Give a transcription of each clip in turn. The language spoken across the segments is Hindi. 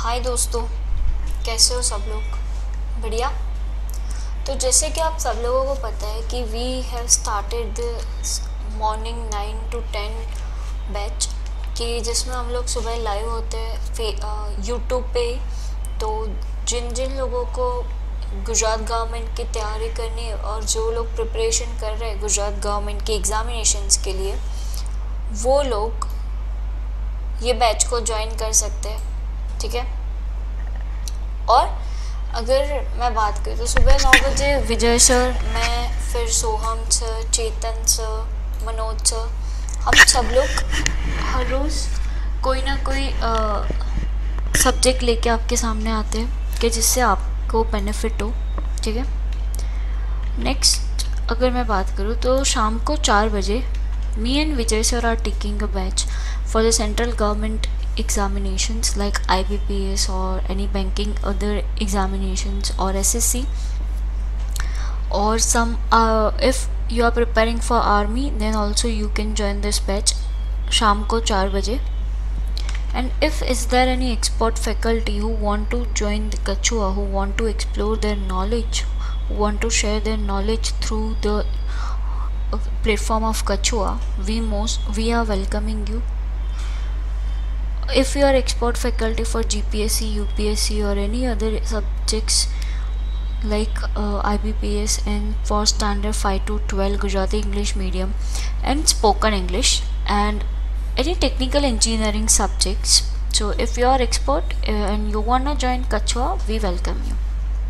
हाय दोस्तों, कैसे हो सब लोग? बढ़िया। तो जैसे कि आप सब लोगों को पता है कि we have started the morning 9 to 10 batch कि जिसमें हम लोग सुबह लाइव होते हैं यूट्यूब पे। तो जिन जिन लोगों को गुजरात गवर्नमेंट की तैयारी करनी है और जो लोग प्रिपरेशन कर रहे हैं गुजरात गवर्नमेंट के एग्ज़ामिनेशंस के लिए, वो लोग ये बैच को ज्वाइन कर सकते हैं। ठीक है। और अगर मैं बात करूँ तो सुबह 9 बजे विजय सर, मैं, फिर Soham sir, Chetan sir, Manoj sir, हम सब लोग हर रोज़ कोई ना कोई सब्जेक्ट लेके आपके सामने आते हैं कि जिससे आपको बेनिफिट हो। ठीक है। नेक्स्ट अगर मैं बात करूँ तो शाम को 4 बजे me and Vijay sir are taking a batch for the central government examinations like IBPS or any banking other examinations or SSC, or some if you are preparing for army then also you can join this batch शाम को 4 बजे. And if is there any expert faculty who want to join the Kachhua, who want to explore their knowledge, who want to share their knowledge through the platform of Kachhua, we are welcoming you. If you are expert faculty for GPSC, UPSC or any other subjects like IBPS and for standard 5 to 12 Gujarati English medium and spoken English and any technical engineering subjects, so if you are expert and you wanna join Kachhua, we welcome you.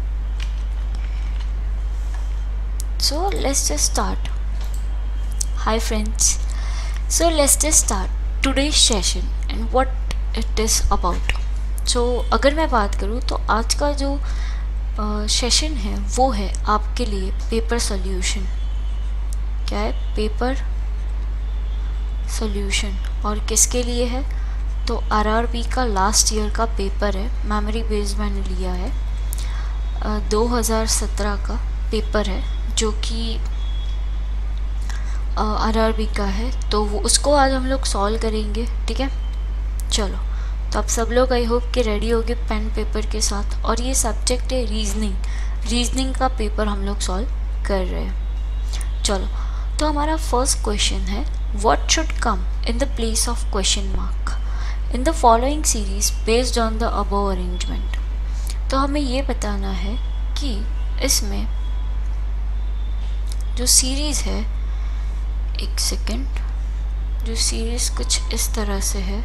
So let's just start. Hi friends, so let's just start today's session and what it is about. So अगर मैं बात करूँ तो आज का जो सेशन है वो है आपके लिए पेपर सोल्यूशन. क्या है? Paper solution. और किसके लिए है? तो RRB का लास्ट ईयर का पेपर है, मेमोरी बेस्ड मैंने लिया है. 2017 का पेपर है जो कि RRB का है, तो वो उसको आज हम लोग सॉल्व करेंगे. ठीक है. चलो, तो आप सब लोग आई होप कि रेडी होगे पेन पेपर के साथ. और ये सब्जेक्ट है रीजनिंग का पेपर हम लोग सॉल्व कर रहे हैं. चलो, तो हमारा फर्स्ट क्वेश्चन है what should come in the place of question mark in the following series based on the above arrangement. तो हमें ये बताना है कि इसमें जो सीरीज़ है, एक सेकेंड, जो सीरीज़ कुछ इस तरह से है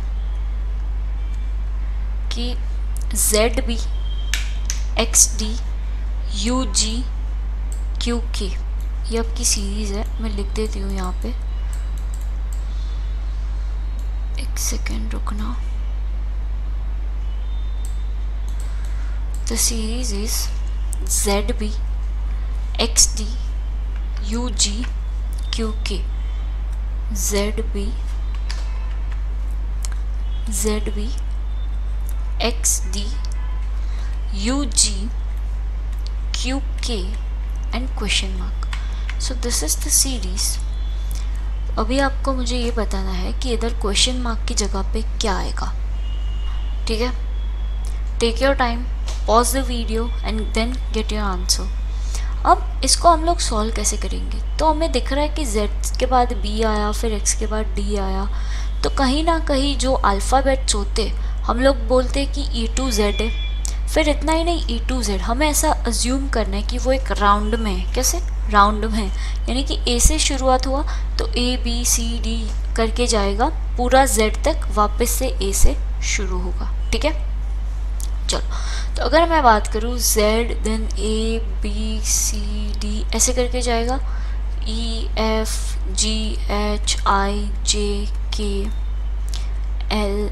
कि ZB XD UG QK, ये आपकी सीरीज़ है. मैं लिख देती हूँ यहाँ पे, एक सेकेंड रुकना. The series is ZB XD UG QK. ZB XD UG QK and question mark. So this is the series. अभी आपको मुझे ये बताना है कि इधर क्वेश्चन मार्क की जगह पे क्या आएगा. ठीक है. Take your time, pause the video and then get your answer. अब इसको हम लोग सॉल्व कैसे करेंगे? तो हमें दिख रहा है कि Z के बाद B आया, फिर X के बाद D आया. तो कहीं ना कहीं जो अल्फ़ाबेट्स होते हम लोग बोलते हैं कि E to Z है. फिर इतना ही नहीं, E to Z हमें ऐसा अज्यूम करना है कि वो एक राउंड में है. कैसे? राउंड में है, यानी कि A से शुरुआत हुआ तो A B C D करके जाएगा पूरा Z तक, वापस से A से शुरू होगा. ठीक है. चलो, तो अगर मैं बात करूँ Z then A B C D ऐसे करके जाएगा, E F G H I J K L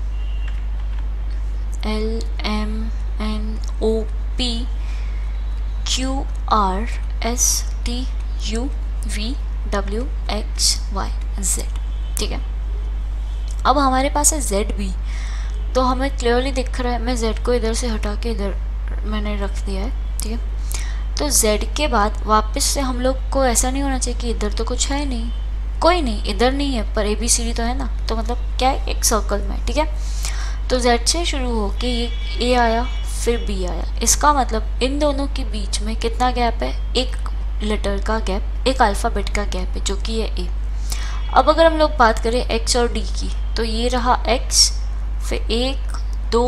M N O P Q R S T U V W X Y Z. ठीक है. अब हमारे पास है ZB, तो हमें क्लियरली दिख रहा है. मैं Z को इधर से हटा के इधर मैंने रख दिया है. ठीक है. तो Z के बाद वापस से हम लोग को ऐसा नहीं होना चाहिए कि इधर तो कुछ है नहीं, कोई नहीं, इधर नहीं है, पर ABCD तो है ना, तो मतलब क्या है, एक सर्कल में. ठीक है. तो Z से शुरू होके ये A आया फिर B आया, इसका मतलब इन दोनों के बीच में कितना गैप है, एक लेटर का गैप, एक अल्फ़ाबेट का गैप है जो कि है A। अब अगर हम लोग बात करें X और D की, तो ये रहा X, फिर 1 2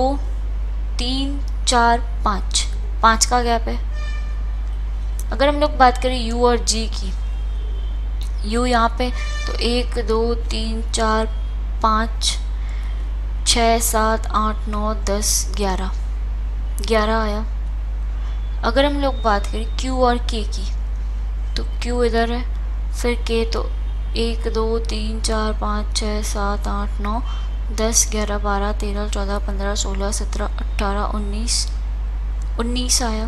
3 4 5, 5 का गैप है। अगर हम लोग बात करें U और G की, U यहाँ पे तो 1 2 3 4 5 6 7 8 9 10 11, 11 आया। अगर हम लोग बात करें Q और K की, तो Q इधर है, फिर K तो 1 2 3 4 5 6 7 8 9 10 11 12 13 14 15 16 17 18 19, 19 आया।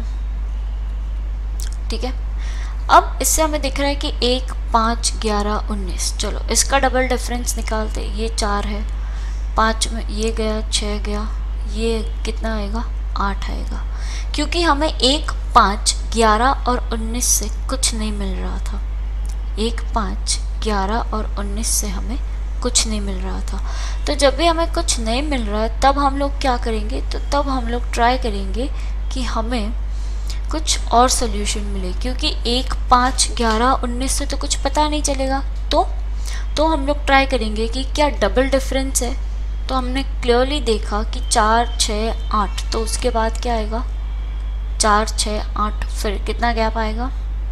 ठीक है, अब इससे हमें दिख रहा है कि 1 5 11 19। चलो इसका डबल डिफरेंस निकालते, ये 4 है, 5 में ये गया 6 गया, ये कितना आएगा 8 आएगा, क्योंकि हमें 1 5 11 और 19 से कुछ नहीं मिल रहा था। 1 5 11 और 19 से हमें कुछ नहीं मिल रहा था। तो जब भी हमें कुछ नहीं मिल रहा है तब हम लोग क्या करेंगे, तो तब हम लोग ट्राई करेंगे कि हमें कुछ और सोल्यूशन मिले, क्योंकि 1 5 11 19 से तो कुछ पता नहीं चलेगा। तो हम लोग ट्राई करेंगे कि क्या डबल डिफरेंस है। तो हमने क्लियरली देखा कि 4 6 8, तो उसके बाद क्या आएगा 4 6 8, फिर कितना गैप आएगा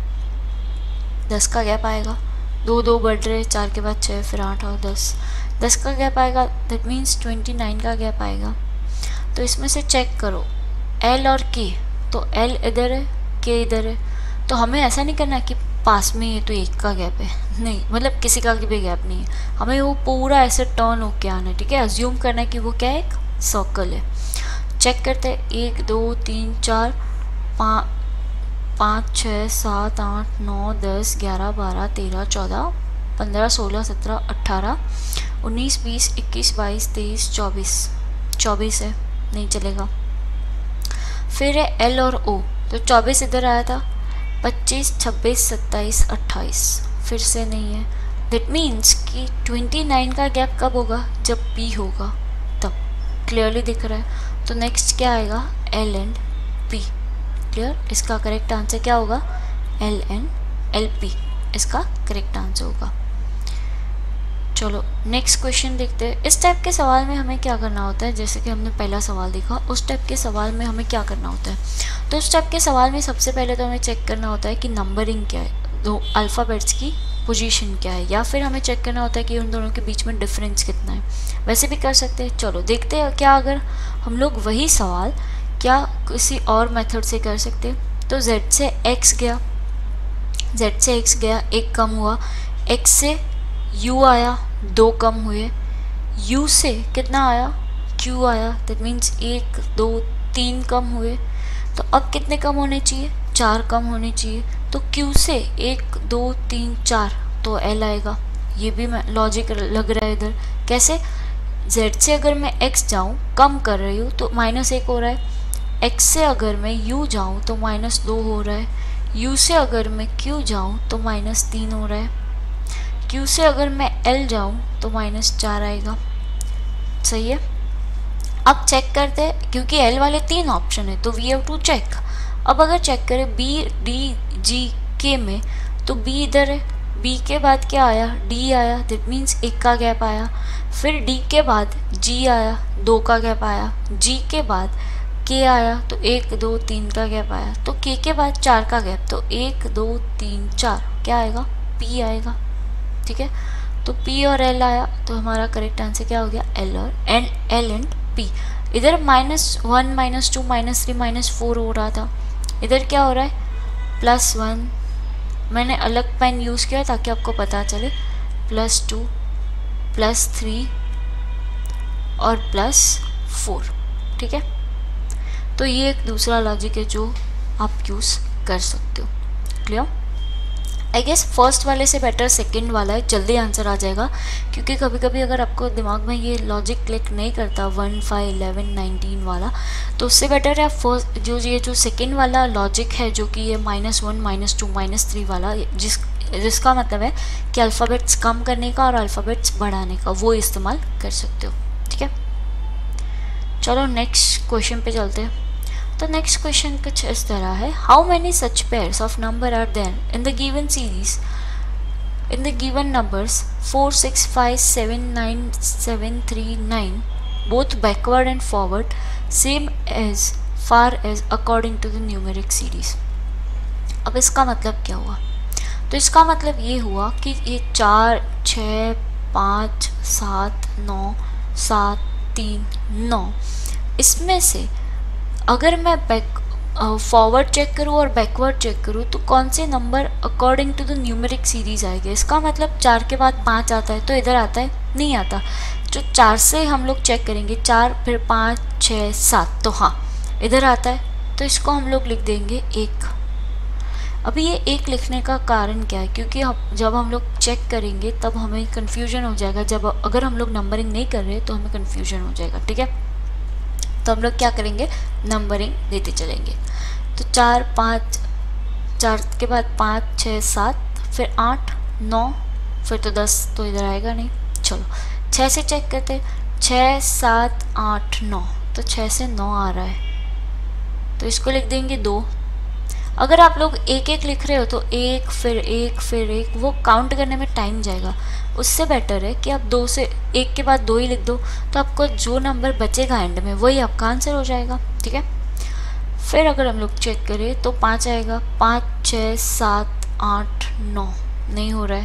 10 का गैप आएगा, 2 2 बढ़ रहे, 4 के बाद 6 फिर 8 और 10, 10 का गैप आएगा, दैट मीन्स 29 का गैप आएगा। तो इसमें से चेक करो L और K, तो L इधर है K इधर है, तो हमें ऐसा नहीं करना कि पास में ये तो 1 का गैप है, नहीं, मतलब किसी का भी गैप नहीं है, हमें वो पूरा ऐसे टर्न होके आना है। ठीक है, अज्यूम करना है कि वो क्या है, एक सर्कल है। चेक करते हैं 1 2 3 4 5 6 7 8 9 10 11 12 13 14 15 16 17 18 19 20 21 22 23 24, 24 है, नहीं चलेगा। फिर है L और O, तो 24 इधर आया था, 25 26 27 28, फिर से नहीं है। दैट मीन्स कि 29 का गैप कब होगा, जब P होगा, तब क्लियरली दिख रहा है। तो नेक्स्ट क्या आएगा L एंड P। क्लियर, इसका करेक्ट आंसर क्या होगा L एंड LP, इसका करेक्ट आंसर होगा। चलो नेक्स्ट क्वेश्चन देखते हैं। इस टाइप के सवाल में हमें क्या करना होता है, जैसे कि हमने पहला सवाल देखा, उस टाइप के सवाल में हमें क्या करना होता है। तो उस टाइप के सवाल में सबसे पहले तो हमें चेक करना होता है कि नंबरिंग क्या है, दो अल्फ़ाबेट्स की पोजीशन क्या है, या फिर हमें चेक करना होता है कि उन दोनों के बीच में डिफरेंस कितना है। वैसे भी कर सकते हैं। चलो देखते हैं क्या अगर हम लोग वही सवाल क्या किसी और मेथड से कर सकते हैं। तो Z से X गया, Z से X गया, 1 कम हुआ, X से U आया, 2 कम हुए, U से कितना आया Q आया, दैट मीन्स 1 2 3 कम हुए। तो अब कितने कम होने चाहिए, 4 कम होने चाहिए। तो Q से 1 2 3 4, तो L आएगा। ये भी मैं लॉजिक लग रहा है इधर। कैसे, Z से अगर मैं X जाऊँ, कम कर रही हूँ, तो -1 हो रहा है। X से अगर मैं U जाऊँ तो -2 हो रहा है। U से अगर मैं Q जाऊँ तो -3 हो रहा है। Q से अगर मैं L जाऊँ तो -4 आएगा। सही है। अब चेक करते हैं, क्योंकि L वाले 3 ऑप्शन है तो वी हैव टू चेक। अब अगर चेक करें B D G K में, तो B इधर है, B के बाद क्या आया, D आया, दैट मीन्स 1 का गैप आया। फिर D के बाद G आया, 2 का गैप आया। G के बाद K आया, तो 1 2 3 का गैप आया। तो K के बाद 4 का गैप, तो 1 2 3 4 क्या आएगा, P आएगा। ठीक है, तो P और L आया, तो हमारा करेक्ट आंसर क्या हो गया, L और L एंड P। इधर -1 -2 -3 -4 हो रहा था, इधर क्या हो रहा है +1। मैंने अलग पेन यूज़ किया ताकि आपको पता चले, +2 +3 और +4। ठीक है, तो ये एक दूसरा लॉजिक है जो आप यूज़ कर सकते हो। क्लियर। आई गेस फर्स्ट वाले से बेटर सेकंड वाला है, जल्दी आंसर आ जाएगा। क्योंकि कभी कभी अगर आपको दिमाग में ये लॉजिक क्लिक नहीं करता 1 5 11 19 वाला, तो उससे बेटर है आप फर्स्ट जो सेकंड वाला लॉजिक है, जो कि ये -1 -2 -3 वाला, जिसका मतलब है कि अल्फ़ाबेट्स कम करने का और अल्फ़ाबेट्स बढ़ाने का, वो इस्तेमाल कर सकते हो। ठीक है, चलो नेक्स्ट क्वेश्चन पे चलते हैं। तो नेक्स्ट क्वेश्चन कुछ इस तरह है, how many such pairs of number are there in the given series in the given numbers 4 6 5 7 9 7 3 9 both backward and forward same as far as according to the numeric series। अब इसका मतलब क्या हुआ? तो इसका मतलब ये हुआ कि ये 4 6 5 7 9 7 3 9 इसमें से अगर मैं फॉरवर्ड चेक करूँ और बैकवर्ड चेक करूँ तो कौन से number according to the numeric series आएगा। इसका मतलब 4 के बाद 5 आता है तो इधर आता है, नहीं आता। जो 4 से हम लोग चेक करेंगे 4 फिर 5 6 7 तो हाँ इधर आता है, तो इसको हम लोग लिख देंगे 1। अभी ये 1 लिखने का कारण क्या है? क्योंकि जब हम लोग चेक करेंगे तब हमें कन्फ्यूजन हो जाएगा। जब अगर हम लोग नंबरिंग नहीं कर रहे तो हमें कन्फ्यूजन हो जाएगा, ठीक है। तो हम लोग क्या करेंगे, नंबरिंग देते चलेंगे। तो 4 5 4 के बाद 5 6 7 फिर 8 9 फिर तो 10 तो इधर आएगा नहीं। चलो 6 से चेक करते, 6 7 8 9 तो 6 से 9 आ रहा है तो इसको लिख देंगे 2। अगर आप लोग एक एक लिख रहे हो तो 1 फिर 1 फिर 1 वो काउंट करने में टाइम जाएगा। उससे बेटर है कि आप 2 से 1 के बाद 2 ही लिख दो, तो आपको जो नंबर बचेगा एंड में वही आपका आंसर हो जाएगा, ठीक है। फिर अगर हम लोग चेक करें तो 5 आएगा, 5 6 7 8 9 नहीं हो रहा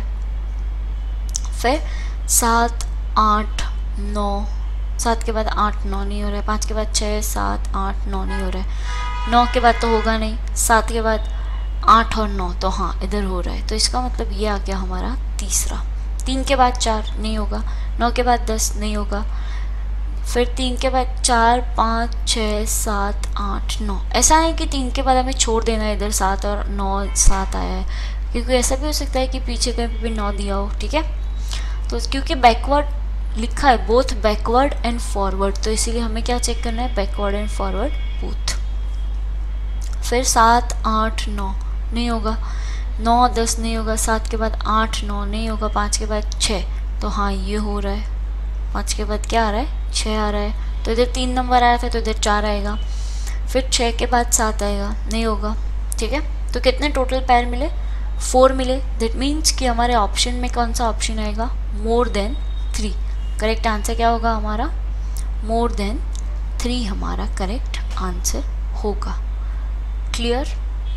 है। फिर 7 8 9 7 के बाद 8 9 नहीं हो रहा है। 5 के बाद 6 7 8 9 नहीं हो रहा है। 9 के बाद तो होगा नहीं, 7 के बाद 8 और 9 तो हाँ इधर हो रहा है। तो इसका मतलब ये आ गया हमारा तीसरा। 3 के बाद 4 नहीं होगा, 9 के बाद 10 नहीं होगा, फिर 3 के बाद 4 5 6 7 8 9। ऐसा नहीं कि 3 के बाद हमें छोड़ देना है, इधर 7 और 9 7 आया है, क्योंकि ऐसा भी हो सकता है कि पीछे कहीं भी 9 दिया हो, ठीक है। तो क्योंकि बैकवर्ड लिखा है, बोथ बैकवर्ड एंड फॉरवर्ड, तो इसीलिए हमें क्या चेक करना है, बैकवर्ड एंड फॉरवर्ड बोथ। फिर 7 8 9 नहीं होगा, 9 10 नहीं होगा, 7 के बाद 8 9 नहीं होगा, 5 के बाद 6 तो हाँ ये हो रहा है। 5 के बाद क्या आ रहा है, 6 आ रहा है, तो इधर 3 नंबर आया था तो इधर 4 आएगा। फिर 6 के बाद 7 आएगा, नहीं होगा, ठीक है। तो कितने टोटल पैर मिले, 4 मिले। दैट मीन्स कि हमारे ऑप्शन में कौन सा ऑप्शन आएगा, मोर देन 3। करेक्ट आंसर क्या होगा हमारा, मोर देन 3 हमारा करेक्ट आंसर होगा। क्लियर।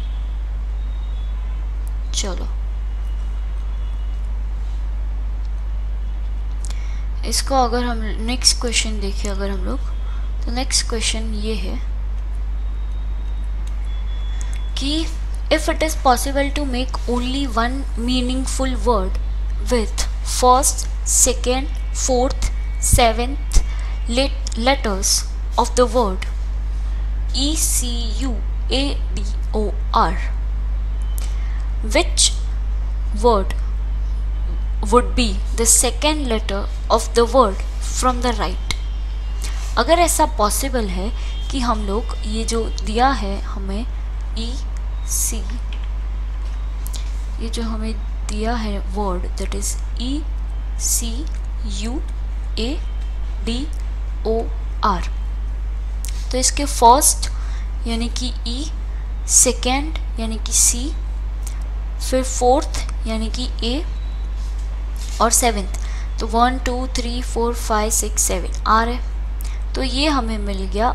चलो इसको अगर हम नेक्स्ट क्वेश्चन देखें अगर हम लोग, तो नेक्स्ट क्वेश्चन ये है कि if it is possible to make only one meaningful word with first second fourth seventh letters of the word ECUADOR, which word would be the second letter of the word from the right। अगर ऐसा पॉसिबल है कि हम लोग ये जो दिया है हमें EC, ये जो हमें दिया है वर्ड दैट इज ECUADOR, तो इसके फर्स्ट यानी कि E, सेकेंड यानी कि C, फिर फोर्थ यानी कि A और सेवेंथ, तो 1 2 3 4 5 6 7 R है। तो ये हमें मिल गया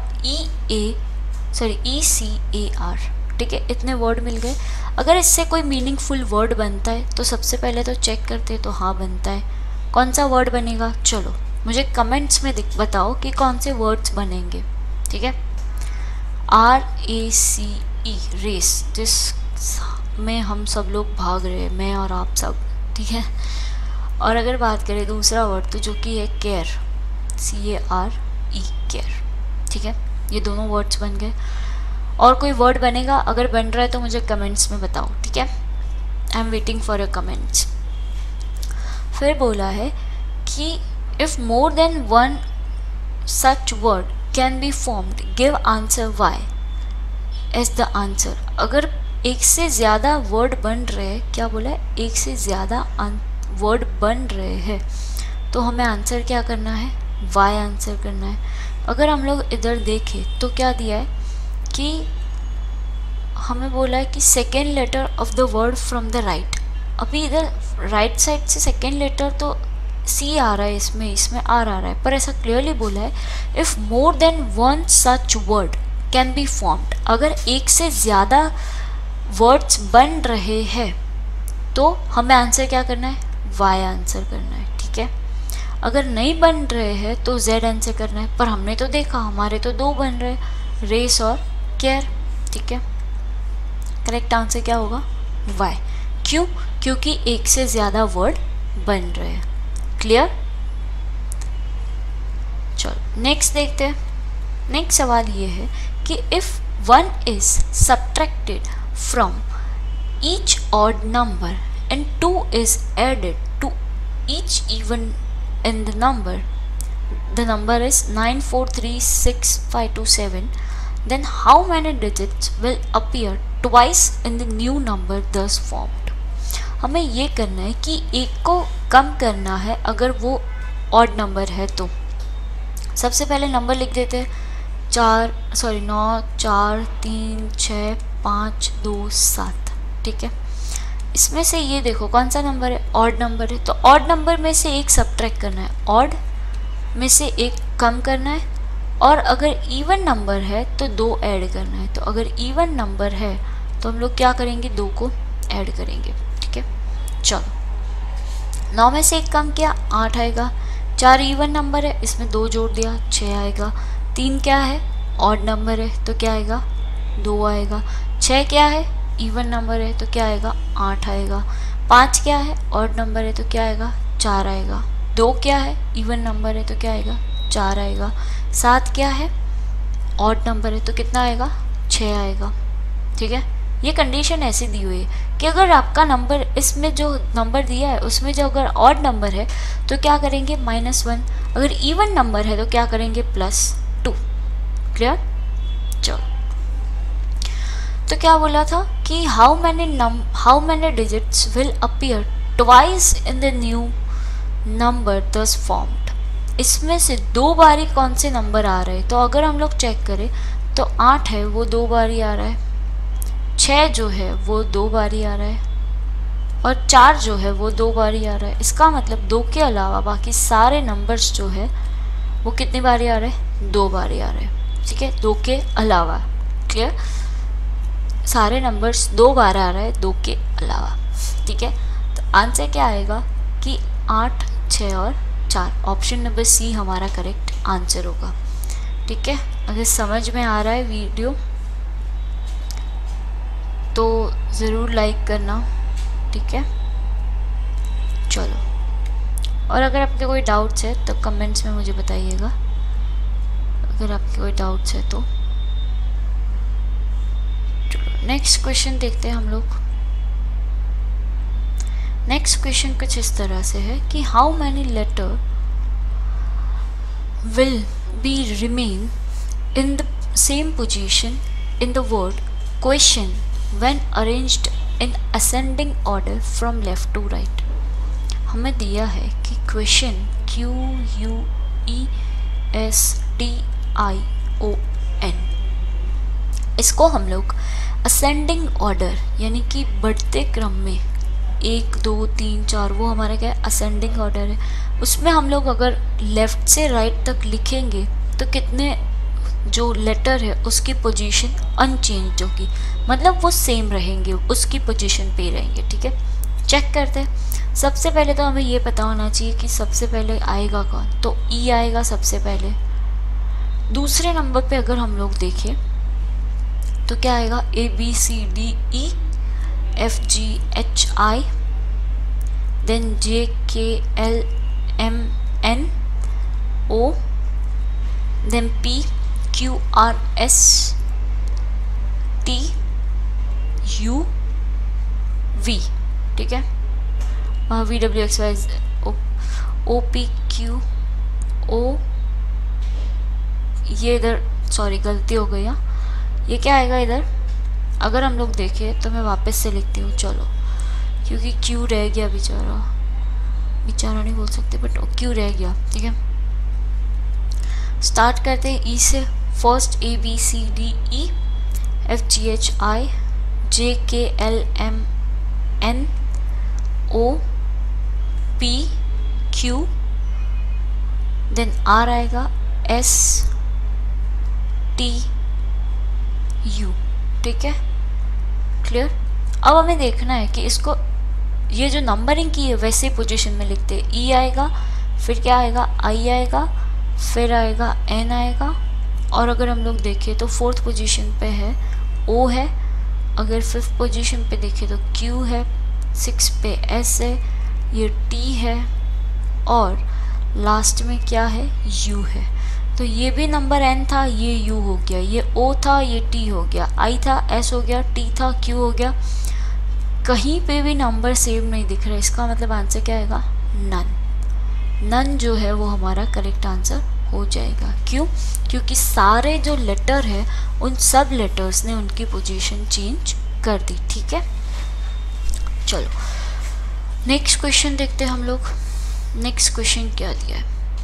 ECAR, ठीक है। इतने वर्ड मिल गए। अगर इससे कोई मीनिंगफुल वर्ड बनता है तो सबसे पहले तो चेक करते हैं, तो हाँ बनता है। कौन सा वर्ड बनेगा, चलो मुझे कमेंट्स में बताओ कि कौन से वर्ड्स बनेंगे, ठीक है। RACE, रेस, जिस में हम सब लोग भाग रहे हैं, मैं और आप सब, ठीक है। और अगर बात करें दूसरा वर्ड तो जो कि है केयर, CARE, केयर, ठीक है। ये दोनों वर्ड्स बन गए। और कोई वर्ड बनेगा, अगर बन रहा है तो मुझे कमेंट्स में बताओ, ठीक है। I am waiting for your comments. फिर बोला है कि if more than one such word can be formed, give answer Y as the answer. अगर एक से ज़्यादा वर्ड बन रहे हैं, क्या बोला है, एक से ज़्यादा वर्ड बन रहे हैं तो हमें आंसर क्या करना है, वाई आंसर करना है। अगर हम लोग इधर देखें तो क्या दिया है कि हमें बोला है कि second letter of the word from the right. अभी इधर राइट साइड से सेकेंड लेटर तो सी आ रहा है, इसमें आर आ रहा है, पर ऐसा क्लियरली बोला है if more than one such word can be formed. अगर एक से ज़्यादा वर्ड्स बन रहे हैं तो हमें आंसर क्या करना है, वाई आंसर करना है, ठीक है। अगर नहीं बन रहे हैं तो जेड आंसर करना है, पर हमने तो देखा हमारे तो दो बन रहे, रेस और केयर, ठीक है। करेक्ट आंसर क्या होगा, वाई। क्यों, क्योंकि एक से ज़्यादा वर्ड बन रहे हैं। क्लियर। चलो नेक्स्ट देखते हैं। नेक्स्ट सवाल ये है कि if one is subtracted from each odd number and two is added to each even in the number is 9436527, then how many digits will appear twice in the new number thus formed? हमें ये करना है कि एक को कम करना है अगर वो ऑड नंबर है तो। सबसे पहले नंबर लिख देते हैं 9 4 3 6 5 2 7, ठीक है। इसमें से ये देखो कौन सा नंबर है, ऑड नंबर है, तो ऑड नंबर में से एक सब्ट्रैक्ट करना है, ऑड में से एक कम करना है, और अगर इवन नंबर है तो दो ऐड करना है। तो अगर इवन नंबर है तो हम लोग क्या करेंगे, दो को ऐड करेंगे, ठीक है। चलो 9 में से एक कम किया 8 आएगा, 4 इवन नंबर है इसमें 2 जोड़ दिया 6 आएगा, 3 क्या है ऑड नंबर है तो क्या आएगा 2 आएगा, 6 क्या है इवन नंबर है तो क्या आएगा 8 आएगा, 5 क्या है ऑड नंबर है तो क्या आएगा 4 आएगा, 2 क्या है इवन नंबर है तो क्या आएगा 4 आएगा, 7 क्या है ऑड नंबर है तो कितना आएगा 6 आएगा, ठीक है। ये कंडीशन ऐसी दी हुई है कि अगर आपका नंबर, इसमें जो नंबर दिया है उसमें जो अगर ऑड नंबर है तो क्या करेंगे -1, अगर इवन नंबर है तो क्या करेंगे +2। क्लियर। चलो तो क्या बोला था कि how many digits will appear twice in the new number thus formed. इसमें से 2 बारी कौन से नंबर आ रहे हैं, तो अगर हम लोग चेक करें तो 8 है वो 2 बारी आ रहा है, 6 जो है वो 2 बारी आ रहा है, और 4 जो है वो 2 बारी आ रहा है। इसका मतलब 2 के अलावा बाकी सारे नंबर्स जो है वो कितनी बारी आ रहे हैं, 2 बारी आ रहे हैं, ठीक है। 2 के अलावा, क्लियर, सारे नंबर्स 2 बार आ रहा है 2 के अलावा, ठीक है। तो आंसर क्या आएगा कि 8, 6 और 4, ऑप्शन नंबर सी हमारा करेक्ट आंसर होगा, ठीक है। अगर समझ में आ रहा है वीडियो तो ज़रूर लाइक करना, ठीक है। चलो, और अगर आपके कोई डाउट्स है तो कमेंट्स में मुझे बताइएगा, अगर आपके कोई डाउट्स है तो। चलो नेक्स्ट क्वेश्चन देखते हैं हम लोग। नेक्स्ट क्वेश्चन कुछ इस तरह से है कि how many letter will be remain in the same position in the word question when arranged in ascending order from left to right. हमें दिया है कि क्वेश्चन QUESTION, इसको हम लोग असेंडिंग ऑर्डर यानी कि बढ़ते क्रम में 1 2 3 4, वो हमारा क्या है असेंडिंग ऑर्डर है, उसमें हम लोग अगर लेफ़्ट से राइट तक लिखेंगे तो कितने जो लेटर है उसकी पोजीशन अनचेंज होगी, मतलब वो सेम रहेंगे, उसकी पोजीशन पे रहेंगे, ठीक है। चेक करते हैं। सबसे पहले तो हमें ये पता होना चाहिए कि सबसे पहले आएगा कौन, तो ई आएगा सबसे पहले। दूसरे नंबर पे अगर हम लोग देखें तो क्या आएगा ABCDE FGHI, then JKLMNO, then PQRSTUV, ठीक है। VWXY OPQO, ये इधर सॉरी गलती हो गई, ये क्या आएगा इधर, अगर हम लोग देखें तो मैं वापस से लिखती हूँ, चलो, क्योंकि क्यू रह गया, बेचारा नहीं बोल सकते बट क्यू रह गया, ठीक है। स्टार्ट करते हैं ई से। First ABCDE FGHI JKLMN OPQ, then R आएगा STU। ठीक है, क्लियर। अब हमें देखना है कि इसको ये जो नंबरिंग की है वैसे पोजीशन में लिखते हैं। E आएगा, फिर क्या आएगा, I आएगा, फिर आएगा N आएगा, और अगर हम लोग देखें तो फोर्थ पोजीशन पे है O है, अगर फिफ्थ पोजीशन पे देखें तो Q है, 6 पे S है, ये T है, और लास्ट में क्या है, U है। तो ये भी नंबर N था, ये U हो गया, ये O था, ये T हो गया, I था, S हो गया, T था, Q हो गया। कहीं पे भी नंबर सेम नहीं दिख रहा, इसका मतलब आंसर क्या आएगा, नन। नन जो है वो हमारा करेक्ट आंसर हो जाएगा। क्यों? क्योंकि सारे जो लेटर है उन सब लेटर्स ने उनकी पोजीशन चेंज कर दी। ठीक है, चलो नेक्स्ट क्वेश्चन देखते हैं हम लोग। नेक्स्ट क्वेश्चन क्या दिया है?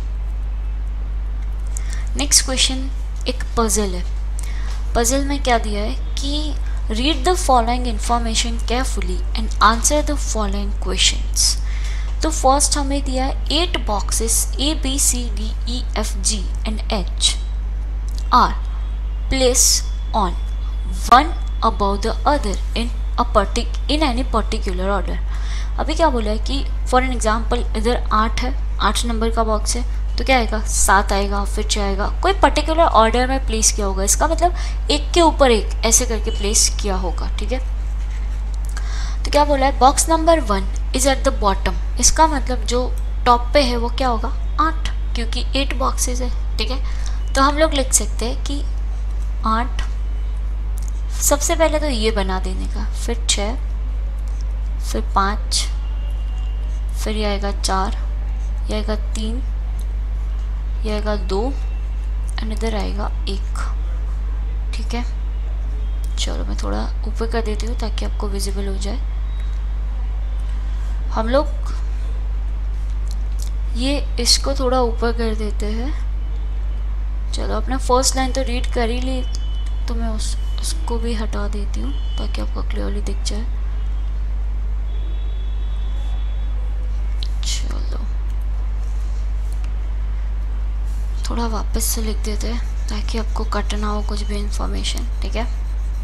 नेक्स्ट क्वेश्चन एक पजल है। पजल में क्या दिया है कि read the following information carefully and answer the following questions. तो फर्स्ट हमें दिया है 8 boxes ABCDEFG and H are place on one above the other in any particular order. अभी क्या बोला है कि फॉर एन एग्जाम्पल इधर 8 है, 8 नंबर का बॉक्स है, तो क्या आएगा, 7 आएगा, फिर 6 आएगा, कोई पर्टिकुलर ऑर्डर में प्लेस किया होगा। इसका मतलब एक के ऊपर एक ऐसे करके प्लेस किया होगा। ठीक है, तो क्या बोला है, box number 1 is at the bottom. इसका मतलब जो टॉप पे है वो क्या होगा, 8, क्योंकि 8 बॉक्सेस है। ठीक है, तो हम लोग लिख सकते हैं कि 8, सबसे पहले तो ये बना देने का, फिर 6, फिर 5, फिर ये आएगा 4, ये आएगा 3, ये आएगा 2 एंड इधर आएगा 1। ठीक है, चलो मैं थोड़ा ऊपर कर देती हूँ ताकि आपको विजिबल हो जाए। हम लोग ये इसको थोड़ा ऊपर कर देते हैं। चलो अपना फर्स्ट लाइन तो रीड कर ही ली, तो मैं उसको भी हटा देती हूँ ताकि आपको क्लियरली दिख जाए। चलो थोड़ा वापस से लिख देते हैं ताकि आपको कट ना हो कुछ भी इंफॉर्मेशन। ठीक है,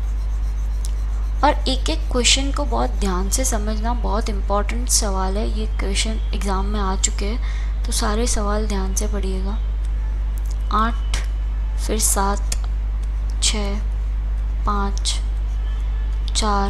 और एक एक क्वेश्चन को बहुत ध्यान से समझना, बहुत इम्पॉर्टेंट सवाल है। ये क्वेश्चन एग्ज़ाम में आ चुके हैं, तो सारे सवाल ध्यान से पढ़िएगा। 8, फिर 7, 6, 5, 4,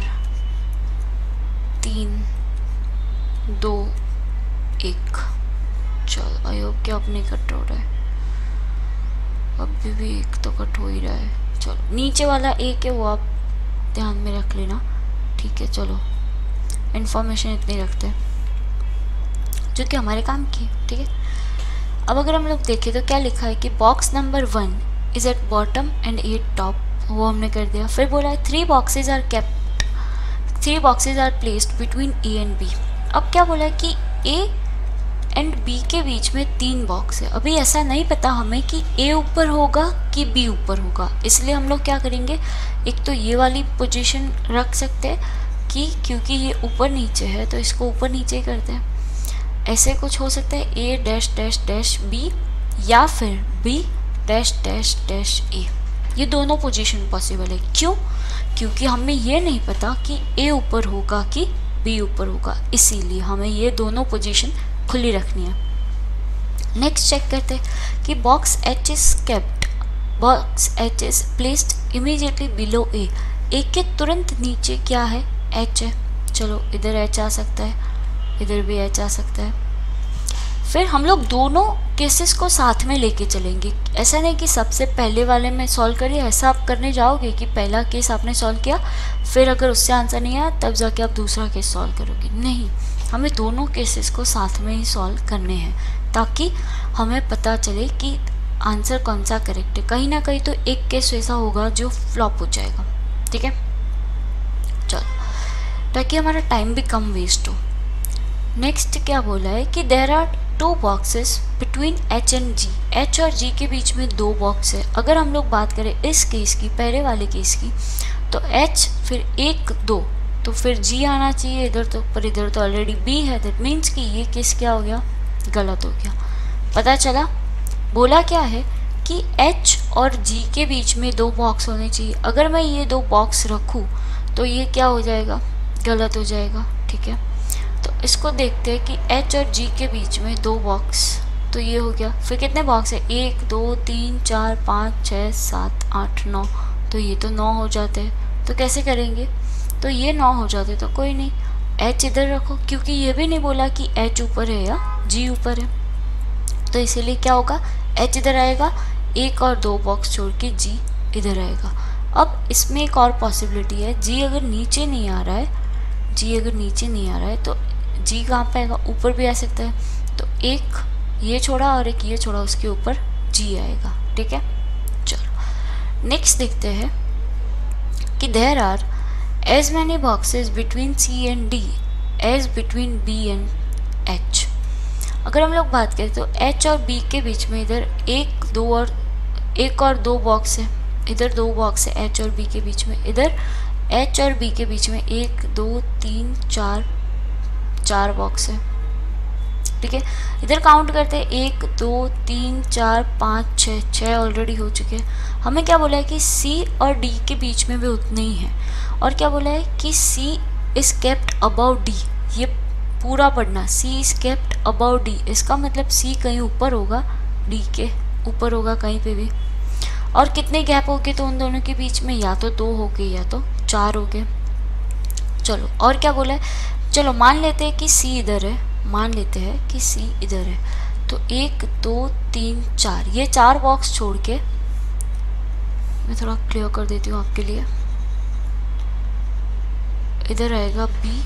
3, 2, 1। चलो आई होप कि अब नहीं कट हो रहा है, अभी भी एक तो कट हो ही रहा है। चलो नीचे वाला एक है वो आप ध्यान में रख लेना। ठीक है, चलो इन्फॉर्मेशन इतनी रखते हैं जो कि हमारे काम की। ठीक है, अब अगर हम लोग देखें तो क्या लिखा है कि box number 1 is at bottom and 8 top, वो हमने कर दिया। फिर बोला है 3 boxes are kept, 3 boxes are placed between A and B। अब क्या बोला है कि A एंड B के बीच में 3 बॉक्स है। अभी ऐसा नहीं पता हमें कि A ऊपर होगा कि B ऊपर होगा, इसलिए हम लोग क्या करेंगे, एक तो ये वाली पोजीशन रख सकते हैं कि क्योंकि ये ऊपर नीचे है तो इसको ऊपर नीचे ही करते हैं। ऐसे कुछ हो सकता है A dash dash dash B या फिर B dash dash dash A, ये दोनों पोजीशन पॉसिबल है। क्यों? क्योंकि हमें ये नहीं पता कि A ऊपर होगा कि B ऊपर होगा, इसीलिए हमें ये दोनों पोजीशन खुली रखनी है। नेक्स्ट चेक करते हैं कि box H is kept, box H is placed immediately below A के तुरंत नीचे क्या है, H है। चलो इधर H आ सकता है, इधर भी H आ सकता है। फिर हम लोग दोनों केसेस को साथ में लेके चलेंगे। ऐसा नहीं कि सबसे पहले वाले में सॉल्व करिए, ऐसा आप करने जाओगे कि पहला केस आपने सॉल्व किया, फिर अगर उससे आंसर नहीं आया तब जाके आप दूसरा केस सॉल्व करोगे। नहीं, हमें दोनों केसेस को साथ में ही सॉल्व करने हैं ताकि हमें पता चले कि आंसर कौन सा करेक्ट है। कहीं ना कहीं तो एक केस ऐसा होगा जो फ्लॉप हो जाएगा। ठीक है, चलो ताकि हमारा टाइम भी कम वेस्ट हो। नेक्स्ट क्या बोला है कि there are 2 boxes between H and G, H और जी के बीच में 2 बॉक्स है। अगर हम लोग बात करें इस केस की, पहले वाले केस की, तो एच फिर 1 2, तो फिर जी आना चाहिए इधर, तो पर इधर तो ऑलरेडी बी है। दैट मीन्स कि ये केस क्या हो गया, गलत हो गया। पता चला, बोला क्या है कि एच और जी के बीच में 2 बॉक्स होने चाहिए। अगर मैं ये 2 बॉक्स रखूँ तो ये क्या हो जाएगा, गलत हो जाएगा। ठीक है, तो इसको देखते हैं कि एच और जी के बीच में 2 बॉक्स, तो ये हो गया। फिर कितने बॉक्स है, 1 2 3 4 5 6 7 8 9, तो ये तो 9 हो जाते हैं। तो कैसे करेंगे, तो ये 9 हो जाते तो कोई नहीं, एच इधर रखो, क्योंकि ये भी नहीं बोला कि एच ऊपर है या जी ऊपर है, तो इसीलिए क्या होगा, एच इधर आएगा, 1 और 2 बॉक्स छोड़ के जी इधर आएगा। अब इसमें एक और पॉसिबिलिटी है, जी अगर नीचे नहीं आ रहा है, जी अगर नीचे नहीं आ रहा है तो जी कहाँ पे आएगा, ऊपर भी आ सकता है। तो एक ये छोड़ा और एक ये छोड़ा, उसके ऊपर जी आएगा। ठीक है, चलो नेक्स्ट देखते हैं कि there are as many boxes between C and D as between B and H. अगर हम लोग बात करें तो एच और बी के बीच में इधर 1 और 2 बॉक्स है, इधर 2 बॉक्स है एच और बी के बीच में, इधर एच और बी के बीच में 1 2 3 4 बॉक्स है। ठीक है, इधर काउंट करते हैं, 1 2 3 4 5 6 ऑलरेडी हो चुके हैं। हमें क्या बोला है कि सी और डी के बीच में भी उतने ही हैं, और क्या बोला है कि C is kept about D. ये पूरा पढ़ना, C is kept about D, इसका मतलब सी कहीं ऊपर होगा, डी के ऊपर होगा कहीं पे भी। और कितने गैप हो गए तो उन दोनों के बीच में, या तो 2 हो गए या तो 4 हो गए। चलो और क्या बोला है, चलो मान लेते हैं कि सी इधर है, मान लेते हैं कि सी इधर है, तो 1 2 3 4, ये 4 बॉक्स छोड़ के, मैं थोड़ा क्लियर कर देती हूँ आपके लिए, इधर आएगा बी,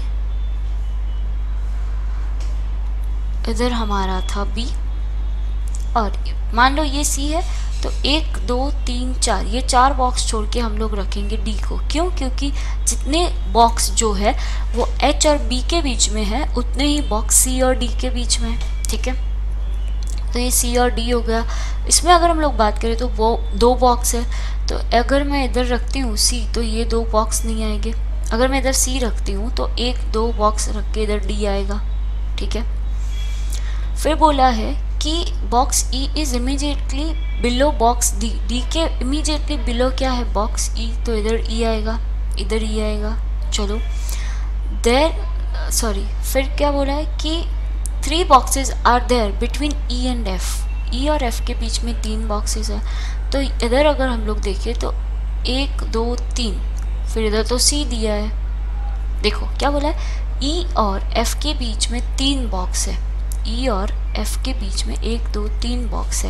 इधर हमारा था बी, और मान लो ये सी है, तो 1 2 3 4, ये 4 बॉक्स छोड़ के हम लोग रखेंगे डी को। क्यों, क्योंकि जितने बॉक्स जो है वो एच और बी के बीच में है, उतने ही बॉक्स सी और डी के बीच में है। ठीक है, तो ये सी और डी हो गया। इसमें अगर हम लोग बात करें तो वो 2 बॉक्स है, तो अगर मैं इधर रखती हूँ सी, तो ये 2 बॉक्स नहीं आएंगे। अगर मैं इधर सी रखती हूँ तो 1 2 बॉक्स रख के इधर डी आएगा। ठीक है, फिर बोला है कि box E is immediately below box D, D के इमीडिएटली बिलो क्या है, बॉक्स ई, तो इधर ई आएगा, इधर ई आएगा। चलो फिर क्या बोला है कि 3 boxes are there between E and F, E और एफ के बीच में 3 बॉक्सेस है। तो इधर अगर हम लोग देखें तो 1 2 3, फिर इधर तो सी दिया है, देखो क्या बोला है, ई और एफ के बीच में 3 बॉक्स है, ई और एफ के बीच में 1 2 3 बॉक्स है।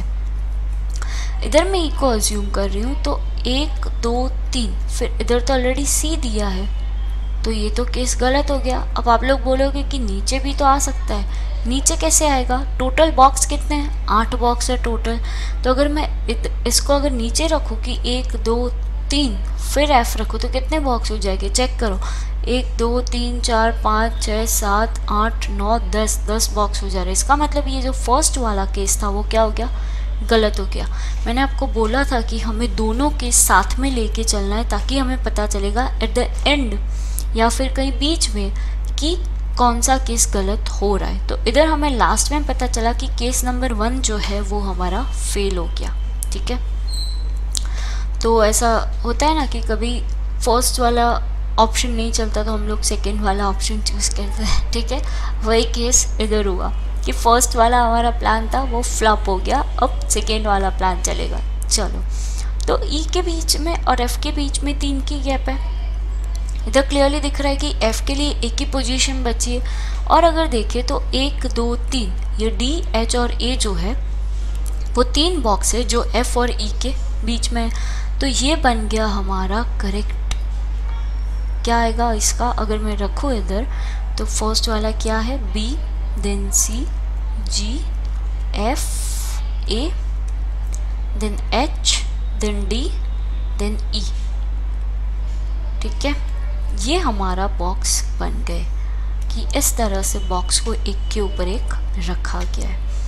इधर मैं ई को अज्यूम कर रही हूँ, तो 1 2 3, फिर इधर तो ऑलरेडी सी दिया है, तो ये तो केस गलत हो गया। अब आप लोग बोलोगे कि नीचे भी तो आ सकता है, नीचे कैसे आएगा, टोटल बॉक्स कितने हैं, 8 बॉक्स है टोटल। तो अगर मैं इसको अगर नीचे रखूँ कि 1 2 3 फिर एफ रखूँ तो कितने बॉक्स हो जाएंगे, चेक करो, 1 2 3 4 5 6 7 8 9 10 बॉक्स हो जा रहे हैं। इसका मतलब ये जो फर्स्ट वाला केस था वो क्या हो गया, गलत हो गया। मैंने आपको बोला था कि हमें दोनों केस साथ में लेके चलना है, ताकि हमें पता चलेगा एट द एंड या फिर कहीं बीच में कि कौन सा केस गलत हो रहा है। तो इधर हमें लास्ट में पता चला कि केस नंबर 1 जो है वो हमारा फेल हो गया। ठीक है, तो ऐसा होता है ना कि कभी फर्स्ट वाला ऑप्शन नहीं चलता तो हम लोग सेकेंड वाला ऑप्शन चूज़ करते हैं। ठीक है, वही केस इधर हुआ कि फर्स्ट वाला हमारा प्लान था वो फ्लॉप हो गया, अब सेकेंड वाला प्लान चलेगा। चलो, तो ई के बीच में और एफ के बीच में 3 की गैप है। इधर क्लियरली दिख रहा है कि एफ के लिए 1 की पोजीशन बची है, और अगर देखें तो 1 2 3, ये डी एच और ए जो है वो 3 बॉक्स है जो एफ और ई के बीच में है। तो ये बन गया हमारा करेक्ट। क्या आएगा इसका, अगर मैं रखूँ इधर, तो फर्स्ट वाला क्या है, B, then C, G, F, A, then H, then D, then E. ठीक है, ये हमारा बॉक्स बन गए कि इस तरह से बॉक्स को एक के ऊपर एक रखा गया है।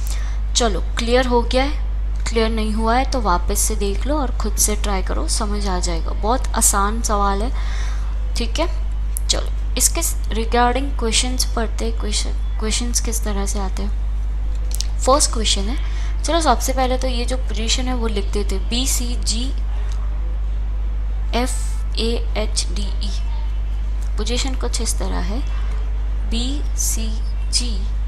चलो क्लियर हो गया है? क्लियर नहीं हुआ है तो वापस से देख लो और खुद से ट्राई करो, समझ आ जाएगा। बहुत आसान सवाल है, ठीक है। चलो इसके रिगार्डिंग क्वेश्चंस पढ़ते हैं। क्वेश्चंस किस तरह से आते हैं। फर्स्ट क्वेश्चन है, चलो सबसे पहले तो ये जो पोजीशन है वो लिख देते, BCG FAHDE। पोजीशन कुछ इस तरह है, BCG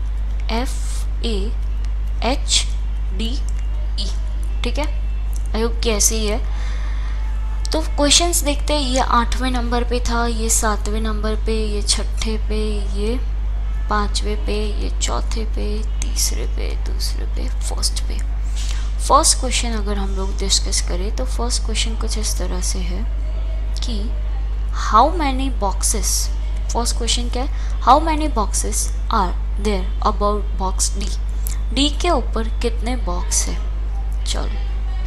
FAHDE, ठीक है। आई होप कि ऐसे ही है। तो क्वेश्चंस देखते हैं, ये 8वें नंबर पे था, ये 7वें नंबर पे, ये 6ठे पे, ये 5वें पे, ये 4थे पे, तीसरे पे, दूसरे पे, फर्स्ट पे। फर्स्ट क्वेश्चन अगर हम लोग डिस्कस करें तो फर्स्ट क्वेश्चन कुछ इस तरह से है कि how many boxes, first question क्या है, how many boxes are there about box D. D के ऊपर कितने बॉक्स है। चलो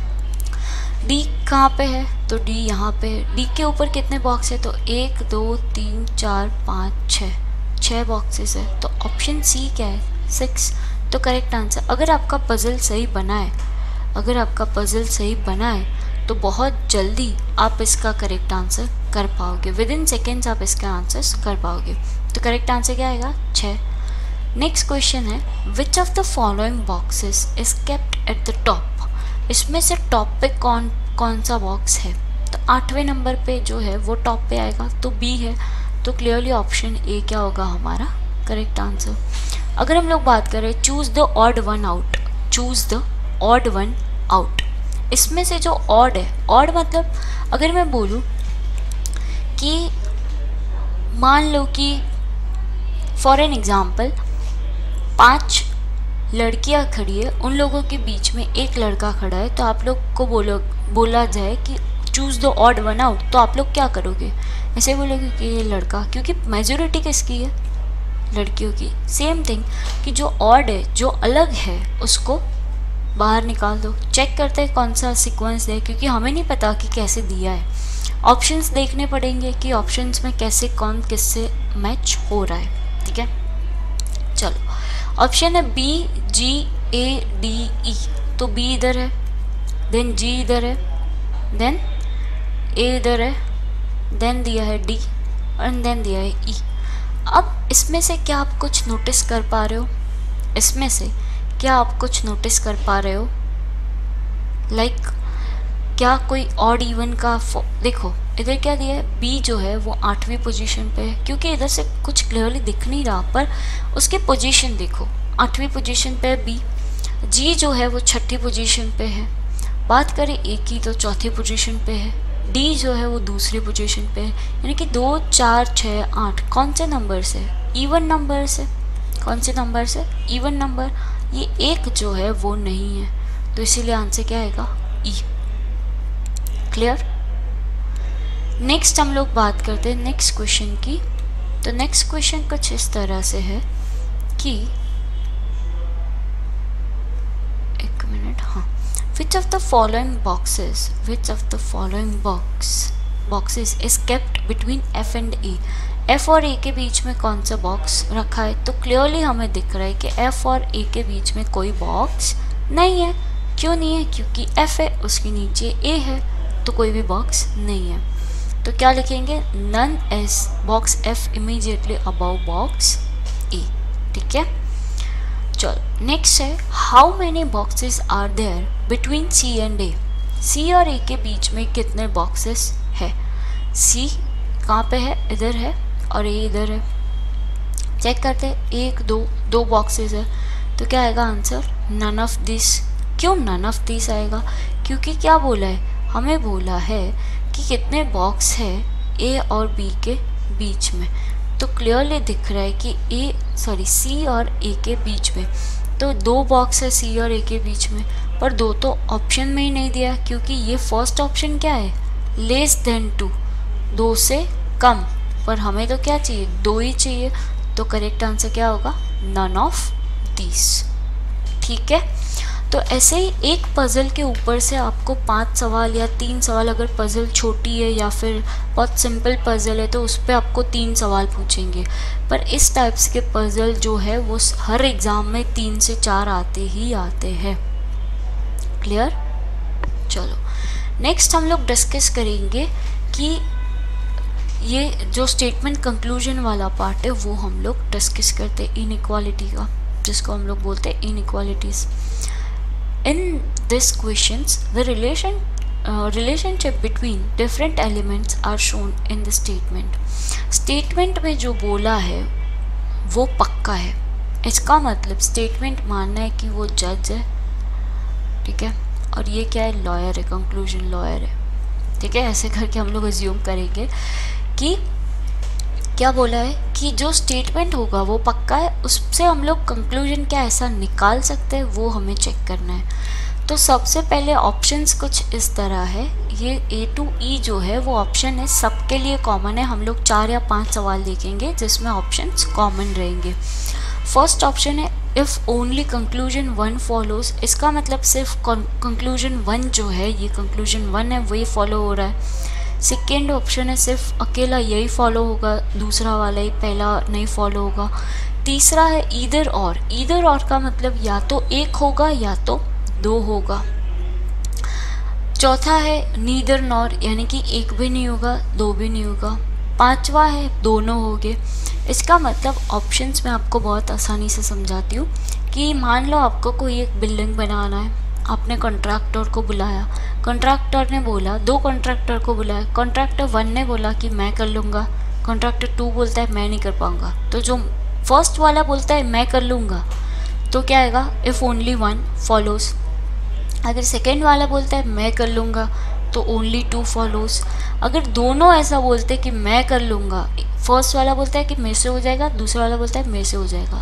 डी कहाँ पे है, तो डी यहाँ पे है। डी के ऊपर कितने बॉक्स है, तो 1 2 3 4 5 6 बॉक्सेस है। तो ऑप्शन सी क्या है, 6। तो करेक्ट आंसर। अगर आपका पजल सही बना है, अगर आपका पजल सही बना है तो बहुत जल्दी आप इसका करेक्ट आंसर कर पाओगे, विद इन सेकेंड्स आप इसका आंसर कर पाओगे। तो करेक्ट आंसर क्या आएगा, 6। नेक्स्ट क्वेश्चन है, which of the following boxes is kept at the top. इसमें से टॉप पे कौन सा बॉक्स है, तो 8वें नंबर पे जो है वो टॉप पे आएगा, तो बी है। तो क्लियरली ऑप्शन ए क्या होगा हमारा करेक्ट आंसर। अगर हम लोग बात करें, choose the odd one out, choose the odd one out. इसमें से जो ऑड है, ऑड मतलब अगर मैं बोलूँ कि मान लो कि फॉर एन एग्जाम्पल 5 लड़कियां खड़ी है, उन लोगों के बीच में एक लड़का खड़ा है, तो आप लोग को बोला जाए कि choose the odd one out, तो आप लोग क्या करोगे, ऐसे बोलोगे कि ये लड़का, क्योंकि मेजॉरिटी किसकी है, लड़कियों की। सेम थिंग कि जो ऑड है, जो अलग है, उसको बाहर निकाल दो। चेक करते हैं कौन सा सीक्वेंस है, क्योंकि हमें नहीं पता कि कैसे दिया है। ऑप्शंस देखने पड़ेंगे कि ऑप्शंस में कैसे कौन किससे मैच हो रहा है, ठीक है। चलो ऑप्शन है BGADE, तो बी इधर है, देन जी इधर है, देन ए इधर है, देन दिया है डी और देन दिया है ई। अब इसमें से क्या आप कुछ नोटिस कर पा रहे हो, इसमें से क्या आप कुछ नोटिस कर पा रहे हो, लाइक क्या कोई ऑड इवन का देखो इधर क्या दिया है, बी जो है वो 8वीं पोजीशन पे है, क्योंकि इधर से कुछ क्लियरली दिख नहीं रहा, पर उसके पोजीशन देखो 8वीं पोजीशन पे है बी। जी जो है वो 6ठी पोजीशन पे है। बात करें ए की तो 4थी पोजीशन पे है। डी जो है वो 2री पोजीशन पे है। यानी कि 2 4 6 8 कौन से नंबर से, इवन नंबर से। कौन से नंबर से, इवन नंबर। ये एक जो है वो नहीं है, तो इसीलिए आंसर क्या आएगा, ई। क्लियर। नेक्स्ट हम लोग बात करते हैं नेक्स्ट क्वेश्चन की। तो नेक्स्ट क्वेश्चन कुछ इस तरह से है कि एक मिनट, हाँ, which of the following boxes is kept between F and A. F और ए के बीच में कौन सा बॉक्स रखा है, तो क्लियरली हमें दिख रहा है कि एफ और ए के बीच में कोई बॉक्स नहीं है। क्यों नहीं है, क्योंकि एफ है, उसके नीचे ए है, तो कोई भी बॉक्स नहीं है। तो क्या लिखेंगे, none as box F immediately above box A, ठीक है। चलो नेक्स्ट है, how many boxes are there between C and A. C और ए के बीच में कितने बॉक्सेस है। सी कहाँ पे है, इधर है, और ए इधर है। चेक करते हैं, 1 2 बॉक्सेस है, तो क्या आएगा आंसर, नन ऑफ दिस। क्यों नन ऑफ दिस आएगा, क्योंकि क्या बोला है, हमें बोला है कि कितने बॉक्स है ए और बी के बीच में। तो क्लियरली दिख रहा है कि सी और ए के बीच में तो 2 बॉक्स है सी और ए के बीच में, पर 2 तो ऑप्शन में ही नहीं दिया, क्योंकि ये फर्स्ट ऑप्शन क्या है, लेस देन 2, 2 से कम। पर हमें तो क्या चाहिए, 2 ही चाहिए। तो करेक्ट आंसर क्या होगा, नन ऑफ दिस, ठीक है। तो ऐसे ही एक पज़ल के ऊपर से आपको 5 सवाल या 3 सवाल, अगर पज़ल छोटी है या फिर बहुत सिंपल पज़ल है तो उस पर आपको 3 सवाल पूछेंगे। पर इस टाइप्स के पज़ल जो है वो हर एग्ज़ाम में 3 से 4 आते ही आते हैं। क्लियर? चलो नेक्स्ट हम लोग डिस्कस करेंगे कि ये जो स्टेटमेंट कंक्लूजन वाला पार्ट है वो हम लोग डिस्कस करते हैं इनइक्वालिटी का, जिसको हम लोग बोलते हैं inequalities. In this questions, the relationship between different elements are shown in the statement. Statement में जो बोला है वो पक्का है। इसका मतलब स्टेटमेंट मानना है कि वो जज है, ठीक है, और ये क्या है, लॉयर है, कंक्लूजन लॉयर है, ठीक है। ऐसे करके हम लोग अज्यूम करेंगे कि क्या बोला है कि जो स्टेटमेंट होगा वो पक्का है, उससे हम लोग कंक्लूजन क्या ऐसा निकाल सकते हैं वो हमें चेक करना है। तो सबसे पहले ऑप्शंस कुछ इस तरह है, ये A to E जो है वो ऑप्शन है, सबके लिए कॉमन है। हम लोग 4 या 5 सवाल देखेंगे जिसमें ऑप्शंस कॉमन रहेंगे। फर्स्ट ऑप्शन है इफ़ ओनली कंक्लूजन 1 फॉलोज, इसका मतलब सिर्फ कंक्लूजन 1 जो है, ये कंक्लूजन 1 है वही फॉलो हो रहा है। सेकेंड ऑप्शन है सिर्फ अकेला यही फॉलो होगा, दूसरा वाला ही पहला नहीं फॉलो होगा। तीसरा है ईदर और का मतलब या तो 1 होगा या तो 2 होगा। चौथा है नीदर नॉर, यानी कि 1 भी नहीं होगा 2 भी नहीं होगा। पांचवा है दोनों होंगे। इसका मतलब ऑप्शंस में आपको बहुत आसानी से समझाती हूँ कि मान लो आपको कोई एक बिल्डिंग बनाना है, आपने कॉन्ट्रैक्टर को बुलाया, कॉन्ट्रैक्टर ने बोला, 2 कॉन्ट्रैक्टर को बुलाया, कॉन्ट्रैक्टर 1 ने बोला कि मैं कर लूँगा, कॉन्ट्रैक्टर 2 बोलता है मैं नहीं कर पाऊँगा। तो जो फर्स्ट वाला बोलता है मैं कर लूँगा तो क्या आएगा, इफ़ ओनली 1 फॉलोज। अगर सेकेंड वाला बोलता है मैं कर लूँगा तो ओनली 2 फॉलोज। अगर दोनों ऐसा बोलते कि मैं कर लूँगा, फर्स्ट वाला बोलता है कि मेरे से हो जाएगा, दूसरा वाला बोलता है मेरे से हो जाएगा,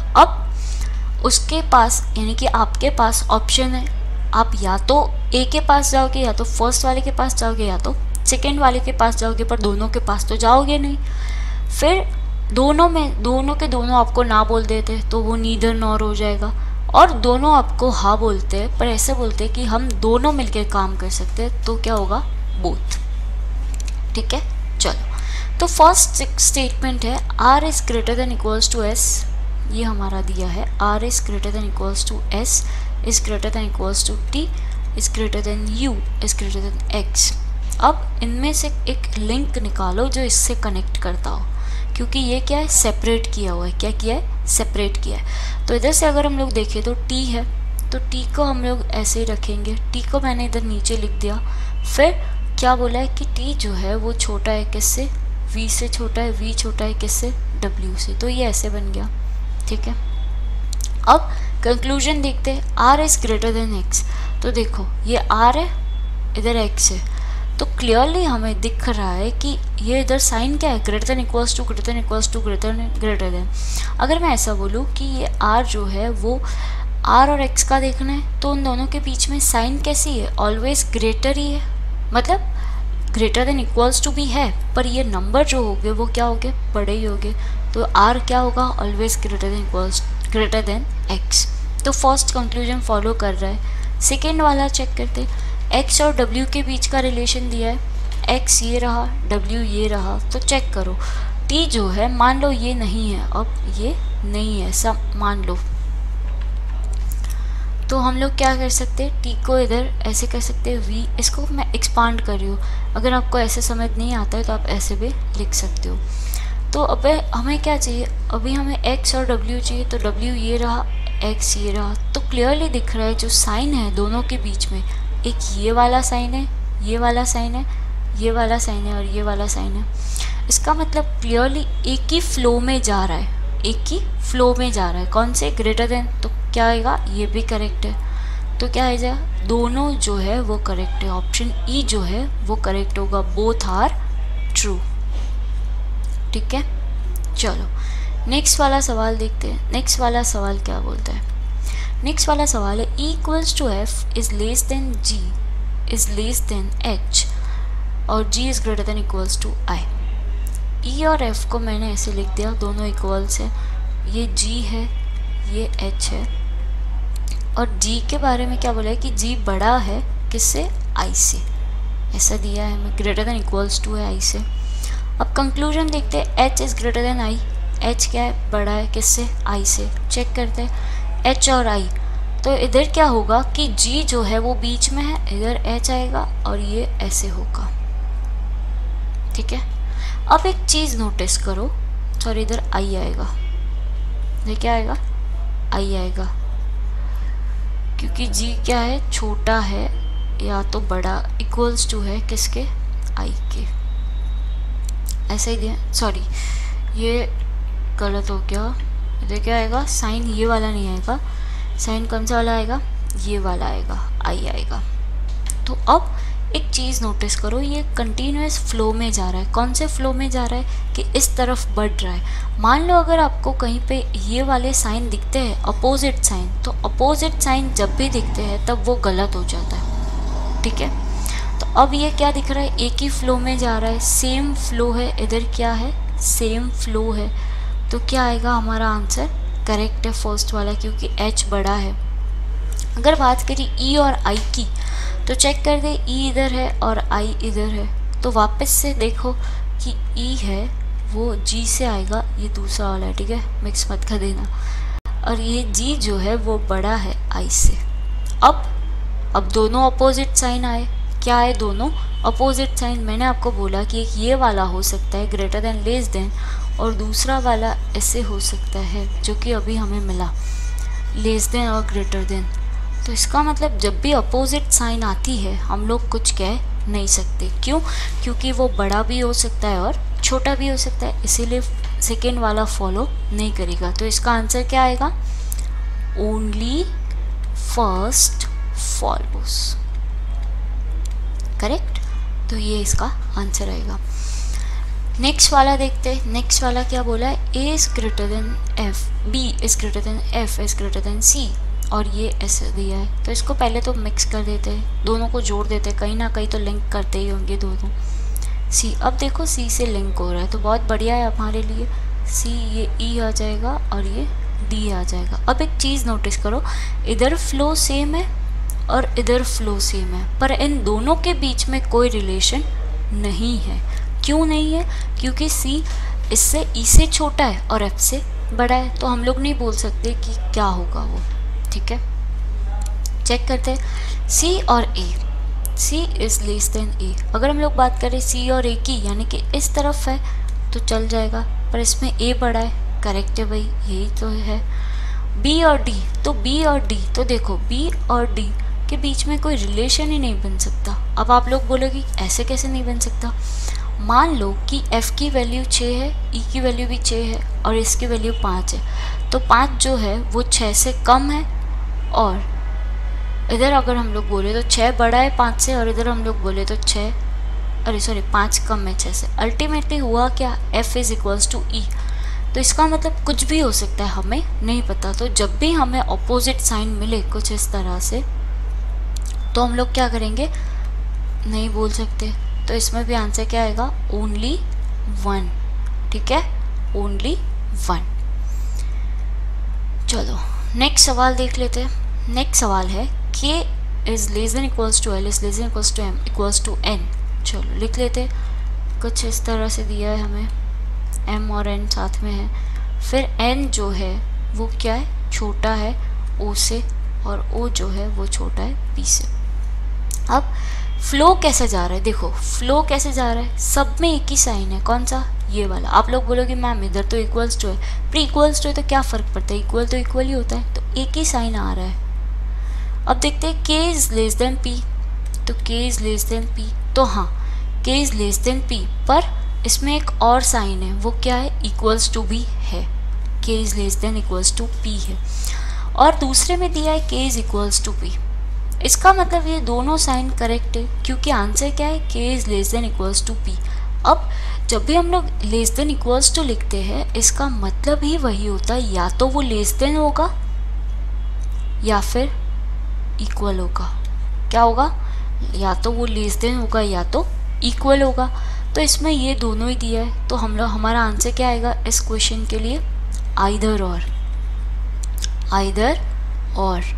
अब उसके पास यानी कि आपके पास ऑप्शन है, आप या तो ए के पास जाओगे या तो फर्स्ट वाले के पास जाओगे या तो सेकेंड वाले के पास जाओगे, पर दोनों के पास तो जाओगे नहीं। फिर दोनों में दोनों के दोनों आपको ना बोल देते तो वो नीदर नॉर हो जाएगा, और दोनों आपको हाँ बोलते हैं पर ऐसे बोलते हैं कि हम दोनों मिलकर काम कर सकते हैं तो क्या होगा, बोथ। ठीक है, चलो तो फर्स्ट स्टेटमेंट है R is greater than equals to S, ये हमारा दिया है R is greater than equals to S is greater than equals to t is greater than u is greater than x। अब इनमें से एक लिंक निकालो जो इससे कनेक्ट करता हो, क्योंकि ये क्या है, सेपरेट किया हुआ है। क्या किया है, सेपरेट किया है। तो इधर से अगर हम लोग देखें तो t है, तो t को हम लोग ऐसे ही रखेंगे, t को मैंने इधर नीचे लिख दिया। फिर क्या बोला है कि t जो है वो छोटा है किससे, v से छोटा है, v छोटा है किससे, w से, तो ये ऐसे बन गया। ठीक है, अब कंक्लूजन देखते हैं, R is greater than X. तो देखो ये आर है, इधर एक्स है, तो क्लियरली हमें दिख रहा है कि ये इधर साइन क्या है, greater than equals to greater than equals to greater than. अगर मैं ऐसा बोलूँ कि ये आर जो है वो आर और एक्स का देखना है तो उन दोनों के बीच में साइन कैसी है, ऑलवेज ग्रेटर ही है, मतलब ग्रेटर देन इक्वल्स टू भी है, पर ये नंबर जो होंगे वो क्या होंगे, बड़े ही होंगे। तो आर क्या होगा, always greater than equals greater than X. तो फर्स्ट कंक्लूजन फॉलो कर रहा है। सेकेंड वाला चेक करते, एक्स और डब्ल्यू के बीच का रिलेशन दिया है, एक्स ये रहा, डब्ल्यू ये रहा, तो चेक करो टी जो है, मान लो ये नहीं है, अब ये नहीं है ऐसा मान लो, तो हम लोग क्या कर सकते हैं, टी को इधर ऐसे कर सकते हैं वी, इसको मैं एक्सपांड कर रही हूँ, अगर आपको ऐसे समझ नहीं आता है तो आप ऐसे भी लिख सकते हो। तो अब हमें क्या चाहिए, अभी हमें x और w चाहिए, तो w ये रहा, x ये रहा, तो क्लियरली दिख रहा है जो साइन है दोनों के बीच में, एक ये वाला साइन है, ये वाला साइन है, ये वाला साइन है और ये वाला साइन है। इसका मतलब क्लियरली एक ही फ्लो में जा रहा है, एक ही फ्लो में जा रहा है। कौन से, ग्रेटर देन, तो क्या आएगा, ये भी करेक्ट है, तो क्या आ जाएगा, दोनों जो है वो करेक्ट है, ऑप्शन ई जो है वो करेक्ट होगा, बोथ आर ट्रू। ठीक है, चलो नेक्स्ट वाला सवाल देखते हैं। नेक्स्ट वाला सवाल क्या बोलता है, नेक्स्ट वाला सवाल है E equals to F is less than G is less than H और G is greater than equals to I। E और F को मैंने ऐसे लिख दिया, दोनों इक्वल्स है, ये G है, ये H है और जी के बारे में क्या बोला है कि जी बड़ा है किससे, आई से, ऐसा दिया है हमें, ग्रेटर देन इक्वल्स टू है आई से। अब कंक्लूजन देखते हैं, H is greater than I, H क्या है, बड़ा है किससे, आई से। चेक करते हैं एच और आई, तो इधर क्या होगा कि जी जो है वो बीच में है, इधर एच आएगा और ये ऐसे होगा, ठीक है। अब एक चीज़ नोटिस करो, सॉरी इधर आई आएगा, ये क्या आएगा, आई आएगा, क्योंकि जी क्या है, छोटा है या तो बड़ा, इक्वल्स टू है किसके, आई के, ऐसा ही दिया, सॉरी ये गलत हो गया, इधर क्या आएगा, साइन ये वाला नहीं आएगा, साइन कौन सा वाला आएगा, ये वाला आएगा, आई आएगा। तो अब एक चीज़ नोटिस करो, ये कंटिन्यूस फ्लो में जा रहा है, कौन से फ्लो में जा रहा है कि इस तरफ बढ़ रहा है। मान लो अगर आपको कहीं पे ये वाले साइन दिखते हैं अपोजिट साइन, तो अपोजिट साइन जब भी दिखते हैं तब वो गलत हो जाता है, ठीक है। तो अब ये क्या दिख रहा है, एक ही फ्लो में जा रहा है, सेम फ्लो है, इधर क्या है, सेम फ्लो है, तो क्या आएगा हमारा आंसर, करेक्ट है फर्स्ट वाला, क्योंकि एच बड़ा है। अगर बात करें ई और आई की, तो चेक कर दे, ई इधर है और आई इधर है, तो वापस से देखो कि ई है वो जी से आएगा, ये दूसरा वाला है, ठीक है, मिक्स मत कर देना, और ये जी जो है वो बड़ा है आई से। अब दोनों अपोजिट साइन आए, क्या है, दोनों अपोजिट साइन। मैंने आपको बोला कि एक ये वाला हो सकता है ग्रेटर देन लेस देन, और दूसरा वाला ऐसे हो सकता है जो कि अभी हमें मिला, लेस देन और ग्रेटर देन। तो इसका मतलब जब भी अपोजिट साइन आती है हम लोग कुछ कह नहीं सकते, क्यों, क्योंकि वो बड़ा भी हो सकता है और छोटा भी हो सकता है, इसीलिए सेकेंड वाला फॉलो नहीं करेगा। तो इसका आंसर क्या आएगा, ओनली फर्स्ट फॉलोस, करेक्ट। तो ये इसका आंसर आएगा। नेक्स्ट वाला देखते हैं, नेक्स्ट वाला क्या बोला है, A is greater than F, B is greater than F is greater than C, और ये ऐसे दिया है। तो इसको पहले तो मिक्स कर देते हैं, दोनों को जोड़ देते हैं, कहीं ना कहीं तो लिंक करते ही होंगे दोनों। सी, अब देखो सी से लिंक हो रहा है तो बहुत बढ़िया है हमारे लिए, सी ये ई आ जाएगा और ये डी आ जाएगा। अब एक चीज़ नोटिस करो, इधर फ्लो सेम है और इधर फ्लो सेम है, पर इन दोनों के बीच में कोई रिलेशन नहीं है। क्यों नहीं है, क्योंकि सी इससे ई से छोटा है और एफ से बड़ा है, तो हम लोग नहीं बोल सकते कि क्या होगा वो, ठीक है। चेक करते हैं सी और A, C is less than A. अगर हम लोग बात करें सी और ए की, यानी कि इस तरफ है तो चल जाएगा, पर इसमें ए बड़ा है, करेक्ट है भाई, यही तो है। बी और डी, तो बी और डी, तो देखो बी और डी के बीच में कोई रिलेशन ही नहीं बन सकता। अब आप लोग बोलोगे ऐसे कैसे नहीं बन सकता, मान लो कि f की वैल्यू 6 है, e की वैल्यू भी 6 है और इसकी वैल्यू 5 है, तो 5 जो है वो 6 से कम है, और इधर अगर हम लोग बोले तो 6 बड़ा है 5 से, और इधर हम लोग बोले तो 5 कम है 6 से। अल्टीमेटली हुआ क्या, f is equals to E. तो इसका मतलब कुछ भी हो सकता है, हमें नहीं पता। तो जब भी हमें अपोजिट साइन मिले कुछ इस तरह से, तो हम लोग क्या करेंगे, नहीं बोल सकते। तो इसमें भी आंसर क्या आएगा, ओनली 1, ठीक है, ओनली 1। चलो नेक्स्ट सवाल देख लेते हैं। नेक्स्ट सवाल है k is less than equals to l is less than equals to m equals to n। चलो लिख लेते हैं, कुछ इस तरह से दिया है हमें, m और n साथ में है, फिर n जो है वो क्या है, छोटा है o से, और o जो है वो छोटा है p से। अब फ्लो कैसे जा रहा है, देखो फ्लो कैसे जा रहा है, सब में एक ही साइन है, कौन सा, ये वाला। आप लोग बोलोगे मैम इधर तो इक्वल्स टू है, पर इक्वल्स टू है तो क्या फ़र्क पड़ता है, इक्वल तो इक्वल ही होता है, तो एक ही साइन आ रहा है। अब देखते हैं k is less than p, तो k is less than p, तो हाँ k is less than p, पर इसमें एक और साइन है, वो क्या है, इक्वल्स टू भी है, k is less than equals to p है, और दूसरे में दिया है k is equals to p। इसका मतलब ये दोनों साइन करेक्ट है, क्योंकि आंसर क्या है, k is less than equals to p। अब जब भी हम लोग लेस देन इक्वल्स टू लिखते हैं, इसका मतलब ही वही होता है, या तो वो लेस देन होगा या फिर इक्वल होगा। क्या होगा, या तो वो लेस देन होगा या तो इक्वल होगा। तो इसमें ये दोनों ही दिया है, तो हम लोग, हमारा आंसर क्या आएगा इस क्वेश्चन के लिए, आइदर और,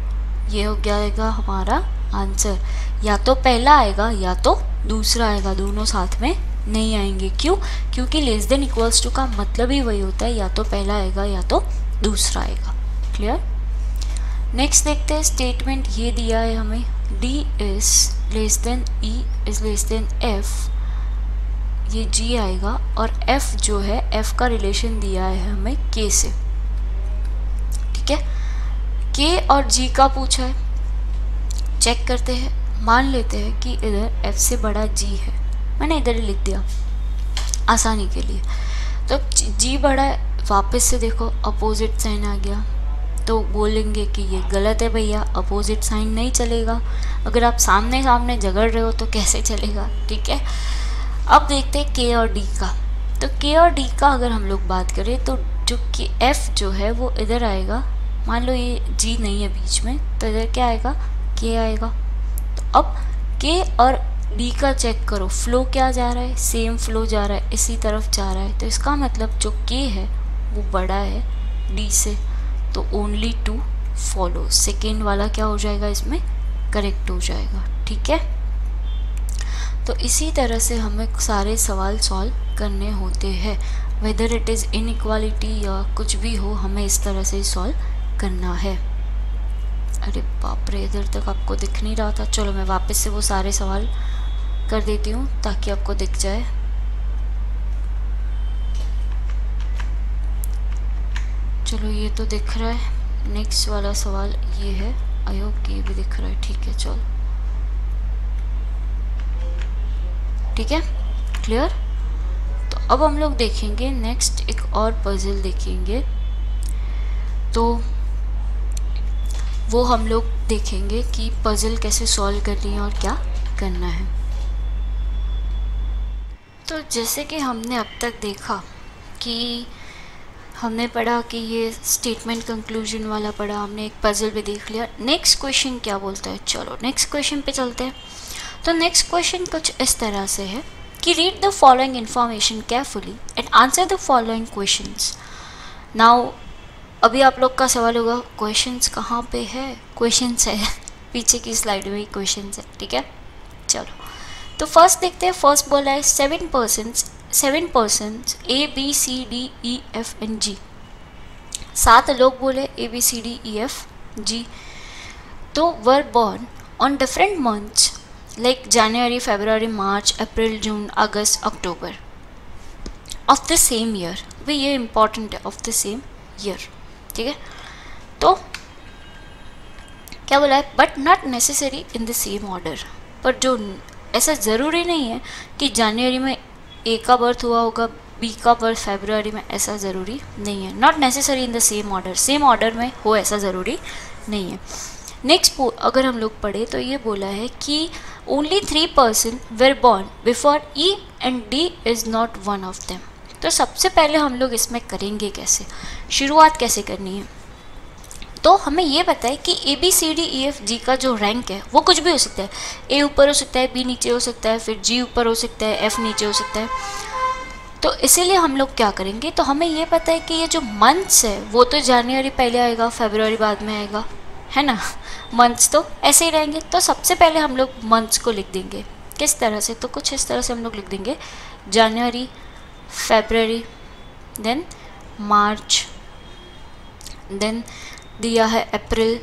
ये हो गया आएगा हमारा आंसर। या तो पहला आएगा या तो दूसरा आएगा, दोनों साथ में नहीं आएंगे। क्यों? क्योंकि लेस देन इक्वल्स टू का मतलब ही वही होता है, या तो पहला आएगा या तो दूसरा आएगा। क्लियर? नेक्स्ट देखते हैं स्टेटमेंट ये दिया है हमें, D is less than E is less than F, ये G आएगा, और F जो है F का रिलेशन दिया है हमें K से। ठीक है, K और G का पूछा है, चेक करते हैं। मान लेते हैं कि इधर F से बड़ा G है, मैंने इधर ही लिख दिया आसानी के लिए। तो G बड़ा है, वापस से देखो अपोजिट साइन आ गया, तो बोलेंगे कि ये गलत है भैया, अपोजिट साइन नहीं चलेगा। अगर आप सामने सामने झगड़ रहे हो तो कैसे चलेगा? ठीक है, अब देखते हैं K और D का। तो K और D का अगर हम लोग बात करें तो जो F जो है वो इधर आएगा, मान लो ये G नहीं है बीच में, तो इधर क्या आएगा? K आएगा। तो अब K और D का चेक करो, फ्लो क्या जा रहा है? सेम फ्लो जा रहा है, इसी तरफ जा रहा है। तो इसका मतलब जो K है वो बड़ा है D से, तो ओनली टू फॉलो, सेकेंड वाला क्या हो जाएगा इसमें? करेक्ट हो जाएगा। ठीक है, तो इसी तरह से हमें सारे सवाल सॉल्व करने होते हैं, वेदर इट इज़ इनइक्वालिटी या कुछ भी हो, हमें इस तरह से सॉल्व करना है। अरे बाप रे, इधर तक आपको दिख नहीं रहा था। चलो मैं वापस से वो सारे सवाल कर देती हूँ ताकि आपको दिख जाए। चलो ये तो दिख रहा है। नेक्स्ट वाला सवाल ये है, आई होप कि ये भी दिख रहा है। ठीक है, चलो ठीक है, क्लियर। तो अब हम लोग देखेंगे नेक्स्ट एक और पजल देखेंगे, तो वो हम लोग देखेंगे कि पजल कैसे सॉल्व करनी है और क्या करना है। तो जैसे कि हमने अब तक देखा कि हमने पढ़ा कि ये स्टेटमेंट कंक्लूजन वाला पढ़ा, हमने एक पजल भी देख लिया। नेक्स्ट क्वेश्चन क्या बोलता है, चलो नेक्स्ट क्वेश्चन पे चलते हैं। तो नेक्स्ट क्वेश्चन कुछ इस तरह से है कि read the following information carefully and answer the following questions. Now अभी आप लोग का सवाल होगा क्वेश्चंस कहाँ पे है? क्वेश्चंस है पीछे की स्लाइड में ही क्वेश्चंस है। ठीक है, चलो तो फर्स्ट देखते हैं। फर्स्ट बोला है 7 persons A B C D E F and G, 7 लोग बोले A B C D E F G, तो were born on different months like January, February, March, April, June, August, October of the same year। भाई ये important है, of the same year। ठीक है, तो क्या बोला है? But not necessary in the same order, पर जो ऐसा ज़रूरी नहीं है कि जनवरी में ए का बर्थ हुआ होगा, बी का बर्थ फरवरी में, ऐसा ज़रूरी नहीं है। Not necessary in the same order, same order में हो ऐसा ज़रूरी नहीं है। नेक्स्ट अगर हम लोग पढ़े तो ये बोला है कि only 3 person were born before E and D is not one of them. तो सबसे पहले हम लोग इसमें करेंगे कैसे, शुरुआत कैसे करनी है? तो हमें ये पता है कि A B C D E F G का जो रैंक है वो कुछ भी हो सकता है। ए ऊपर हो सकता है, बी नीचे हो सकता है, फिर जी ऊपर हो सकता है, एफ नीचे हो सकता है। तो इसीलिए हम लोग क्या करेंगे, तो हमें ये पता है कि ये जो मंथ्स है वो तो जनवरी पहले आएगा, फरवरी बाद में आएगा, है ना। मंथ्स तो ऐसे ही रहेंगे। तो सबसे पहले हम लोग मंथ्स को लिख देंगे। किस तरह से? तो कुछ इस तरह से हम लोग लिख देंगे, जनवरी, फरवरी, देन मार्च, देन दिया है अप्रैल,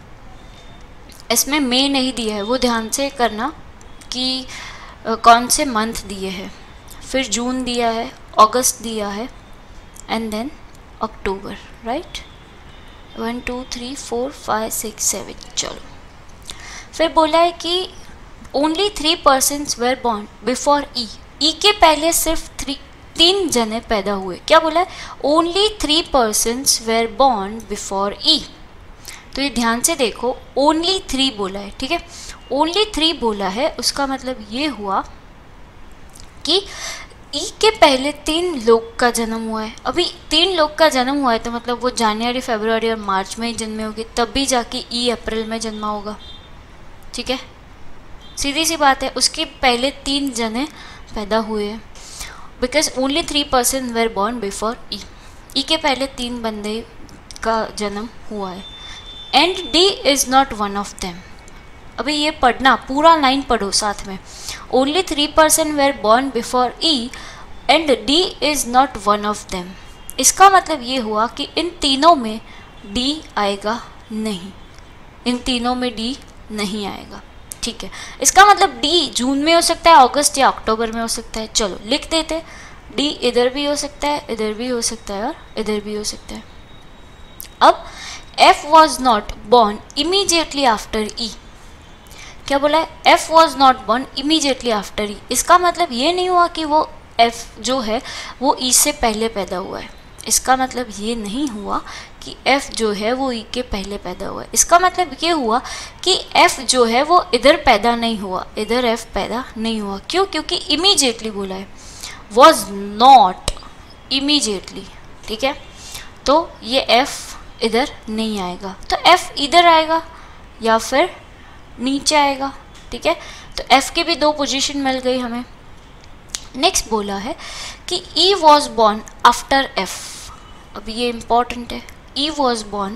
इसमें मई नहीं दिया है, वो ध्यान से करना कि कौन से मंथ दिए हैं। फिर जून दिया है, अगस्त दिया है, एंड देन अक्टूबर, राइट। 1 2 3 4 5 6 7। चलो फिर बोला है कि only 3 persons were born before E. E के पहले सिर्फ 3 जने पैदा हुए। क्या बोला है? Only 3 persons were born before E. तो ये ध्यान से देखो, ओनली 3 बोला है, ठीक है। ओनली 3 बोला है, उसका मतलब ये हुआ कि ई के पहले 3 लोग का जन्म हुआ है। अभी 3 लोग का जन्म हुआ है तो मतलब वो जनवरी, फरवरी और मार्च में ही जन्मे होगी, तब भी जाके ई अप्रैल में जन्मा होगा, ठीक है। सीधी सी बात है, उसके पहले 3 जने पैदा हुए हैं, because only 3 person were born before E. E के पहले 3 बंदे का जन्म हुआ है। And D is not one of them. अभी ये पढ़ना, पूरा लाइन पढ़ो साथ में। Only 3% were born before E and D is not one of them. इसका मतलब ये हुआ कि इन तीनों में डी आएगा नहीं, इन तीनों में डी नहीं आएगा। ठीक है, इसका मतलब डी जून में हो सकता है, अगस्त या अक्टूबर में हो सकता है। चलो लिख देते, डी इधर भी हो सकता है, इधर भी हो सकता है और इधर भी हो सकता है। अब F was not born immediately after E। क्या बोला है? F was not born immediately after E। इसका मतलब ये नहीं हुआ कि वो F जो है वो E से पहले पैदा हुआ है। इसका मतलब ये नहीं हुआ कि F जो है वो E के पहले पैदा हुआ है। इसका मतलब ये हुआ कि F जो है वो इधर पैदा नहीं हुआ, इधर F पैदा नहीं हुआ। क्यों? क्योंकि इमीडिएटली बोला है, was not immediately। ठीक है, तो ये F इधर नहीं आएगा, तो F इधर आएगा या फिर नीचे आएगा। ठीक है, तो F की भी दो पोजीशन मिल गई हमें। नेक्स्ट बोला है कि E was born after F। अब ये इम्पॉर्टेंट है, E was born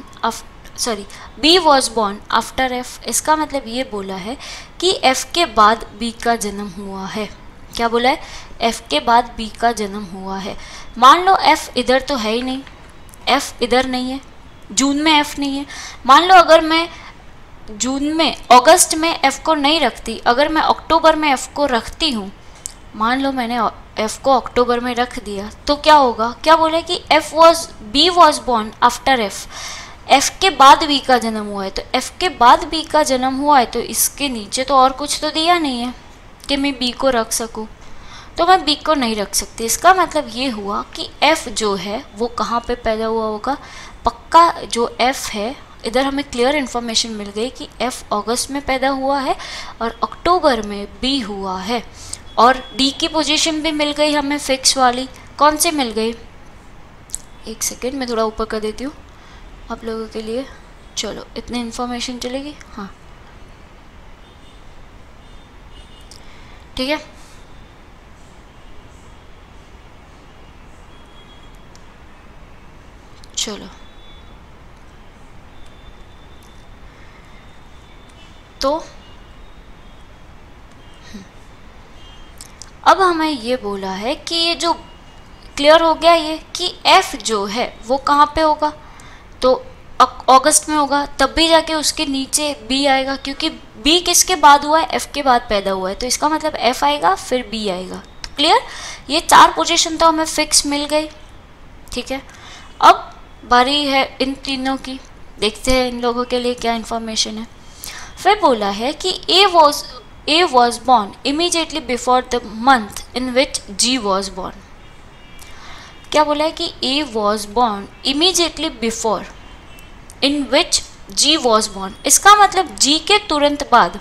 B was born after F। इसका मतलब ये बोला है कि F के बाद B का जन्म हुआ है। क्या बोला है? F के बाद B का जन्म हुआ है। मान लो F इधर तो है ही नहीं, F इधर नहीं है, जून में F नहीं है। मान लो अगर मैं जून में, अगस्त में F को नहीं रखती, अगर मैं अक्टूबर में F को रखती हूँ, मान लो मैंने F को अक्टूबर में रख दिया, तो क्या होगा? क्या बोले कि B was born after F। F के बाद B का जन्म हुआ है, तो F के बाद B का जन्म हुआ है, तो इसके नीचे तो और कुछ तो दिया नहीं है कि मैं B को रख सकूँ, तो मैं B को नहीं रख सकती। इसका मतलब ये हुआ कि F जो है वो कहाँ पे पैदा हुआ होगा? पक्का जो F है, इधर हमें क्लियर इन्फॉर्मेशन मिल गई कि F अगस्त में पैदा हुआ है और अक्टूबर में B हुआ है। और D की पोजीशन भी मिल गई हमें फिक्स वाली। कौन से मिल गई? एक सेकेंड, मैं थोड़ा ऊपर कर देती हूँ आप लोगों के लिए। चलो इतनी इन्फॉर्मेशन चलेगी। हाँ ठीक है, चलो तो अब हमें ये बोला है कि ये जो क्लियर हो गया ये कि F जो है वो कहाँ पे होगा? तो अगस्त में होगा, तब भी जाके उसके नीचे B आएगा, क्योंकि B किसके बाद हुआ है? F के बाद पैदा हुआ है, तो इसका मतलब F आएगा फिर B आएगा। तो क्लियर, ये चार पोजीशन तो हमें फिक्स मिल गई। ठीक है, अब बारी है इन तीनों की, देखते हैं इन लोगों के लिए क्या इन्फॉर्मेशन है। फिर बोला है कि A was born immediately before the month in which G was born। क्या बोला है कि A was born immediately before in which G was born। इसका मतलब G के तुरंत बाद,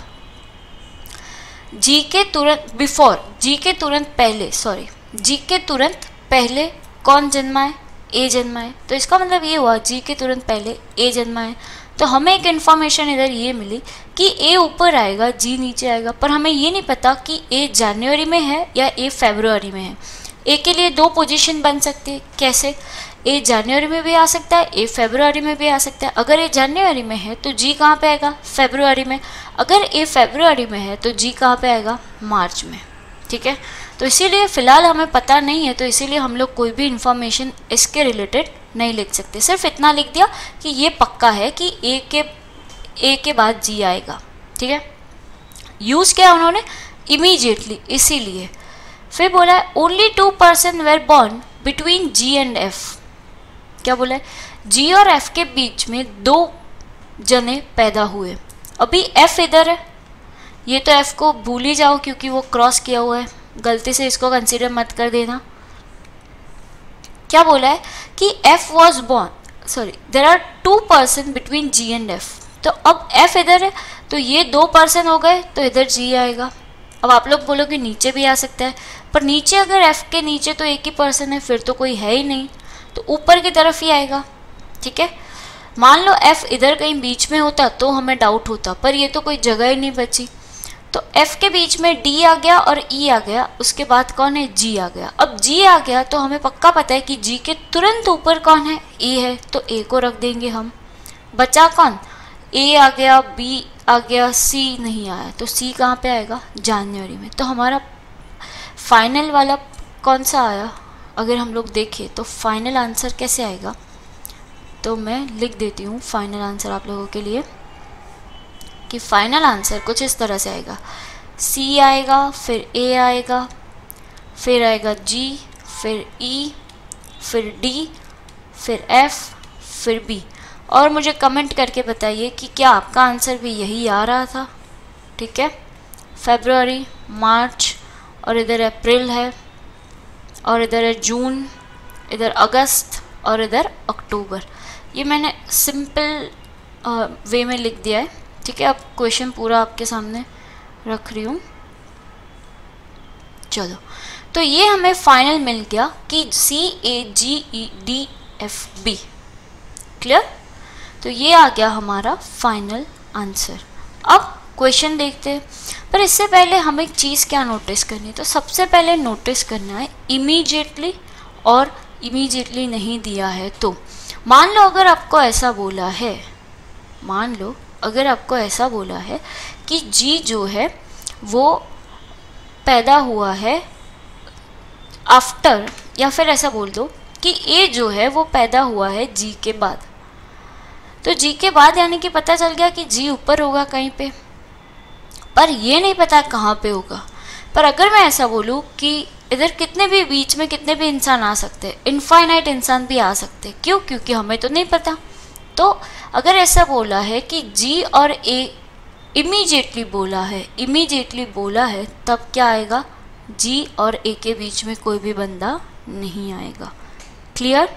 G के तुरंत बिफोर, G के तुरंत पहले, G के तुरंत पहले कौन जन्मा है? A जन्मा है। तो इसका मतलब ये हुआ G के तुरंत पहले A जन्मा है। तो हमें एक इन्फॉर्मेशन इधर ये मिली कि A ऊपर आएगा, G नीचे आएगा, पर हमें ये नहीं पता कि A जनवरी में है या A फरवरी में है। A के लिए दो पोजीशन बन सकती है। कैसे? A जनवरी में भी आ सकता है, A फरवरी में भी आ सकता है। अगर A जनवरी में है तो G कहाँ पे आएगा? फरवरी में। अगर A फरवरी में है तो G कहाँ पे आएगा? मार्च में। ठीक है, तो इसीलिए फ़िलहाल हमें पता नहीं है, तो इसीलिए हम लोग कोई भी इन्फॉर्मेशन इसके रिलेटेड नहीं लिख सकते। सिर्फ इतना लिख दिया कि ये पक्का है कि A के बाद G आएगा। ठीक है, यूज़ किया उन्होंने इमीडिएटली, इसीलिए। फिर बोला है only 2% were born between G and F। क्या बोला है? G और F के बीच में दो जने पैदा हुए। अभी F इधर है, ये तो F को भूल ही जाओ क्योंकि वो क्रॉस किया हुआ है, गलती से इसको कंसीडर मत कर देना। क्या बोला है कि F was born, there are 2% between G and F। तो अब F इधर है तो ये 2% हो गए, तो इधर G आएगा। अब आप लोग बोलो कि नीचे भी आ सकता है, पर नीचे अगर F के नीचे तो एक ही पर्सन है, फिर तो कोई है ही नहीं, तो ऊपर की तरफ ही आएगा। ठीक है, मान लो F इधर कहीं बीच में होता तो हमें डाउट होता, पर ये तो कोई जगह ही नहीं बची। तो F के बीच में D आ गया और E आ गया, उसके बाद कौन है? G आ गया। अब G आ गया तो हमें पक्का पता है कि G के तुरंत ऊपर कौन है? A है, तो A को रख देंगे हम। बचा कौन? ए आ गया, बी आ गया, सी नहीं आया, तो सी कहाँ पे आएगा? जनवरी में। तो हमारा फाइनल वाला कौन सा आया? अगर हम लोग देखें तो फाइनल आंसर कैसे आएगा, तो मैं लिख देती हूँ फाइनल आंसर आप लोगों के लिए कि फाइनल आंसर कुछ इस तरह से आएगा, सी आएगा, फिर ए आएगा, फिर आएगा जी, फिर ई, फिर डी, फिर एफ, फिर बी। और मुझे कमेंट करके बताइए कि क्या आपका आंसर भी यही आ रहा था। ठीक है, फरवरी, मार्च, और इधर अप्रैल है, और इधर है जून, इधर अगस्त, और इधर अक्टूबर। ये मैंने सिंपल वे में लिख दिया है। ठीक है, अब क्वेश्चन पूरा आपके सामने रख रही हूँ। चलो, तो ये हमें फाइनल मिल गया कि CAGEDFB। क्लियर? तो ये आ गया हमारा फाइनल आंसर। अब क्वेश्चन देखते हैं, पर इससे पहले हमें एक चीज़ क्या नोटिस करनी है, तो सबसे पहले नोटिस करना है इमीडिएटली और इमीडिएटली नहीं दिया है। तो मान लो अगर आपको ऐसा बोला है, मान लो अगर आपको ऐसा बोला है कि जी जो है वो पैदा हुआ है आफ्टर, या फिर ऐसा बोल दो कि ए जो है वो पैदा हुआ है जी के बाद, तो जी के बाद यानी कि पता चल गया कि जी ऊपर होगा कहीं पे, पर ये नहीं पता कहाँ पे होगा। पर अगर मैं ऐसा बोलूँ कि इधर कितने भी बीच में कितने भी इंसान आ सकते हैं, इनफाइनाइट इंसान भी आ सकते हैं, क्यों? क्योंकि हमें तो नहीं पता। तो अगर ऐसा बोला है कि जी और ए इमीडिएटली बोला है, इमीडिएटली बोला है, तब क्या आएगा? जी और ए के बीच में कोई भी बंदा नहीं आएगा। क्लियर?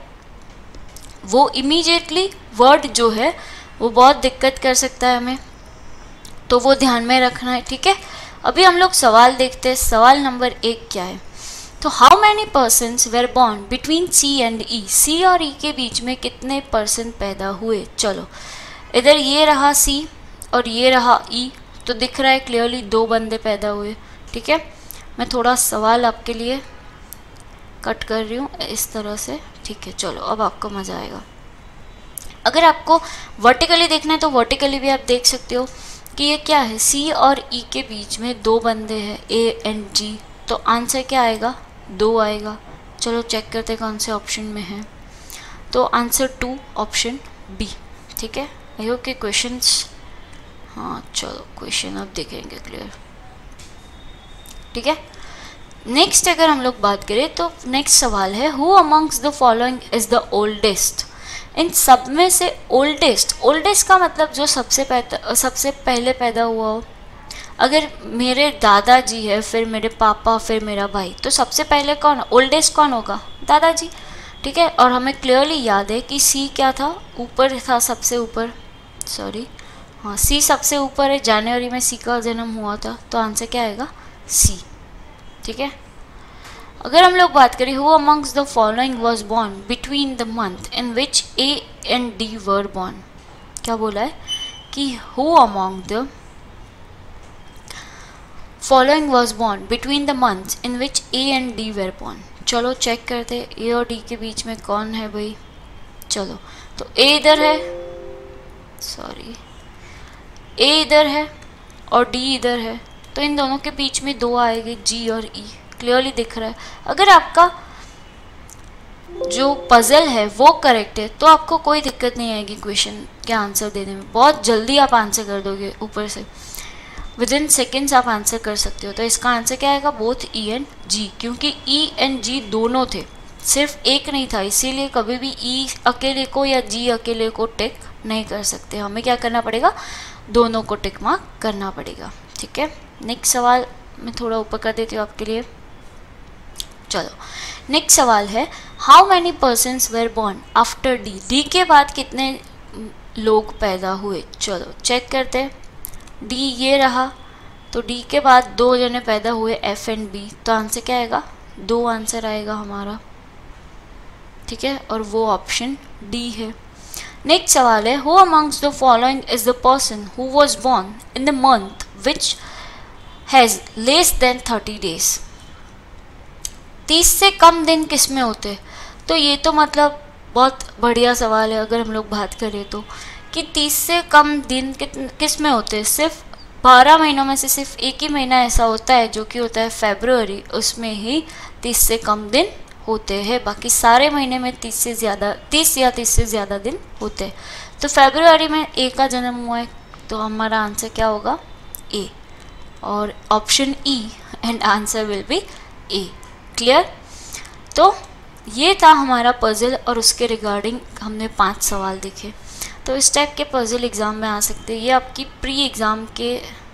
वो इमीडिएटली वर्ड जो है वो बहुत दिक्कत कर सकता है हमें, तो वो ध्यान में रखना है। ठीक है, अभी हम लोग सवाल देखते हैं। सवाल नंबर 1 क्या है, तो how many persons were born between C and E, C और ई के बीच में कितने पर्सन पैदा हुए। चलो, इधर ये रहा सी और ये रहा ई, तो दिख रहा है क्लियरली 2 बंदे पैदा हुए। ठीक है, मैं थोड़ा सवाल आपके लिए कट कर रही हूँ इस तरह से। ठीक है, चलो अब आपको मज़ा आएगा। अगर आपको वर्टिकली देखना है तो वर्टिकली भी आप देख सकते हो कि ये क्या है, सी और ई के बीच में 2 बंदे हैं, ए एंड जी, तो आंसर क्या आएगा? 2 आएगा। चलो चेक करते हैं कौन से ऑप्शन में है, तो आंसर 2 ऑप्शन बी। ठीक है, आई होप के क्वेश्चंस, हाँ चलो क्वेश्चन अब देखेंगे क्लियर। ठीक है, नेक्स्ट अगर हम लोग बात करें तो नेक्स्ट सवाल है, who amongst the following is the oldest. इन सब में से ओल्डेस्ट, ओल्डेस्ट का मतलब जो सबसे पहले पैदा हुआ हो। अगर मेरे दादाजी है, फिर मेरे पापा, फिर मेरा भाई, तो सबसे पहले कौन, ओल्डेस्ट कौन होगा? दादाजी। ठीक है, और हमें क्लियरली याद है कि सी क्या था, ऊपर था, सबसे ऊपर, सॉरी हाँ सी सबसे ऊपर है, जनवरी में सी का जन्म हुआ था, तो आंसर क्या आएगा? सी। ठीक है, अगर हम लोग बात करें, who amongst the following was born between the month in which A and D were born. क्या बोला है कि who among the following was born between the months in which A and D were born. चलो चेक करते हैं ए और डी के बीच में कौन है भाई। चलो, तो ए इधर है, सॉरी ए इधर है और डी इधर है, तो इन दोनों के बीच में 2 आएंगे, जी और ई, क्लियरली दिख रहा है। अगर आपका जो पजल है वो करेक्ट है तो आपको कोई दिक्कत नहीं आएगी क्वेश्चन के आंसर देने में, बहुत जल्दी आप आंसर कर दोगे, ऊपर से विद इन सेकेंड्स आप आंसर कर सकते हो। तो इसका आंसर क्या आएगा? बोथ ई एंड जी, क्योंकि ई एंड जी दोनों थे, सिर्फ एक नहीं था, इसीलिए कभी भी ई अकेले को या जी अकेले को टिक नहीं कर सकते, हमें क्या करना पड़ेगा? दोनों को टिक मार्क करना पड़ेगा। ठीक है, नेक्स्ट सवाल मैं थोड़ा ऊपर कर देती हूँ आपके लिए। चलो, नेक्स्ट सवाल है, how many persons were born after D, D के बाद कितने लोग पैदा हुए। चलो चेक करते हैं, डी ये रहा, तो डी के बाद 2 जने पैदा हुए, एफ एंड बी, तो आंसर क्या आएगा? 2 आंसर आएगा हमारा। ठीक है, और वो ऑप्शन डी है। नेक्स्ट सवाल है, who amongst the following is the person who was born in the month which has less than 30 days. 30 से कम दिन किस में होते? तो ये तो मतलब बहुत बढ़िया सवाल है अगर हम लोग बात करें तो, कि 30 से कम दिन किस में होते हैं, सिर्फ 12 महीनों में से सिर्फ एक ही महीना ऐसा होता है जो कि होता है फरवरी, उसमें ही 30 से कम दिन होते हैं, बाकी सारे महीने में 30 या 30 से ज़्यादा दिन होते हैं। तो फरवरी में ए का जन्म हुआ है, तो हमारा आंसर क्या होगा, ए, और option E, and answer will be A. Clear? तो ये था हमारा पजल, और उसके रिगार्डिंग हमने 5 सवाल देखे। तो इस टाइप के पजल एग्ज़ाम में आ सकते हैं। ये आपकी प्री एग्ज़ाम के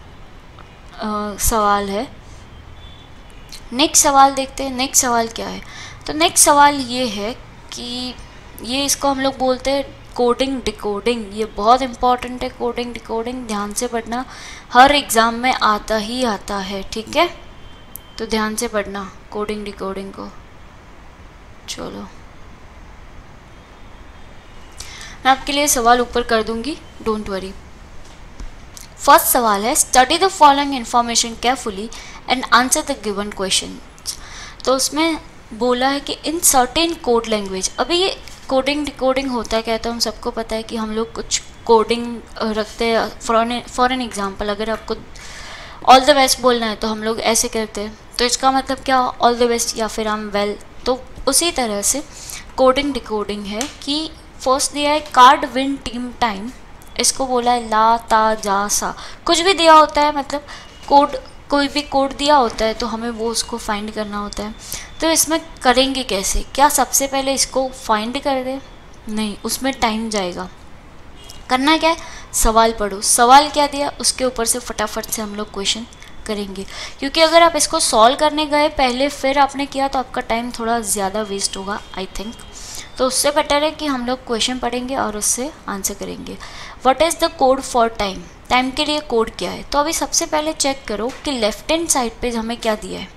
सवाल है। नेक्स्ट सवाल देखते हैं। नेक्स्ट सवाल क्या है? तो नेक्स्ट सवाल ये है कि ये इसको हम लोग बोलते हैं कोडिंग डिकोडिंग। ये बहुत इंपॉर्टेंट है, कोडिंग डिकोडिंग, ध्यान से पढ़ना, हर एग्ज़ाम में आता ही आता है, ठीक है? तो ध्यान से पढ़ना कोडिंग डिकोडिंग को। चलो, मैं आपके लिए सवाल ऊपर कर दूंगी, डोंट वरी। फर्स्ट सवाल है, study the following information carefully and answer the given question. तो उसमें बोला है कि इन सर्टेन कोड लैंग्वेज। अभी ये कोडिंग डिकोडिंग होता है क्या? तो हम सबको पता है कि हम लोग कुछ कोडिंग रखते हैं। फॉर एन एग्जाम्पल, अगर आपको ऑल द बेस्ट बोलना है तो हम लोग ऐसे करते हैं, तो इसका मतलब क्या, ऑल द बेस्ट या फिर हम वेल। तो उसी तरह से कोडिंग डिकोडिंग है कि फर्स्ट दिया है कार्ड विन टीम टाइम, इसको बोला है ला ता जा सा, कुछ भी दिया होता है, मतलब कोड, कोई भी कोड दिया होता है तो हमें वो उसको फाइंड करना होता है। तो इसमें करेंगे कैसे? क्या सबसे पहले इसको फाइंड कर दे? नहीं, उसमें टाइम जाएगा। करना क्या है, सवाल पढ़ो, सवाल क्या दिया उसके ऊपर से फटाफट से हम लोग क्वेश्चन करेंगे, क्योंकि अगर आप इसको सॉल्व करने गए पहले फिर आपने किया तो आपका टाइम थोड़ा ज़्यादा वेस्ट होगा आई थिंक। तो उससे बेटर है कि हम लोग क्वेश्चन पढ़ेंगे और उससे आंसर करेंगे। What is the code for time? Time के लिए कोड क्या है? तो अभी सबसे पहले चेक करो कि लेफ्ट हैंड साइड पे हमें क्या दिया है।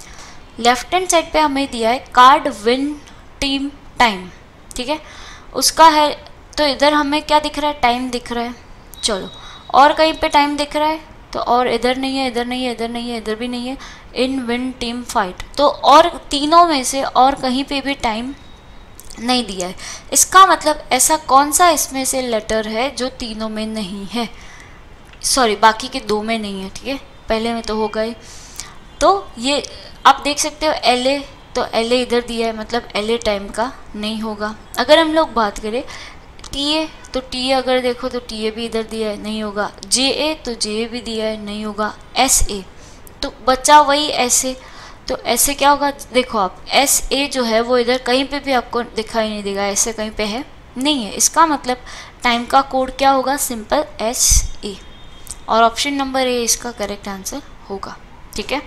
लेफ्ट हैंड साइड पे हमें दिया है कार्ड विन टीम टाइम, ठीक है, उसका है। तो इधर हमें क्या दिख रहा है, टाइम दिख रहा है। चलो, और कहीं पे टाइम दिख रहा है? तो और इधर नहीं है, इधर नहीं है, इधर नहीं है, इधर भी नहीं है। इन विन टीम फाइट, तो और तीनों में से और कहीं पे भी टाइम नहीं दिया है। इसका मतलब ऐसा कौन सा इसमें से लेटर है जो तीनों में नहीं है, सॉरी बाकी के 2 में नहीं है, ठीक है, पहले में तो हो गए। तो ये आप देख सकते हो LA, तो LA इधर दिया है, मतलब LA टाइम का नहीं होगा। अगर हम लोग बात करें TA, तो TA अगर देखो तो TA भी इधर दिया है, नहीं होगा। JA, तो JA भी दिया है, नहीं होगा। SA, तो बचा वही ऐसे, तो ऐसे क्या होगा, देखो आप SA जो है वो इधर कहीं पे भी आपको दिखाई नहीं देगा, ऐसे कहीं पे है नहीं है। इसका मतलब टाइम का कोड क्या होगा, सिंपल SA, और ऑप्शन नंबर A इसका करेक्ट आंसर होगा, ठीक है।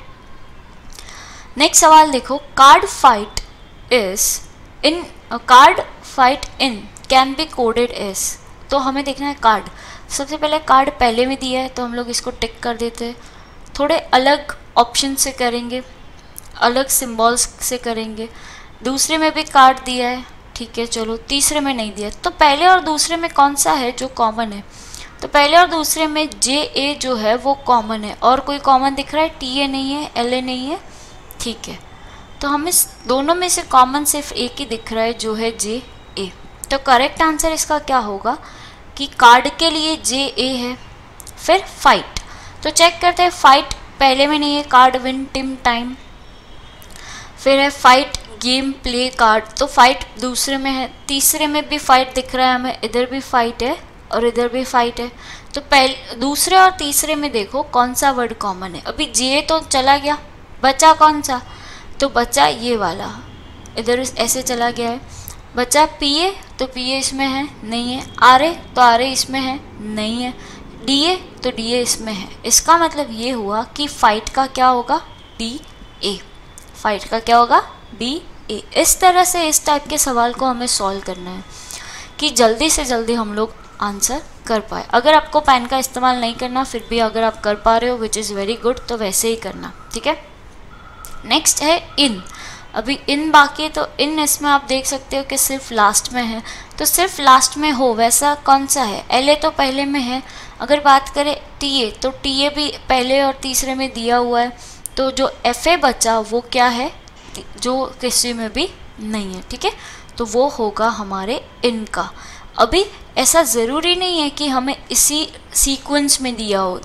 नेक्स्ट सवाल देखो, card fight in can be coded as. तो हमें देखना है कार्ड, सबसे पहले कार्ड पहले में दिया है तो हम लोग इसको टिक कर देते हैं। थोड़े अलग ऑप्शन से करेंगे, अलग सिंबल्स से करेंगे। दूसरे में भी कार्ड दिया है, ठीक है, चलो तीसरे में नहीं दिया। तो पहले और दूसरे में कौन सा है जो कॉमन है? तो पहले और दूसरे में JA जो है वो कॉमन है, और कोई कॉमन दिख रहा है? TA नहीं है, LA नहीं है, ठीक है। तो हमें दोनों में से कॉमन सिर्फ एक ही दिख रहा है जो है JA। तो करेक्ट आंसर इसका क्या होगा कि कार्ड के लिए JA है। फिर फाइट, तो चेक करते हैं, फाइट पहले में नहीं है, कार्ड विन टीम टाइम। फिर है फाइट गेम प्ले कार्ड, तो फाइट दूसरे में है। तीसरे में भी फाइट दिख रहा है हमें, इधर भी फाइट है और इधर भी फाइट है। तो पहले दूसरे और तीसरे में देखो कौन सा वर्ड कॉमन है। अभी JA तो चला गया, बचा कौन सा? तो बचा ये वाला, इधर ऐसे चला गया है। बचा PA, तो PA इसमें है, नहीं है। RA, तो RA इसमें है, नहीं है। DA, तो DA इसमें है। इसका मतलब ये हुआ कि फाइट का क्या होगा, DA। फाइट का क्या होगा, DA। इस तरह से इस टाइप के सवाल को हमें सॉल्व करना है कि जल्दी से जल्दी हम लोग आंसर कर पाए। अगर आपको पेन का इस्तेमाल नहीं करना, फिर भी अगर आप कर पा रहे हो विच इज़ वेरी गुड, तो वैसे ही करना, ठीक है। नेक्स्ट है इन। अभी इन बाकी है, तो इन इसमें आप देख सकते हो कि सिर्फ लास्ट में है, तो सिर्फ लास्ट में हो वैसा कौन सा है? LA तो पहले में है। अगर बात करें TA, तो TA भी पहले और तीसरे में दिया हुआ है। तो जो FA बचा वो क्या है, जो किसी में भी नहीं है, ठीक है, तो वो होगा हमारे इन का। अभी ऐसा ज़रूरी नहीं है कि हमें इसी सीक्वेंस में दिया हो,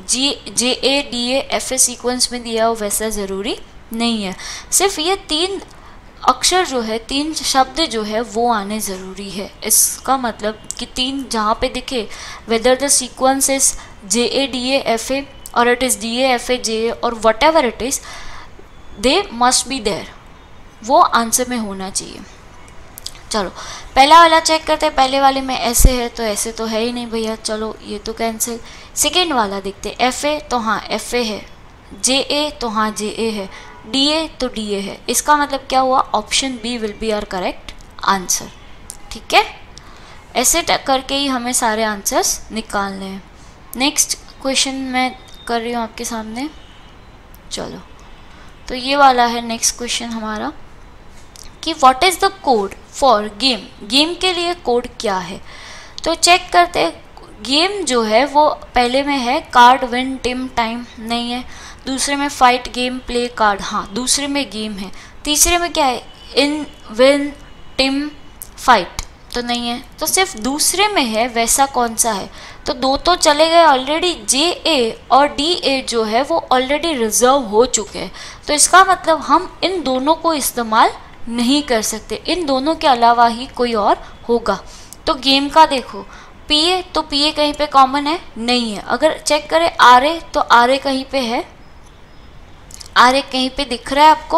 JADA सीक्वेंस में दिया हो, वैसा ज़रूरी नहीं है। सिर्फ ये 3 अक्षर जो है, 3 शब्द जो है वो आने ज़रूरी है। इसका मतलब कि 3 जहाँ पे दिखे, whether the sequence is JADA और इट इज़ DAFA JA और whatever it is, they must be there, वो आंसर में होना चाहिए। चलो पहला वाला चेक करते हैं। पहले वाले में ऐसे है तो ऐसे तो है ही नहीं भैया, चलो ये तो कैंसिल। सेकेंड वाला देखते हैं, FA तो हाँ FA है, JA तो हाँ JA है, DA तो DA है। इसका मतलब क्या हुआ, option B will be our correct answer. ठीक है, ऐसे करके ही हमें सारे आंसर्स निकालने हैं। नेक्स्ट क्वेश्चन मैं कर रही हूँ आपके सामने। चलो तो ये वाला है नेक्स्ट क्वेश्चन हमारा कि what is the code for game. Game के लिए कोड क्या है, तो चेक करते हैं। गेम जो है वो पहले में है कार्ड विन टिम टाइम, नहीं है। दूसरे में फाइट गेम प्ले कार्ड, हाँ दूसरे में गेम है। तीसरे में क्या है, इन विन टिम फाइट, तो नहीं है। तो सिर्फ दूसरे में है, वैसा कौन सा है, तो 2 तो चले गए ऑलरेडी। JA और DA जो है वो ऑलरेडी रिजर्व हो चुके हैं, तो इसका मतलब हम इन दोनों को इस्तेमाल नहीं कर सकते, इन दोनों के अलावा ही कोई और होगा। तो गेम का देखो, PA तो PA कहीं पे कॉमन है, नहीं है। अगर चेक करें RA तो RA कहीं पे है, RA कहीं पे दिख रहा है आपको,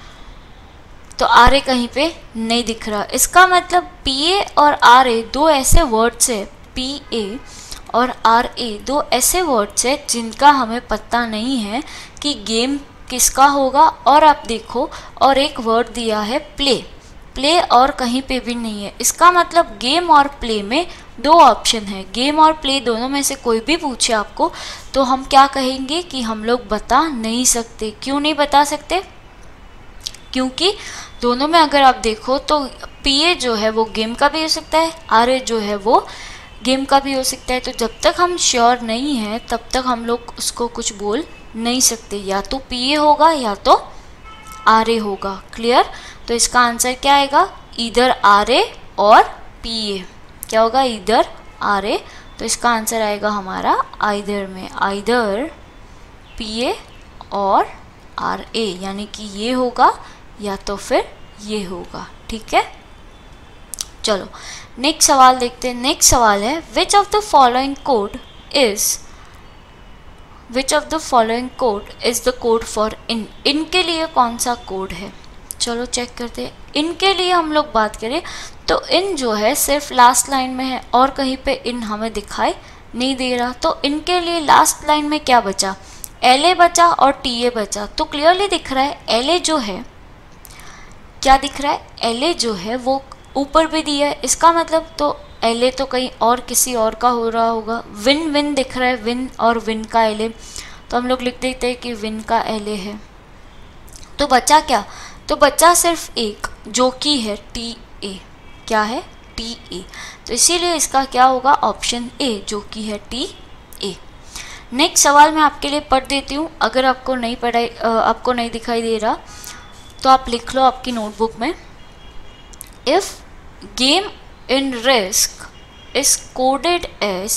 तो RA कहीं पे नहीं दिख रहा। इसका मतलब PA और RA 2 ऐसे वर्ड्स है, PA और RA 2 ऐसे वर्ड्स है जिनका हमें पता नहीं है कि गेम किसका होगा। और आप देखो, और एक वर्ड दिया है प्ले, प्ले और कहीं पे भी नहीं है। इसका मतलब गेम और प्ले में 2 ऑप्शन है, गेम और प्ले दोनों में से कोई भी पूछे आपको तो हम क्या कहेंगे कि हम लोग बता नहीं सकते। क्यों नहीं बता सकते, क्योंकि दोनों में अगर आप देखो तो PA जो है वो गेम का भी हो सकता है, RA जो है वो गेम का भी हो सकता है। तो जब तक हम श्योर नहीं है तब तक हम लोग उसको कुछ बोल नहीं सकते, या तो PA होगा या तो RA होगा। क्लियर, तो इसका आंसर क्या आएगा, इधर RA और PA। क्या होगा, इधर RA, तो इसका आंसर आएगा हमारा आइदर में, आइदर PA और RA, यानी कि ये होगा या तो फिर ये होगा। ठीक है, चलो नेक्स्ट सवाल देखते हैं। नेक्स्ट सवाल है which of the following code is the code for in. In के लिए कौन सा कोड है, चलो चेक करते हैं। इन के लिए हम लोग बात करें तो इन जो है सिर्फ लास्ट लाइन में है और कहीं पे इन हमें दिखाई नहीं दे रहा। तो इनके लिए लास्ट लाइन में क्या बचा, LA बचा और TA बचा। तो क्लियरली दिख रहा है LA जो है, क्या दिख रहा है, LA जो है वो ऊपर भी दिया है। इसका मतलब तो LA तो कहीं और किसी और का हो रहा होगा। विन विन दिख रहा है, विन और विन का LA, तो हम लोग लिख देते हैं कि विन का LA है। तो बचा क्या, तो बचा सिर्फ एक जो कि है TA। क्या है, TA, तो इसीलिए इसका क्या होगा, ऑप्शन A जो कि है TA। नेक्स्ट सवाल मैं आपके लिए पढ़ देती हूँ, अगर आपको नहीं दिखाई दे रहा तो आप लिख लो आपकी नोटबुक में। If game in risk is coded as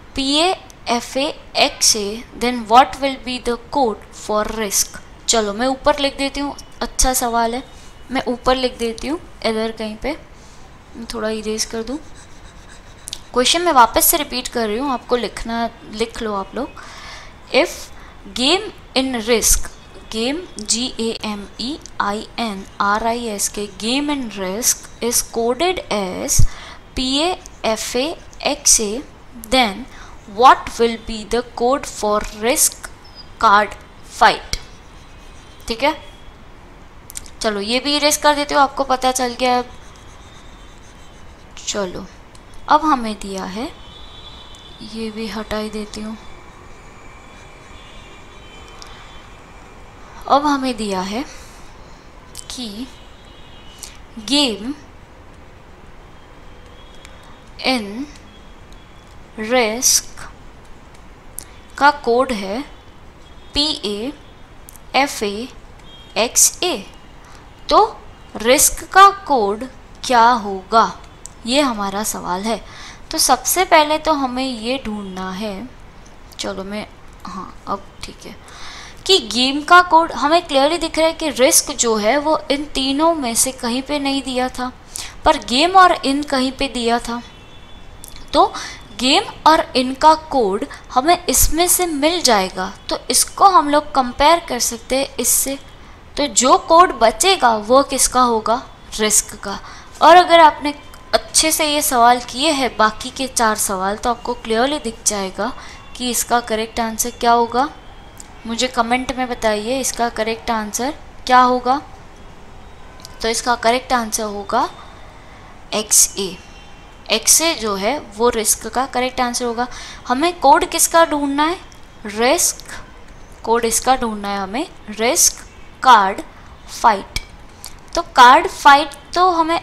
PAFAXA, then what will be the code for risk? चलो मैं ऊपर लिख देती हूँ, अच्छा सवाल है, मैं ऊपर लिख देती हूँ इधर कहीं पे, मैं थोड़ा इरेज कर दूँ। क्वेश्चन मैं वापस से रिपीट कर रही हूँ, आपको लिखना, लिख लो आप लोग। If game in risk, game GAMEINRISK, game in risk is coded as PAFAXA, then what will be the code for risk card fight? ठीक है, चलो ये भी इरेज कर देते हो, आपको पता चल गया। अब चलो अब हमें दिया है, ये भी हटा ही देती हूँ। अब हमें दिया है कि गेम इन रिस्क का कोड है PAFAXA। तो रिस्क का कोड क्या होगा, ये हमारा सवाल है। तो सबसे पहले तो हमें ये ढूंढना है, चलो मैं, हाँ अब ठीक है, कि गेम का कोड हमें क्लियरली दिख रहा है कि रिस्क जो है वो इन तीनों में से कहीं पे नहीं दिया था, पर गेम और इन कहीं पे दिया था। तो गेम और इन का कोड हमें इसमें से मिल जाएगा, तो इसको हम लोग कंपेयर कर सकते हैं इससे। तो जो कोड बचेगा वो किसका होगा, रिस्क का। और अगर आपने अच्छे से ये सवाल किए हैं बाकी के 4 सवाल, तो आपको क्लियरली दिख जाएगा कि इसका करेक्ट आंसर क्या होगा। मुझे कमेंट में बताइए इसका करेक्ट आंसर क्या होगा। तो इसका करेक्ट आंसर होगा XA। XA जो है वो रिस्क का करेक्ट आंसर होगा। हमें कोड किसका ढूंढना है, रिस्क, कोड इसका ढूंढना है हमें, रिस्क कार्ड फाइट। तो कार्ड फाइट तो हमें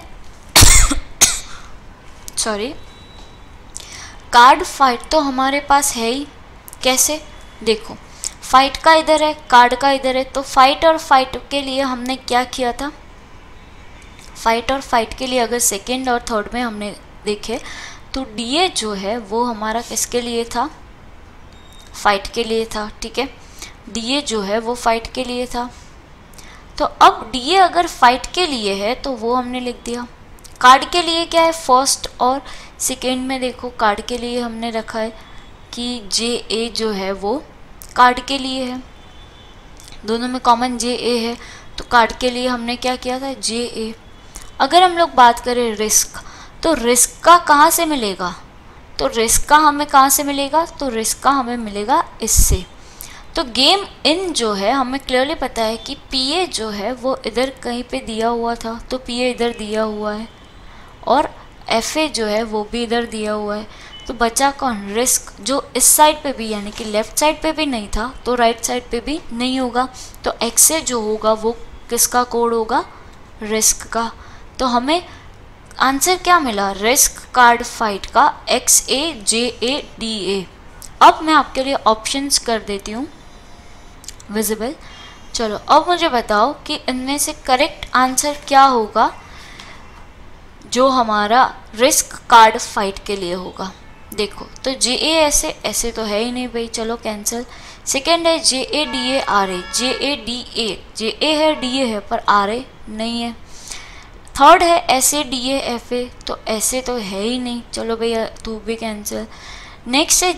सॉरी, कार्ड फाइट तो हमारे पास है ही। कैसे, देखो फाइट का इधर है, कार्ड का इधर है, तो फाइट और फाइट के लिए हमने क्या किया था, फाइट और फाइट के लिए अगर सेकेंड और थर्ड में हमने देखे तो DA जो है वो हमारा किसके लिए था, फाइट के लिए था। ठीक है, DA जो है वो फाइट के लिए था। तो अब DA अगर फाइट के लिए है तो वो हमने लिख दिया। कार्ड के लिए क्या है, फर्स्ट और सेकेंड में देखो कार्ड के लिए हमने रखा है कि JA जो है वो कार्ड के लिए है, दोनों में कॉमन JA है, तो कार्ड के लिए हमने क्या किया था, JA। अगर हम लोग बात करें रिस्क, तो रिस्क का कहाँ से मिलेगा, तो रिस्क का हमें कहाँ से मिलेगा, तो रिस्क का हमें मिलेगा इससे। तो गेम इन जो है हमें क्लियरली पता है कि PA जो है वो इधर कहीं पे दिया हुआ था, तो PA इधर दिया हुआ है, और FA जो है वो भी इधर दिया हुआ है। तो बचा कौन, रिस्क, जो इस साइड पे भी यानी कि लेफ्ट साइड पे भी नहीं था तो राइट साइड पे भी नहीं होगा। तो XA जो होगा वो किसका कोड होगा, रिस्क का। तो हमें आंसर क्या मिला, रिस्क कार्ड फाइट का XA JA DA। अब मैं आपके लिए ऑप्शंस कर देती हूँ विजिबल। चलो अब मुझे बताओ कि इनमें से करेक्ट आंसर क्या होगा जो हमारा रिस्क कार्ड फाइट के लिए होगा। देखो तो JA ऐसे तो है ही नहीं भाई, चलो कैंसिल। सेकेंड है JA DA RA, JA DA, JA है DA है पर RA नहीं है। थर्ड है SA DA FA, तो ऐसे तो है ही नहीं, चलो भैया तू भी कैंसिल। नेक्स्ट है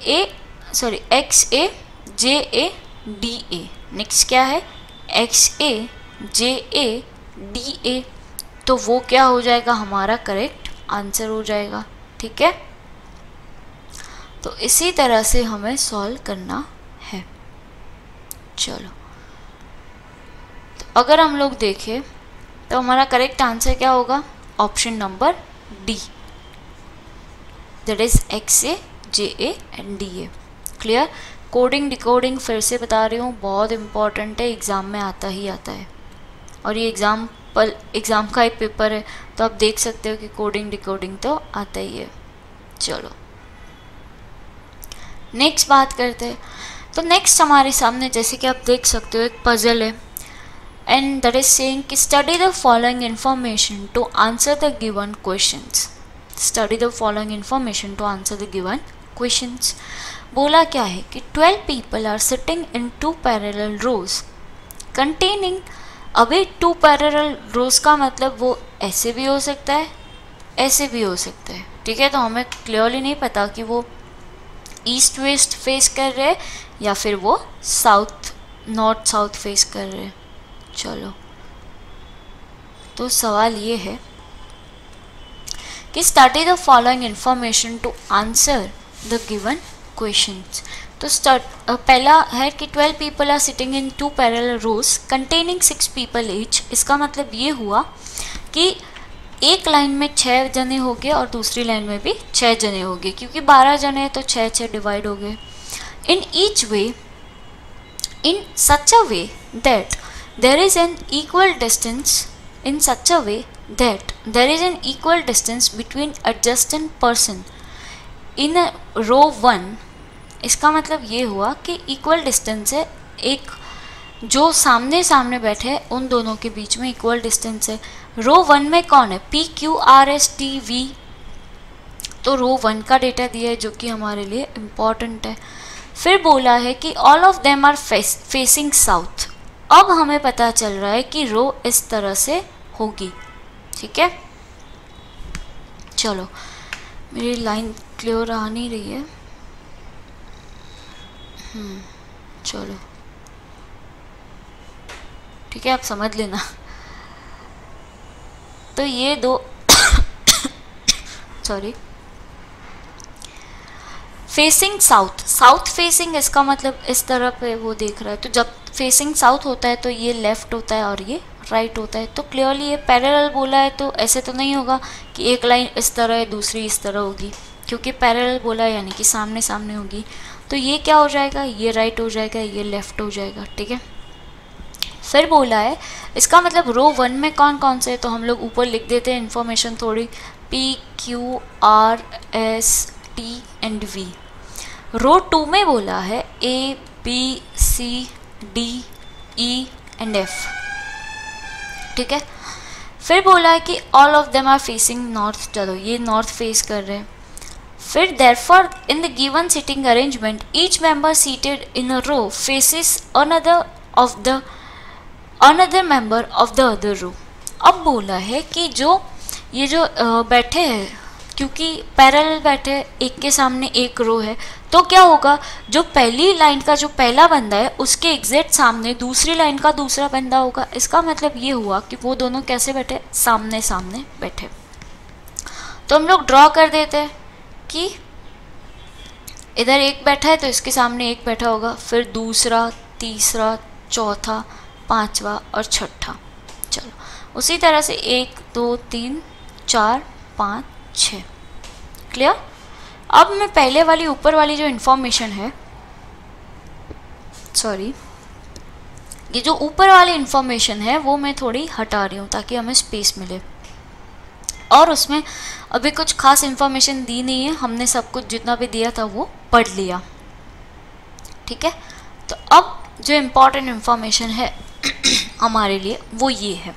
XA JA DA, नेक्स्ट क्या है XA JA DA, तो वो क्या हो जाएगा, हमारा करेक्ट आंसर हो जाएगा। ठीक है, तो इसी तरह से हमें सॉल्व करना है। चलो तो अगर हम लोग देखें तो हमारा करेक्ट आंसर क्या होगा, option number D, that is XA JA and DA। Clear. Coding decoding फिर से बता रही हूँ, बहुत इंपॉर्टेंट है, एग्ज़ाम में आता ही आता है, और ये एग्ज़ाम का एक पेपर है, तो आप देख सकते हो कि कोडिंग डिकोडिंग तो आता ही है। चलो नेक्स्ट बात करते हैं। तो नेक्स्ट हमारे सामने जैसे कि आप देख सकते हो एक पजल है, and that is saying कि study the following information to answer the given questions। study the following information to answer the given questions। बोला क्या है कि 12 people are sitting in 2 parallel rows containing। अभी 2 parallel rows का मतलब वो ऐसे भी हो सकता है, ऐसे भी हो सकता है। ठीक है, तो हमें क्लियरली नहीं पता कि वो ईस्ट वेस्ट फेस कर रहे हैं या फिर वो नॉर्थ साउथ फेस कर रहे हैं। चलो तो सवाल ये है कि study the following information to answer the given questions. तो पहला है कि 12 people are sitting in 2 parallel rows containing 6 people each. इसका मतलब ये हुआ कि एक लाइन में 6 जने हो गए और दूसरी लाइन में भी 6 जने हो गए, क्योंकि 12 जने हैं तो 6 डिवाइड हो गए। In each way, in such a way that there is an equal distance, in such a way that there is an equal distance between adjacent person in a row 1। इसका मतलब ये हुआ कि equal distance है, एक जो सामने सामने बैठे हैं उन दोनों के बीच में equal distance है। रो 1 में कौन है, PQRSTV, तो रो 1 का डेटा दिया है जो कि हमारे लिए इम्पॉर्टेंट है। फिर बोला है कि all of them are facing south. अब हमें पता चल रहा है कि रो इस तरह से होगी, ठीक है। चलो मेरी लाइन क्लियर आ नहीं रही है। चलो ठीक है, आप समझ लेना। तो ये दो sorry, facing south, south facing इसका मतलब इस तरह पे वो देख रहा है। तो जब फेसिंग साउथ होता है तो ये लेफ्ट होता है और ये राइट होता है। तो क्लियरली ये पैरेलल बोला है, तो ऐसे तो नहीं होगा कि एक लाइन इस तरह है दूसरी इस तरह होगी, क्योंकि पैरेलल बोला है यानी कि सामने सामने होगी। तो ये क्या हो जाएगा, ये राइट हो जाएगा, ये लेफ्ट हो जाएगा, ठीक है। फिर बोला है इसका मतलब रो 1 में कौन कौन से है, तो हम लोग ऊपर लिख देते हैं इन्फॉर्मेशन थोड़ी, PQRST एंड V। रो 2 में बोला है ABCDE एंड F, ठीक है। फिर बोला है कि all of them are facing north, चलो ये नॉर्थ फेस कर रहे हैं। फिर therefore in the given seating arrangement each member seated in a row faces another member of the other row. अब बोला है कि जो ये जो बैठे हैं, क्योंकि पैरेलल बैठे हैं, एक के सामने एक रो है, तो क्या होगा, जो पहली लाइन का जो पहला बंदा है उसके एग्जैक्ट सामने दूसरी लाइन का दूसरा बंदा होगा। इसका मतलब ये हुआ कि वो दोनों कैसे बैठे, सामने सामने बैठे। तो हम लोग ड्रॉ कर देते हैं कि इधर एक बैठा है तो इसके सामने एक बैठा होगा, फिर दूसरा, तीसरा, चौथा, पांचवा और छठा। चलो उसी तरह से 1 2 3 4 5 6, क्लियर। अब मैं पहले वाली ऊपर वाली जो इन्फॉर्मेशन है, सॉरी, ये जो ऊपर वाली इन्फॉर्मेशन है वो मैं थोड़ी हटा रही हूँ ताकि हमें स्पेस मिले। और उसमें अभी कुछ खास इन्फॉर्मेशन दी नहीं है, हमने सब कुछ जितना भी दिया था वो पढ़ लिया, ठीक है। तो अब जो इम्पोर्टेंट इन्फॉर्मेशन है हमारे लिए वो ये है,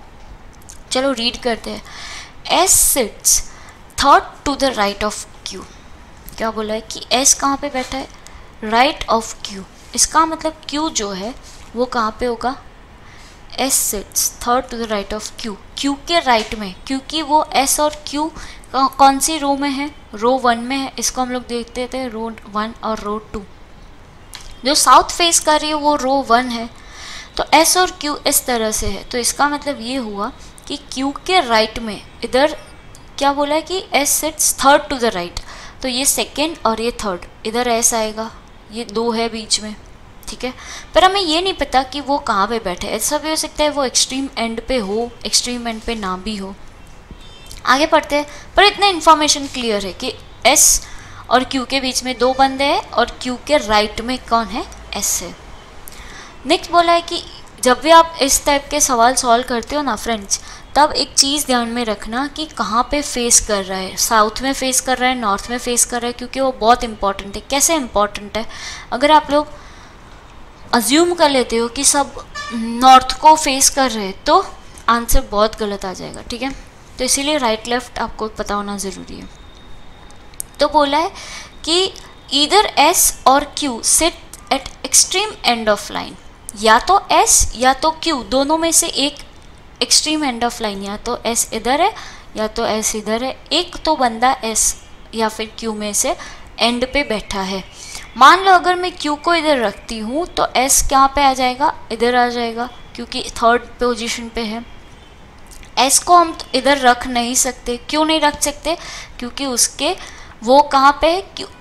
चलो रीड करते हैं। S sits third to the right of Q। क्या बोला है कि S कहाँ पे बैठा है, राइट ऑफ Q। इसका मतलब Q जो है वो कहाँ पे होगा, S sits third to the right of Q, Q के राइट में, क्योंकि वो S और Q कौन सी रो में है, रो 1 में है। इसको हम लोग देखते थे रो 1 और रो 2। जो साउथ फेस कर रही है वो रो 1 है, तो S और Q इस तरह से है। तो इसका मतलब ये हुआ कि Q के राइट में, इधर क्या बोला है कि S sits third to the right, तो ये सेकेंड और ये थर्ड, इधर S आएगा, ये 2 है बीच में, ठीक है। पर हमें ये नहीं पता कि वो कहाँ पे बैठे, ऐसा भी हो सकता है वो एक्सट्रीम एंड पे हो, एक्सट्रीम एंड पे ना भी हो। आगे पढ़ते हैं, पर इतना इन्फॉर्मेशन क्लियर है कि S और Q के बीच में 2 बंदे हैं और Q के राइट में कौन है, S है। नेक्स्ट बोला है कि जब भी आप इस टाइप के सवाल सॉल्व करते हो ना फ्रेंड्स, तब एक चीज़ ध्यान में रखना कि कहाँ पे फेस कर रहा है, साउथ में फेस कर रहा है, नॉर्थ में फेस कर रहा है, क्योंकि वो बहुत इंपॉर्टेंट है। कैसे इंपॉर्टेंट है, अगर आप लोग अज्यूम कर लेते हो कि सब नॉर्थ को फेस कर रहे हैं तो आंसर बहुत गलत आ जाएगा, ठीक है। तो इसीलिए राइट लेफ्ट आपको पता होना ज़रूरी है। तो बोला है कि ईदर S और Q sit at extreme end of line, या तो S या तो Q दोनों में से एक एक्सट्रीम एंड ऑफ लाइन, या तो S इधर है या तो S इधर है, एक तो बंदा S या फिर Q में से एंड पे बैठा है। मान लो अगर मैं Q को इधर रखती हूँ तो S कहाँ पे आ जाएगा, इधर आ जाएगा, क्योंकि थर्ड पोजीशन पे है। S को हम इधर रख नहीं सकते, क्यों नहीं रख सकते, क्योंकि उसके वो कहाँ पे है,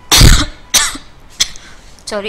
सॉरी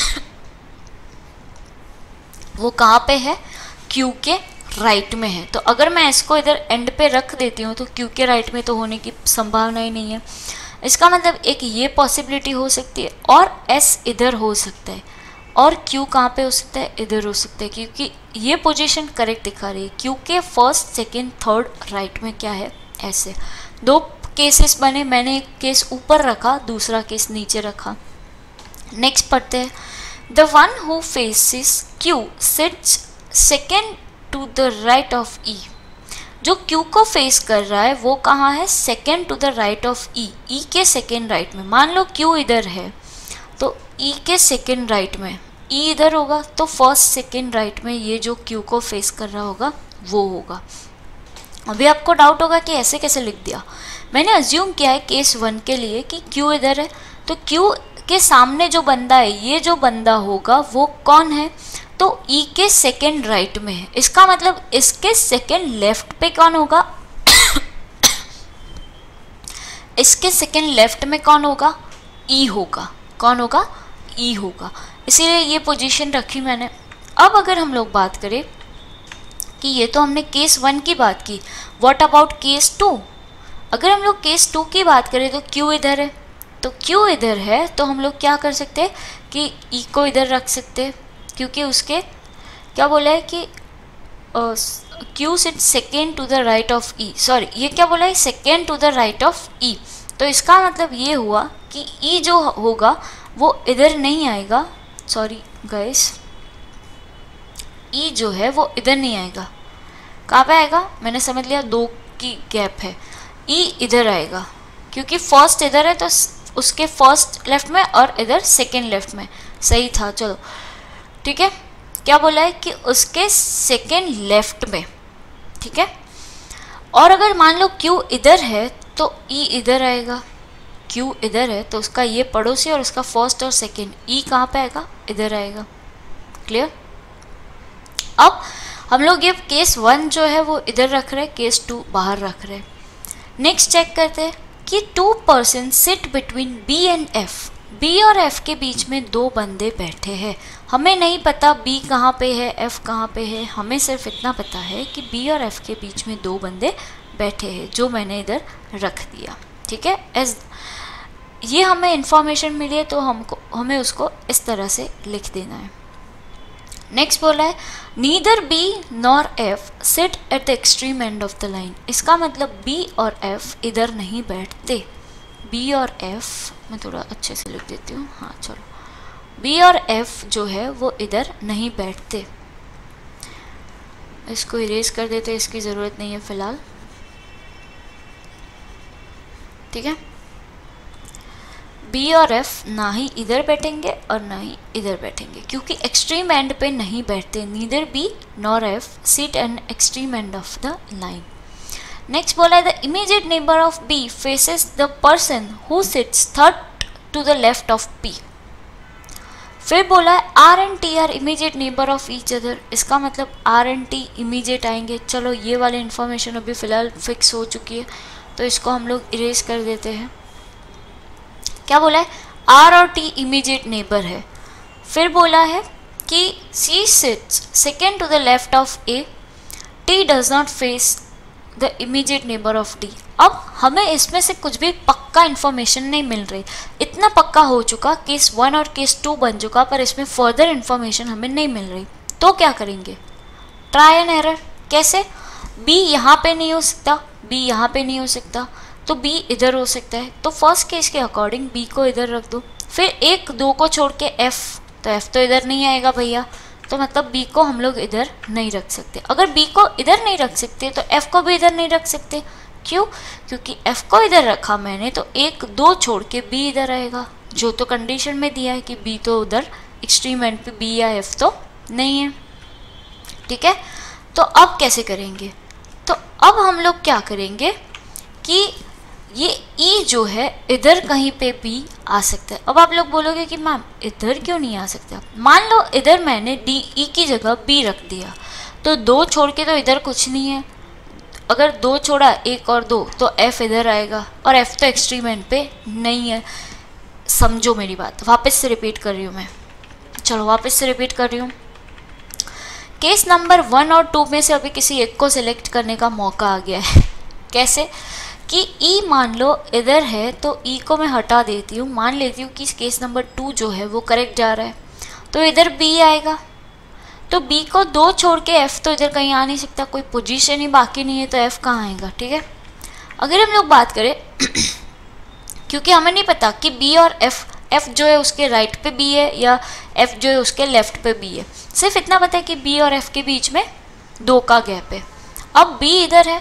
वो कहाँ पे है, Q के राइट में है। तो अगर मैं इसको इधर एंड पे रख देती हूँ तो Q के राइट में तो होने की संभावना ही नहीं है। इसका मतलब एक ये पॉसिबिलिटी हो सकती है, और S इधर हो सकता है, और Q कहाँ पे हो सकता है, इधर हो सकता है, क्योंकि ये पोजीशन करेक्ट दिखा रही है। Q के फर्स्ट सेकेंड थर्ड राइट में क्या है, S है। 2 केसेस बने, मैंने एक केस ऊपर रखा, दूसरा केस नीचे रखा। नेक्स्ट पढ़ते हैं, the one who faces Q sits second to the right of E. जो Q को फेस कर रहा है वो कहाँ है, second to the right of E, E के सेकेंड राइट में। मान लो Q इधर है तो E के सेकेंड राइट में E इधर होगा, तो फर्स्ट सेकेंड राइट में ये जो Q को फेस कर रहा होगा वो होगा। अभी आपको डाउट होगा कि ऐसे कैसे लिख दिया। मैंने अज्यूम किया है केस 1 के लिए कि Q इधर है, तो Q के सामने जो बंदा है, ये जो बंदा होगा वो कौन है, तो E के सेकेंड राइट में है। इसका मतलब इसके सेकेंड लेफ्ट पे कौन होगा इसके सेकेंड लेफ्ट में कौन होगा, E होगा। कौन होगा, E होगा। इसीलिए ये पोजीशन रखी मैंने। अब अगर हम लोग बात करें कि ये तो हमने केस 1 की बात की, व्हाट अबाउट केस 2। अगर हम लोग केस 2 की बात करें तो Q इधर है, तो Q इधर है तो हम लोग क्या कर सकते हैं कि E को इधर रख सकते हैं, क्योंकि उसके क्या बोला है कि Q sit second to the right of E, sorry ये क्या बोला है, second to the right of E। तो इसका मतलब ये हुआ कि E जो होगा वो इधर नहीं आएगा, सॉरी गाइस, E जो है वो इधर नहीं आएगा। कहाँ पे आएगा, मैंने समझ लिया 2 की गैप है, E इधर आएगा, क्योंकि फर्स्ट इधर है तो उसके फर्स्ट लेफ्ट में और इधर सेकेंड लेफ्ट में। सही था, चलो ठीक है। क्या बोला है कि उसके सेकेंड लेफ्ट में, ठीक है। और अगर मान लो Q इधर है तो E इधर आएगा, Q इधर है तो उसका ये पड़ोसी और उसका फर्स्ट और सेकेंड, E कहाँ पे आएगा, इधर आएगा। क्लियर। अब हम लोग ये केस 1 जो है वो इधर रख रहे हैं, केस 2 बाहर रख रहे हैं। नेक्स्ट चेक करते हैं कि 2 person sit between B and F। B और F के बीच में 2 बंदे बैठे हैं। हमें नहीं पता B कहाँ पे है, F कहाँ पे है, हमें सिर्फ इतना पता है कि B और F के बीच में 2 बंदे बैठे हैं, जो मैंने इधर रख दिया। ठीक है, एज ये हमें इंफॉर्मेशन मिली है तो हमें उसको इस तरह से लिख देना है। नेक्स्ट बोला है neither B nor F sit at the extreme end of the line. इसका मतलब B और F इधर नहीं बैठते। B और F मैं थोड़ा अच्छे से लिख देती हूँ, हाँ चलो। B और F जो है वो इधर नहीं बैठते। इसको इरेज कर देते, इसकी ज़रूरत नहीं है फ़िलहाल। ठीक है, B और F ना ही इधर बैठेंगे और ना ही इधर बैठेंगे, क्योंकि एक्सट्रीम एंड पे नहीं बैठते। Neither B nor F sit an extreme end of the line. Next बोला है the immediate neighbour of B faces the person who sits third to the left of P। फिर बोला है R and T are immediate neighbour of each other. इसका मतलब R एंड T इमीडिएट आएंगे। चलो ये वाली इन्फॉर्मेशन अभी फ़िलहाल फिक्स हो चुकी है, तो इसको हम लोग इरेज कर देते हैं। क्या बोला है, R और T इमीडिएट नेबर है। फिर बोला है कि C sits second to the left of A, T does not face the immediate neighbour of D। अब हमें इसमें से कुछ भी पक्का इन्फॉर्मेशन नहीं मिल रही। इतना पक्का हो चुका, केस 1 और केस 2 बन चुका, पर इसमें फर्दर इन्फॉर्मेशन हमें नहीं मिल रही। तो क्या करेंगे, ट्राई एंड एरर। कैसे, B यहाँ पे नहीं हो सकता, B यहाँ पे नहीं हो सकता, तो B इधर हो सकता है। तो फर्स्ट केस के अकॉर्डिंग B को इधर रख दो। फिर 1 2 को छोड़ के F, तो F तो इधर नहीं आएगा भैया, तो मतलब B को हम लोग इधर नहीं रख सकते। अगर B को इधर नहीं रख सकते तो F को भी इधर नहीं रख सकते। क्यों, क्योंकि F को इधर रखा मैंने तो 1 2 छोड़ के B इधर आएगा, जो तो कंडीशन में दिया है कि B तो उधर एक्सट्रीम एंड पे B या F तो नहीं है। ठीक है, तो अब कैसे करेंगे, तो अब हम लोग क्या करेंगे कि ये E जो है इधर कहीं पे भी आ सकता है। अब आप लोग बोलोगे कि मैम इधर क्यों नहीं आ सकता। मान लो इधर मैंने E की जगह B रख दिया, तो 2 छोड़ के तो इधर कुछ नहीं है। अगर 2 छोड़ा 1 और 2 तो F इधर आएगा, और F तो एक्सट्रीम एंड पे नहीं है। समझो मेरी बात, वापस से रिपीट कर रही हूँ मैं। चलो वापस से रिपीट कर रही हूँ। केस नंबर 1 और 2 में से अभी किसी एक को सिलेक्ट करने का मौका आ गया है। कैसे कि E मान लो इधर है, तो E को मैं हटा देती हूँ, मान लेती हूँ कि केस नंबर 2 जो है वो करेक्ट जा रहा है, तो इधर B आएगा। तो B को 2 छोड़ के F तो इधर कहीं आ नहीं सकता, कोई पोजीशन ही बाकी नहीं है, तो F कहाँ आएगा। ठीक है, अगर हम लोग बात करें क्योंकि हमें नहीं पता कि B और F जो है उसके राइट पे B है या F जो है उसके लेफ्ट पे B है, सिर्फ इतना पता है कि B और F के बीच में 2 का गैप है। अब B इधर है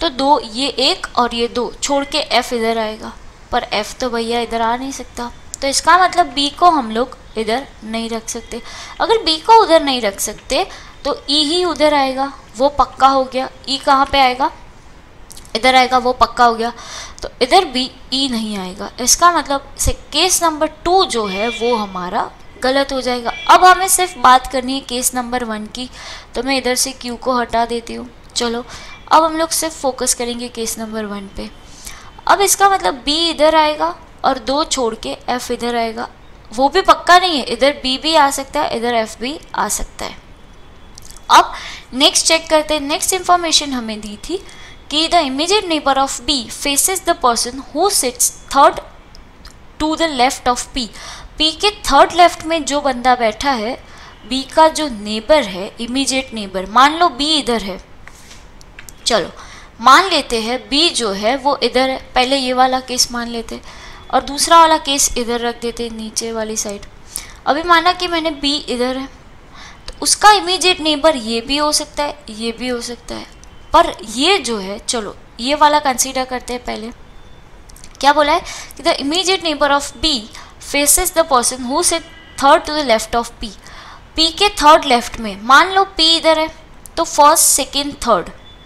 तो 2 ये 1 और ये 2 छोड़ के f इधर आएगा, पर f तो भैया इधर आ नहीं सकता, तो इसका मतलब b को हम लोग इधर नहीं रख सकते। अगर b को उधर नहीं रख सकते तो e ही उधर आएगा, वो पक्का हो गया। e कहाँ पे आएगा, इधर आएगा, वो पक्का हो गया। तो इधर भी e नहीं आएगा, इसका मतलब से केस नंबर 2 जो है वो हमारा गलत हो जाएगा। अब हमें सिर्फ बात करनी है केस नंबर 1 की, तो मैं इधर से q को हटा देती हूँ। चलो अब हम लोग सिर्फ फोकस करेंगे केस नंबर 1 पे। अब इसका मतलब b इधर आएगा और 2 छोड़ के f इधर आएगा, वो भी पक्का नहीं है, इधर b भी आ सकता है, इधर f भी आ सकता है। अब नेक्स्ट चेक करते हैं। नेक्स्ट इंफॉर्मेशन हमें दी थी कि the immediate neighbour of b faces the person who sits third to the left of p। p के थर्ड लेफ्ट में जो बंदा बैठा है, b का जो नेबर है, इमीडिएट नेबर, मान लो b इधर है। चलो मान लेते हैं b जो है वो इधर है, पहले ये वाला केस मान लेते और दूसरा वाला केस इधर रख देते नीचे वाली साइड। अभी माना कि मैंने b इधर है, तो उसका इमीडिएट नेबर ये भी हो सकता है, ये भी हो सकता है, पर ये जो है, चलो ये वाला कंसीडर करते हैं। पहले क्या बोला है कि the immediate neighbour of b faces the person who sit third to the left of p। p के थर्ड लेफ्ट में, मान लो p इधर है तो फर्स्ट सेकेंड थर्ड,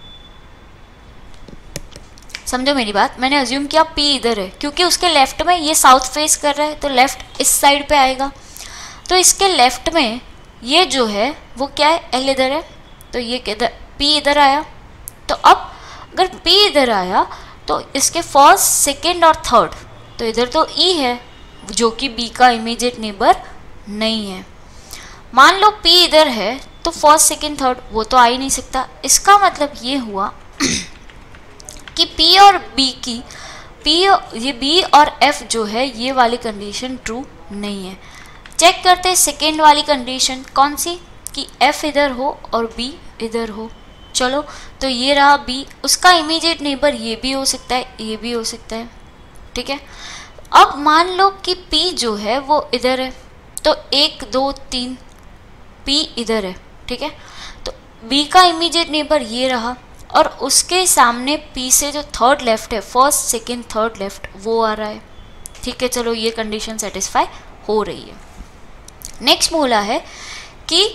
समझो मेरी बात, मैंने अज्यूम किया p इधर है क्योंकि उसके लेफ्ट में ये साउथ फेस कर रहा है, तो लेफ्ट इस साइड पे आएगा। तो इसके लेफ्ट में ये जो है वो क्या है, l इधर है, तो ये किधर, p इधर आया। तो अब अगर p इधर आया तो इसके फर्स्ट सेकेंड और थर्ड, तो इधर तो e है जो कि b का इमीडिएट नेबर नहीं है। मान लो p इधर है तो फर्स्ट सेकेंड थर्ड वो तो आ ही नहीं सकता। इसका मतलब ये हुआ कि p और b की ये b और f जो है ये वाली कंडीशन ट्रू नहीं है। चेक करते हैं सेकेंड वाली कंडीशन कौन सी, कि f इधर हो और b इधर हो। चलो तो ये रहा b, उसका इमीडिएट नेबर ये भी हो सकता है, ये भी हो सकता है, ठीक है। अब मान लो कि p जो है वो इधर है, तो 1 2 3 p इधर है, ठीक है। तो b का इमीडिएट नेबर ये रहा और उसके सामने p से जो थर्ड लेफ्ट है, फर्स्ट सेकेंड थर्ड लेफ्ट, वो आ रहा है, ठीक है। चलो ये कंडीशन सेटिस्फाई हो रही है। नेक्स्ट बोला है कि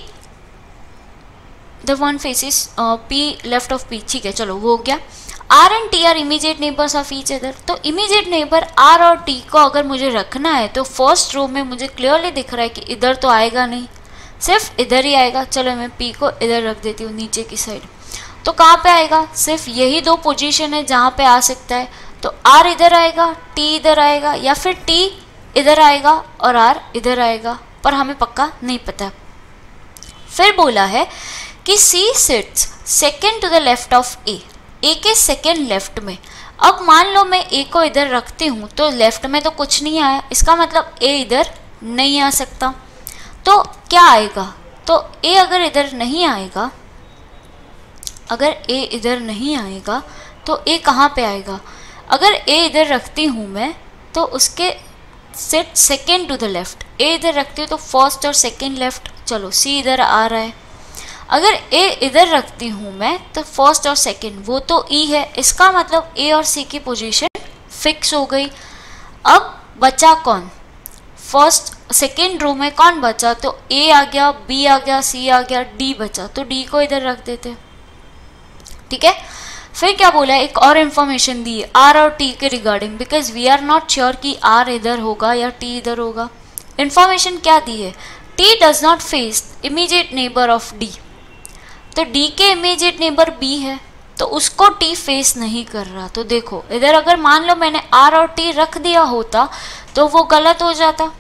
the one faces p left of p, ठीक है, चलो वो हो गया। r and t are immediate neighbours of each other. तो इमीडिएट नेबर r और t को अगर मुझे रखना है तो फर्स्ट रो में मुझे क्लियरली दिख रहा है कि इधर तो आएगा नहीं, सिर्फ इधर ही आएगा। चलो मैं p को इधर रख देती हूँ नीचे की साइड, तो कहाँ पे आएगा, सिर्फ यही 2 पोजीशन है जहाँ पे आ सकता है। तो r इधर आएगा, t इधर आएगा, या फिर t इधर आएगा और r इधर आएगा, पर हमें पक्का नहीं पता। फिर बोला है कि c sits second to the left of a, a के सेकेंड लेफ्ट में। अब मान लो मैं a को इधर रखती हूँ तो लेफ्ट में तो कुछ नहीं आया, इसका मतलब a इधर नहीं आ सकता। तो क्या आएगा, तो a अगर इधर नहीं आएगा, अगर a इधर नहीं आएगा तो a कहाँ पे आएगा। अगर a इधर रखती हूँ मैं तो उसके sit second to the left, a इधर रखती हूँ तो फर्स्ट और सेकेंड लेफ्ट, चलो c इधर आ रहा है। अगर a इधर रखती हूँ मैं तो फर्स्ट और सेकेंड, वो तो e है, इसका मतलब a और c की पोजीशन फिक्स हो गई। अब बचा कौन, फर्स्ट सेकेंड रो में कौन बचा, तो a आ गया, b आ गया, c आ गया, d बचा, तो d को इधर रख देते, ठीक है। फिर क्या बोला है, एक और इन्फॉर्मेशन दी है r और t के regarding, because we are not sure कि r इधर होगा या t इधर होगा। इन्फॉर्मेशन क्या दी है, t does not face immediate neighbour of d। तो d के इमीडिएट नेबर b है तो उसको t फेस नहीं कर रहा। तो देखो इधर अगर मान लो मैंने r और t रख दिया होता तो वो गलत हो जाता,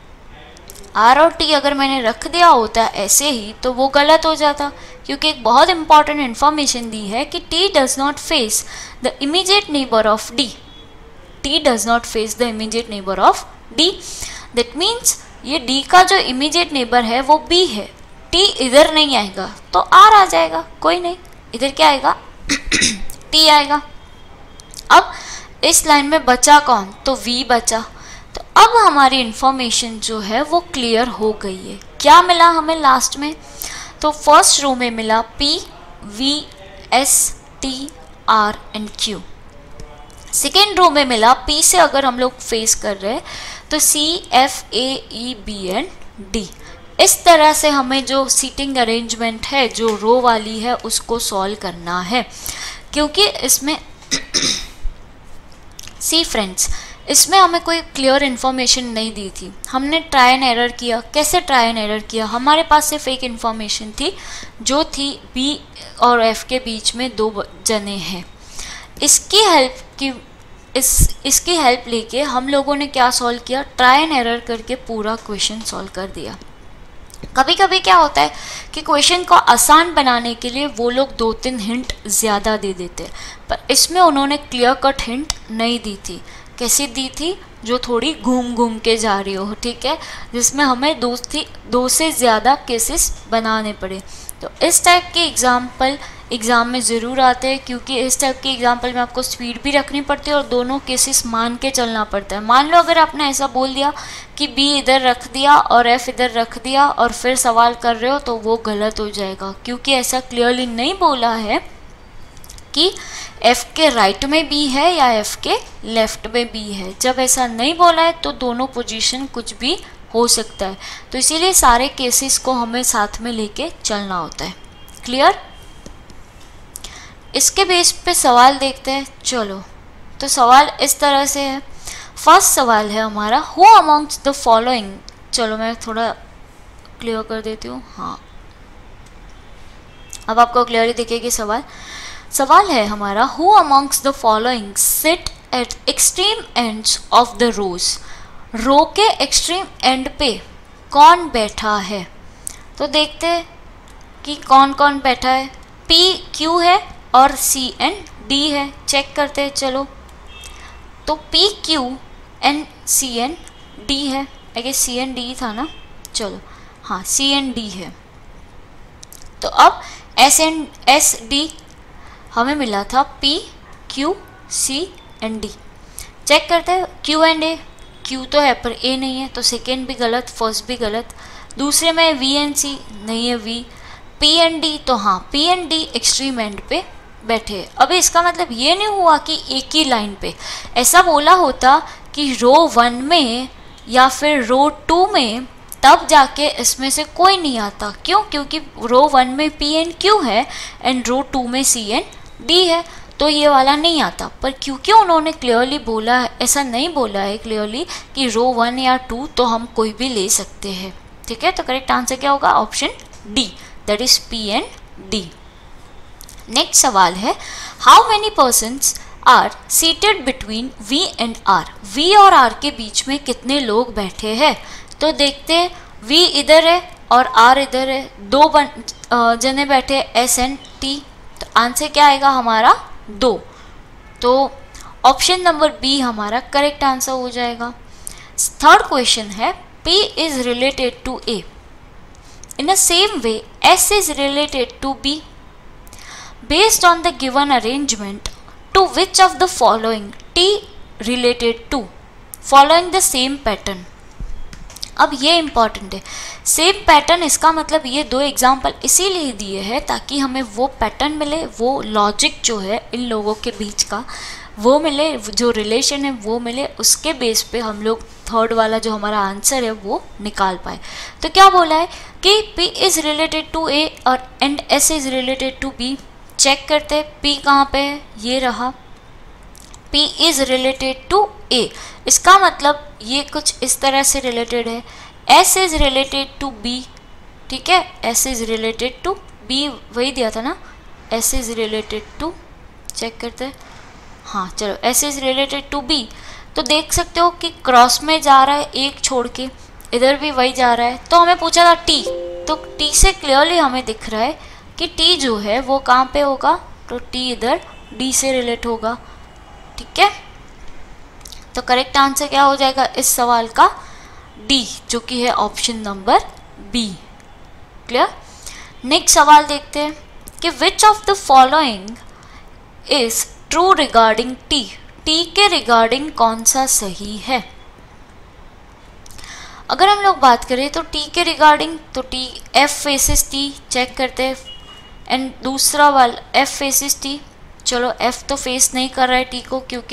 r और t अगर मैंने रख दिया होता ऐसे ही तो वो गलत हो जाता, क्योंकि एक बहुत इंपॉर्टेंट इन्फॉर्मेशन दी है कि t does not face the immediate neighbour of d, t does not face the immediate neighbour of d। That means ये d का जो इमीडिएट नेबर है वो b है, t इधर नहीं आएगा तो r आ जाएगा, कोई नहीं, इधर क्या आएगा t आएगा। अब इस लाइन में बचा कौन, तो v बचा। तो अब हमारी इंफॉर्मेशन जो है वो क्लियर हो गई है। क्या मिला हमें लास्ट में, तो फर्स्ट रो में मिला p v s t R and Q. Second row में मिला पी से अगर हम लोग फेस कर रहे हैं तो C F A E B and D. इस तरह से हमें जो सीटिंग अरेंजमेंट है जो रो वाली है उसको सॉल्व करना है, क्योंकि इसमें सी फ्रेंड्स, इसमें हमें कोई क्लियर इन्फॉर्मेशन नहीं दी थी। हमने ट्राई एंड एरर किया। कैसे ट्राई एंड एरर किया? हमारे पास सिर्फ एक इन्फॉर्मेशन थी जो थी बी और एफ के बीच में 2 जने हैं। इसकी हेल्प लेके हम लोगों ने क्या सॉल्व किया? ट्राई एंड एरर करके पूरा क्वेश्चन सॉल्व कर दिया। कभी कभी क्या होता है कि क्वेश्चन को आसान बनाने के लिए वो लोग 2-3 हिंट ज़्यादा दे देते हैं, पर इसमें उन्होंने क्लियर कट हिंट नहीं दी थी। कैसी दी थी? जो थोड़ी घूम घूम के जा रही हो, ठीक है, जिसमें हमें 2 से ज़्यादा केसेस बनाने पड़े। तो इस टाइप के एग्ज़ाम में ज़रूर आते हैं, क्योंकि इस टाइप के एग्जाम्पल में आपको स्पीड भी रखनी पड़ती है और दोनों केसेस मान के चलना पड़ता है। मान लो अगर आपने ऐसा बोल दिया कि बी इधर रख दिया और एफ इधर रख दिया और फिर सवाल कर रहे हो, तो वो गलत हो जाएगा, क्योंकि ऐसा क्लियरली नहीं बोला है कि एफ के राइट में बी है या एफ के लेफ्ट में बी है। जब ऐसा नहीं बोला है तो दोनों पोजीशन कुछ भी हो सकता है, तो इसीलिए सारे केसेस को हमें साथ में लेके चलना होता है। क्लियर? इसके बेस पे सवाल देखते हैं। चलो, तो सवाल इस तरह से है। फर्स्ट सवाल है हमारा, हु अमॉन्ग्स द फॉलोइंग। चलो मैं थोड़ा क्लियर कर देती हूँ। हाँ, अब आपको क्लियरली दिखेगी सवाल है हमारा, who amongst the following sit at extreme ends of the rows. Row के एक्सट्रीम एंड पे कौन बैठा है? तो देखते हैं कि कौन कौन बैठा है। पी क्यू है और सी एंड डी है। चेक करते हैं। चलो, तो P Q and C and D है। I guess C and D था ना। चलो, हाँ, सी एंड डी है। तो अब एस डी हमें मिला था P Q C and D. Check करते हैं क्यू एंड ए। क्यू तो है पर ए नहीं है, तो सेकेंड भी गलत, फर्स्ट भी गलत। दूसरे में वी एंड सी नहीं है, वी। पी एंड डी, तो हाँ, P and D extreme end पे बैठे। अब इसका मतलब ये नहीं हुआ कि एक ही लाइन पे। ऐसा बोला होता कि रो 1 में या फिर रो 2 में, तब जाके इसमें से कोई नहीं आता। क्यों? क्योंकि रो 1 में पी एंड क्यू है एंड रो 2 में सी एंड डी है, तो ये वाला नहीं आता। पर क्योंकि उन्होंने क्लियरली बोला है, ऐसा नहीं बोला है क्लियरली कि रो 1 या 2 तो हम कोई भी ले सकते हैं। ठीक है, तो करेक्ट आंसर क्या होगा? Option D, that is P and D. Next सवाल है, how many persons are seated between V and R. V और आर के बीच में कितने लोग बैठे हैं? तो देखते हैं, वी इधर है और आर इधर है, 2 जने बैठे, एस एंड टी। तो आंसर क्या आएगा हमारा? 2। तो ऑप्शन नंबर बी हमारा करेक्ट आंसर हो जाएगा। थर्ड क्वेश्चन है, P is related to A in the same way S is related to B based on the given arrangement to which of the following T related to following the same pattern. अब ये इम्पॉर्टेंट है, सेम पैटर्न। इसका मतलब ये 2 एग्जाम्पल इसीलिए दिए हैं ताकि हमें वो पैटर्न मिले, वो लॉजिक जो है इन लोगों के बीच का वो मिले, जो रिलेशन है वो मिले। उसके बेस पे हम लोग थर्ड वाला जो हमारा आंसर है वो निकाल पाए। तो क्या बोला है कि P is related to A और and S is related to B। Check करते हैं P कहाँ पे है, ये रहा। P is related to A, इसका मतलब ये कुछ इस तरह से रिलेटेड है। S is related to B, ठीक है, S is related to B, वही दिया था ना, S is related to, check करते हैं, हाँ चलो, S is related to B। तो देख सकते हो कि क्रॉस में जा रहा है एक छोड़ के, इधर भी वही जा रहा है। तो हमें पूछा था T, तो T से क्लियरली हमें दिख रहा है कि T जो है वो कहाँ पे होगा, तो T इधर D से रिलेट होगा, ठीक है। तो करेक्ट आंसर क्या हो जाएगा इस सवाल का, D, जो कि है option number B। Clear. Next सवाल देखते हैं कि which of the following is true regarding T। T के रिगार्डिंग कौन सा सही है। अगर हम लोग बात करें तो T के रिगार्डिंग, तो T F faces T, check करते हैं, एंड दूसरा वाला F फेसिस T, चलो एफ तो फेस नहीं कर रहा है टी को, क्योंकि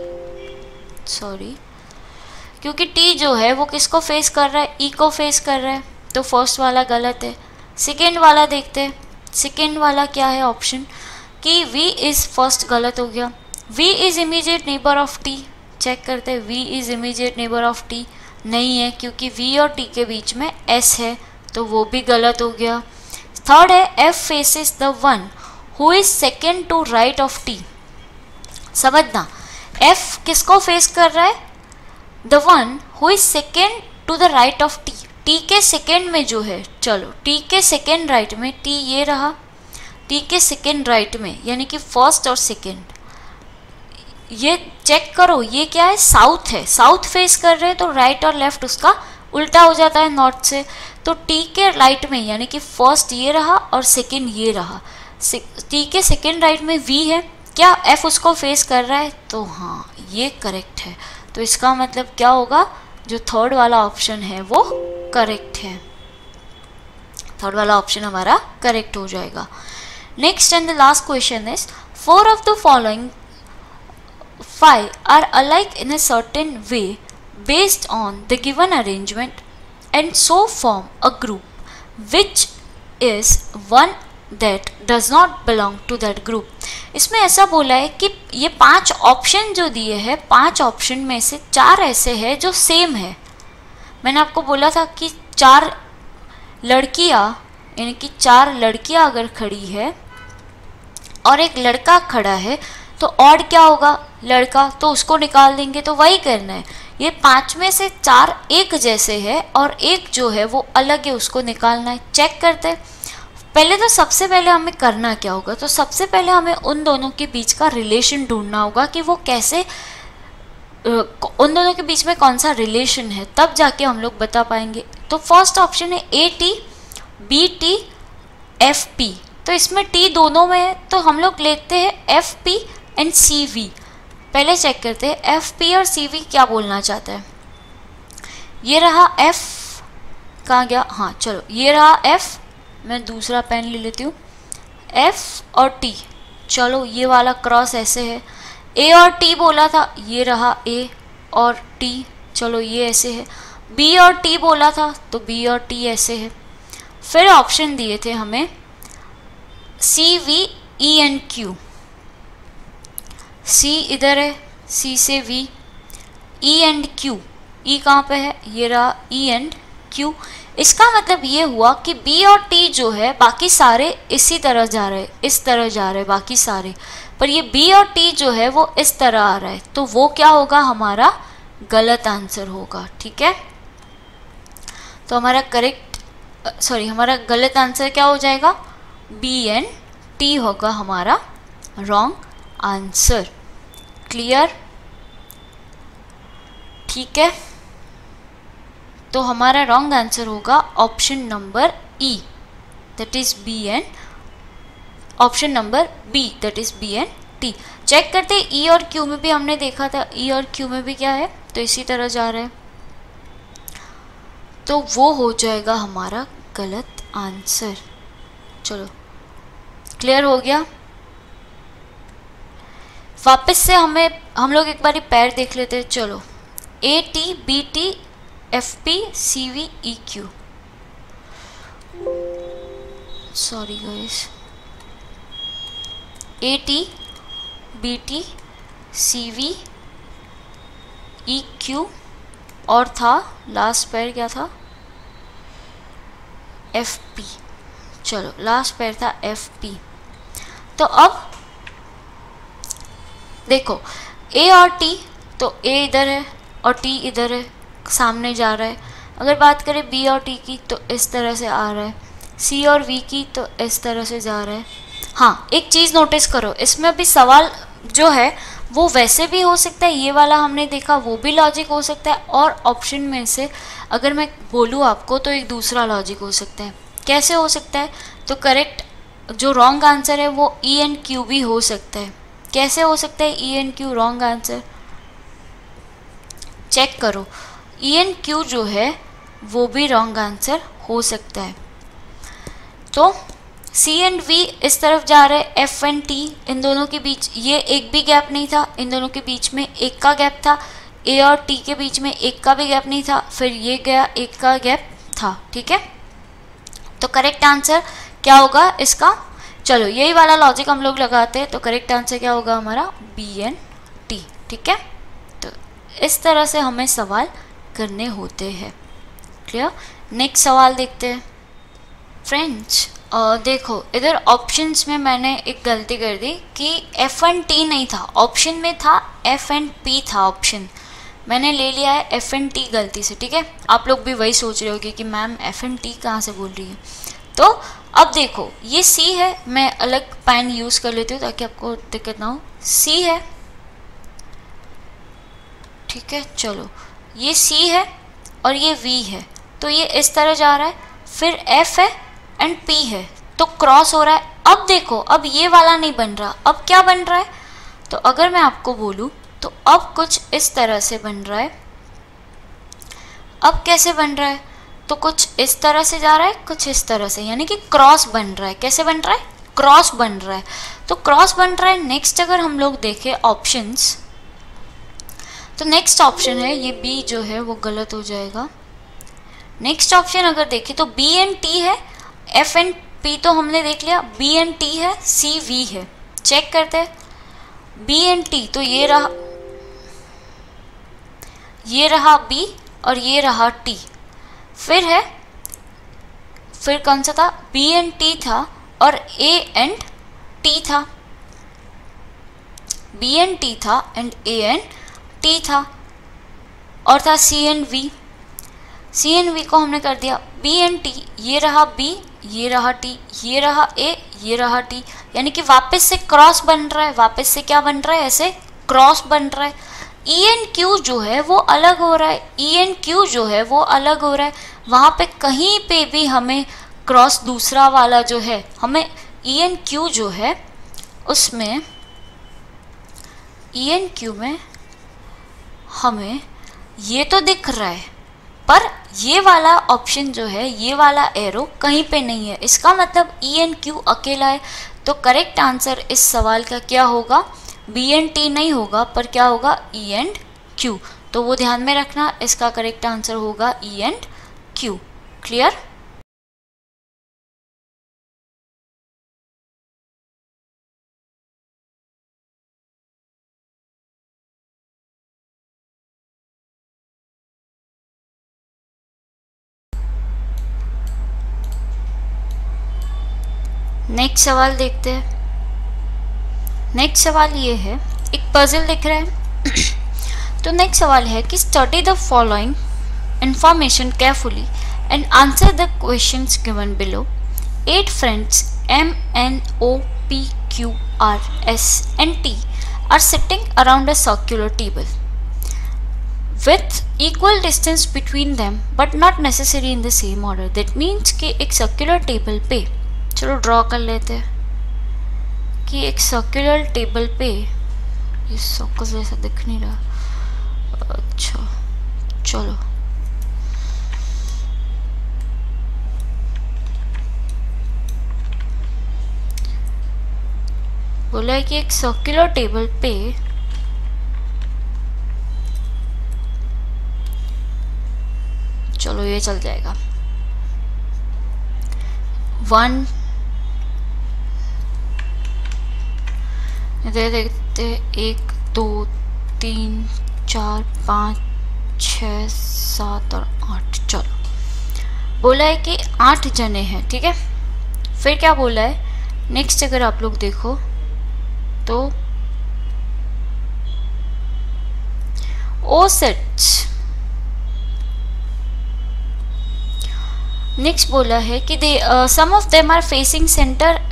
टी जो है वो किसको फेस कर रहा है, ई को फेस कर रहा है, तो फर्स्ट वाला गलत है। सेकेंड वाला देखते हैं, सेकेंड वाला क्या है ऑप्शन कि वी इज़ फर्स्ट गलत हो गया। V is immediate neighbour of T, check करते हैं, V is immediate neighbour of T नहीं है, क्योंकि वी और टी के बीच में एस है, तो वो भी गलत हो गया। थर्ड है F faces the one who is second to right of T. समझना, एफ किसको फेस कर रहा है, the one who is second to the right of T, T के सेकेंड में जो है, चलो टी के सेकेंड राइट में, टी ये रहा, टी के सेकेंड राइट में यानी कि फर्स्ट और सेकेंड, ये चेक करो ये क्या है, साउथ है, साउथ फेस कर रहे हैं तो राइट और लेफ्ट उसका उल्टा हो जाता है नॉर्थ से, तो टी के राइट में यानी कि फर्स्ट ये रहा और सेकेंड ये रहा, टी के सेकेंड राइट में वी है, क्या एफ उसको फेस कर रहा है, तो हाँ ये करेक्ट है। तो इसका मतलब क्या होगा, जो थर्ड वाला ऑप्शन है वो करेक्ट है, थर्ड वाला ऑप्शन हमारा करेक्ट हो जाएगा। Next and the last question is 4 of the following 5 are alike in a certain way based on the given arrangement and so form a group which is one that does not belong to that group। इसमें ऐसा बोला है कि ये 5 ऑप्शन जो दिए हैं, 5 ऑप्शन में से 4 ऐसे हैं जो सेम है। मैंने आपको बोला था कि 4 लड़कियाँ यानी कि 4 लड़कियाँ अगर खड़ी है और एक लड़का खड़ा है तो ऑड क्या होगा, लड़का, तो उसको निकाल देंगे, तो वही करना है। ये 5 में से 4 एक जैसे है और एक जो है वो अलग है, उसको निकालना है। चेक करते हैं, पहले तो सबसे पहले हमें करना क्या होगा, तो सबसे पहले हमें उन दोनों के बीच का रिलेशन ढूंढना होगा कि वो कैसे, उन दोनों के बीच में कौन सा रिलेशन है, तब जाके हम लोग बता पाएंगे। तो फर्स्ट ऑप्शन है A T B T F P, तो इसमें टी दोनों में है तो हम लोग लेते हैं F P and C V. पहले चेक करते हैं एफ पी और सी वी क्या बोलना चाहता है। ये रहा एफ, कहाँ गया, हाँ चलो ये रहा एफ, मैं दूसरा पेन ले लेती हूँ, एफ और टी, चलो ये वाला क्रॉस ऐसे है। ए और टी बोला था, ये रहा ए और टी, चलो ये ऐसे है। बी और टी बोला था तो बी और टी ऐसे है। फिर ऑप्शन दिए थे हमें C V E and Q, C इधर है, सी से V, E and Q, E कहाँ पे है, ये रहा ई एंड क्यू। इसका मतलब ये हुआ कि बी और टी जो है बाकी सारे इसी तरह जा रहे, इस तरह जा रहे बाकी सारे, पर ये बी और टी जो है वो इस तरह आ रहा है, तो वो क्या होगा, हमारा गलत आंसर होगा। ठीक है, तो हमारा हमारा गलत आंसर क्या हो जाएगा, बी एंड टी होगा हमारा रॉन्ग आंसर। क्लियर, ठीक है, तो हमारा रॉन्ग आंसर होगा option number E, that is B and, option number B that is B and T. Check करते हैं ई और क्यू में भी हमने देखा था, ई और क्यू में भी क्या है, तो इसी तरह जा रहे हैं, तो वो हो जाएगा हमारा गलत आंसर। चलो क्लियर हो गया। वापस से हम लोग एक बार पैर देख लेते हैं। चलो A T B T F P C V E Q, sorry guys, A T B T C V E Q, और था लास्ट पैर क्या था, एफ पी, चलो लास्ट पैर था एफ पी। तो अब देखो ए और टी, तो ए इधर है और टी इधर है, सामने जा रहा है। अगर बात करें बी और टी की तो इस तरह से आ रहा है, सी और वी की तो इस तरह से जा रहा है। हाँ एक चीज़ नोटिस करो, इसमें भी सवाल जो है वो वैसे भी हो सकता है, ये वाला हमने देखा वो भी लॉजिक हो सकता है, और ऑप्शन में से अगर मैं बोलूँ आपको तो एक दूसरा लॉजिक हो सकता है। कैसे हो सकता है, तो करेक्ट जो रॉन्ग आंसर है वो ई एंड क्यू भी हो सकता है। कैसे हो सकता है E and Q wrong answer, check करो, ई एंड क्यू जो है वो भी रॉन्ग आंसर हो सकता है। तो सी एंड वी इस तरफ जा रहे हैं, एफ एंड टी इन दोनों के बीच ये एक भी गैप नहीं था, इन दोनों के बीच में एक का गैप था, ए और टी के बीच में एक का भी गैप नहीं था, फिर ये गया एक का गैप था, ठीक है। तो करेक्ट आंसर क्या होगा इसका, चलो यही वाला लॉजिक हम लोग लगाते हैं, तो करेक्ट आंसर क्या होगा हमारा बी एंड टी, ठीक है। तो इस तरह से हमें सवाल करने होते हैं, क्लियर। नेक्स्ट सवाल देखते हैं फ्रेंड्स। देखो इधर ऑप्शंस में मैंने एक गलती कर दी कि एफ एंड टी नहीं था, ऑप्शन में था एफ एंड पी था ऑप्शन, मैंने ले लिया है एफ एंड टी गलती से, ठीक है। आप लोग भी वही सोच रहे होगे कि मैम एफ एंड टी कहाँ से बोल रही है। तो अब देखो ये सी है, मैं अलग पेन यूज़ कर लेती हूँ ताकि आपको दिक्कत ना हो। सी है, ठीक है, चलो ये सी है और ये वी है, तो ये इस तरह जा रहा है, फिर एफ है एंड पी है, तो क्रॉस हो रहा है। अब देखो अब ये वाला नहीं बन रहा, अब क्या बन रहा है, तो अगर मैं आपको बोलूँ तो अब कुछ इस तरह से बन रहा है। अब कैसे बन रहा है, तो कुछ इस तरह से जा रहा है, कुछ इस तरह से, यानी कि क्रॉस बन रहा है। कैसे बन रहा है, क्रॉस बन रहा है, तो क्रॉस बन रहा है। नेक्स्ट अगर हम लोग देखें ऑप्शंस, तो नेक्स्ट ऑप्शन है ये बी जो है वो गलत हो जाएगा। नेक्स्ट ऑप्शन अगर देखें तो बी एंड टी है, एफ एंड पी तो हमने देख लिया, बी एंड टी है, सी वी है। चेक करते हैं बी एंड टी, तो ये रहा बी और ये रहा टी, फिर कौन सा था, बी एंड टी था और ए एंड टी था, बी एंड टी था एंड ए एंड टी था, और था C and V. C and V को हमने कर दिया बी एंड टी, ये रहा बी, ये रहा टी, ये रहा ए, ये रहा टी, यानी कि वापस से क्रॉस बन रहा है। वापस से क्या बन रहा है, ऐसे क्रॉस बन रहा है। ई एंड क्यू जो है वो अलग हो रहा है, ई एंड क्यू जो है वो अलग हो रहा है, वहाँ पे कहीं पे भी हमें क्रॉस दूसरा वाला जो है, हमें ई एंड क्यू जो है उसमें, ई एंड क्यू में हमें ये तो दिख रहा है, पर ये वाला ऑप्शन जो है, ये वाला एरो कहीं पे नहीं है, इसका मतलब ई एंड क्यू अकेला है। तो करेक्ट आंसर इस सवाल का क्या होगा, बी एंड टी नहीं होगा, पर क्या होगा, ई एंड क्यू। तो वो ध्यान में रखना, इसका करेक्ट आंसर होगा E and Q. Clear. Next सवाल देखते हैं। नेक्स्ट सवाल ये है, एक पजल दिख रहा है तो नेक्स्ट सवाल है कि study the following information carefully and answer the questions given below. 8 friends M, N, O, P, Q, R, S and T are sitting around a circular table with equal distance between them but not necessarily in the same order. That means कि एक circular table पे, चलो ड्रॉ कर लेते हैं कि एक सर्कुलर टेबल पे, ये सर्कल जैसा दिख नहीं रहा, अच्छा चलो, बोला है कि एक सर्कुलर टेबल पे चलो ये चल जाएगा। 1 इधर देखते 1 2 3 4 5 6 7 और 8, चलो बोला है कि 8 जने हैं, ठीक है। फिर क्या बोला है नेक्स्ट, अगर आप लोग देखो तो ओ सेट्स, नेक्स्ट बोला है कि they some of them are facing centre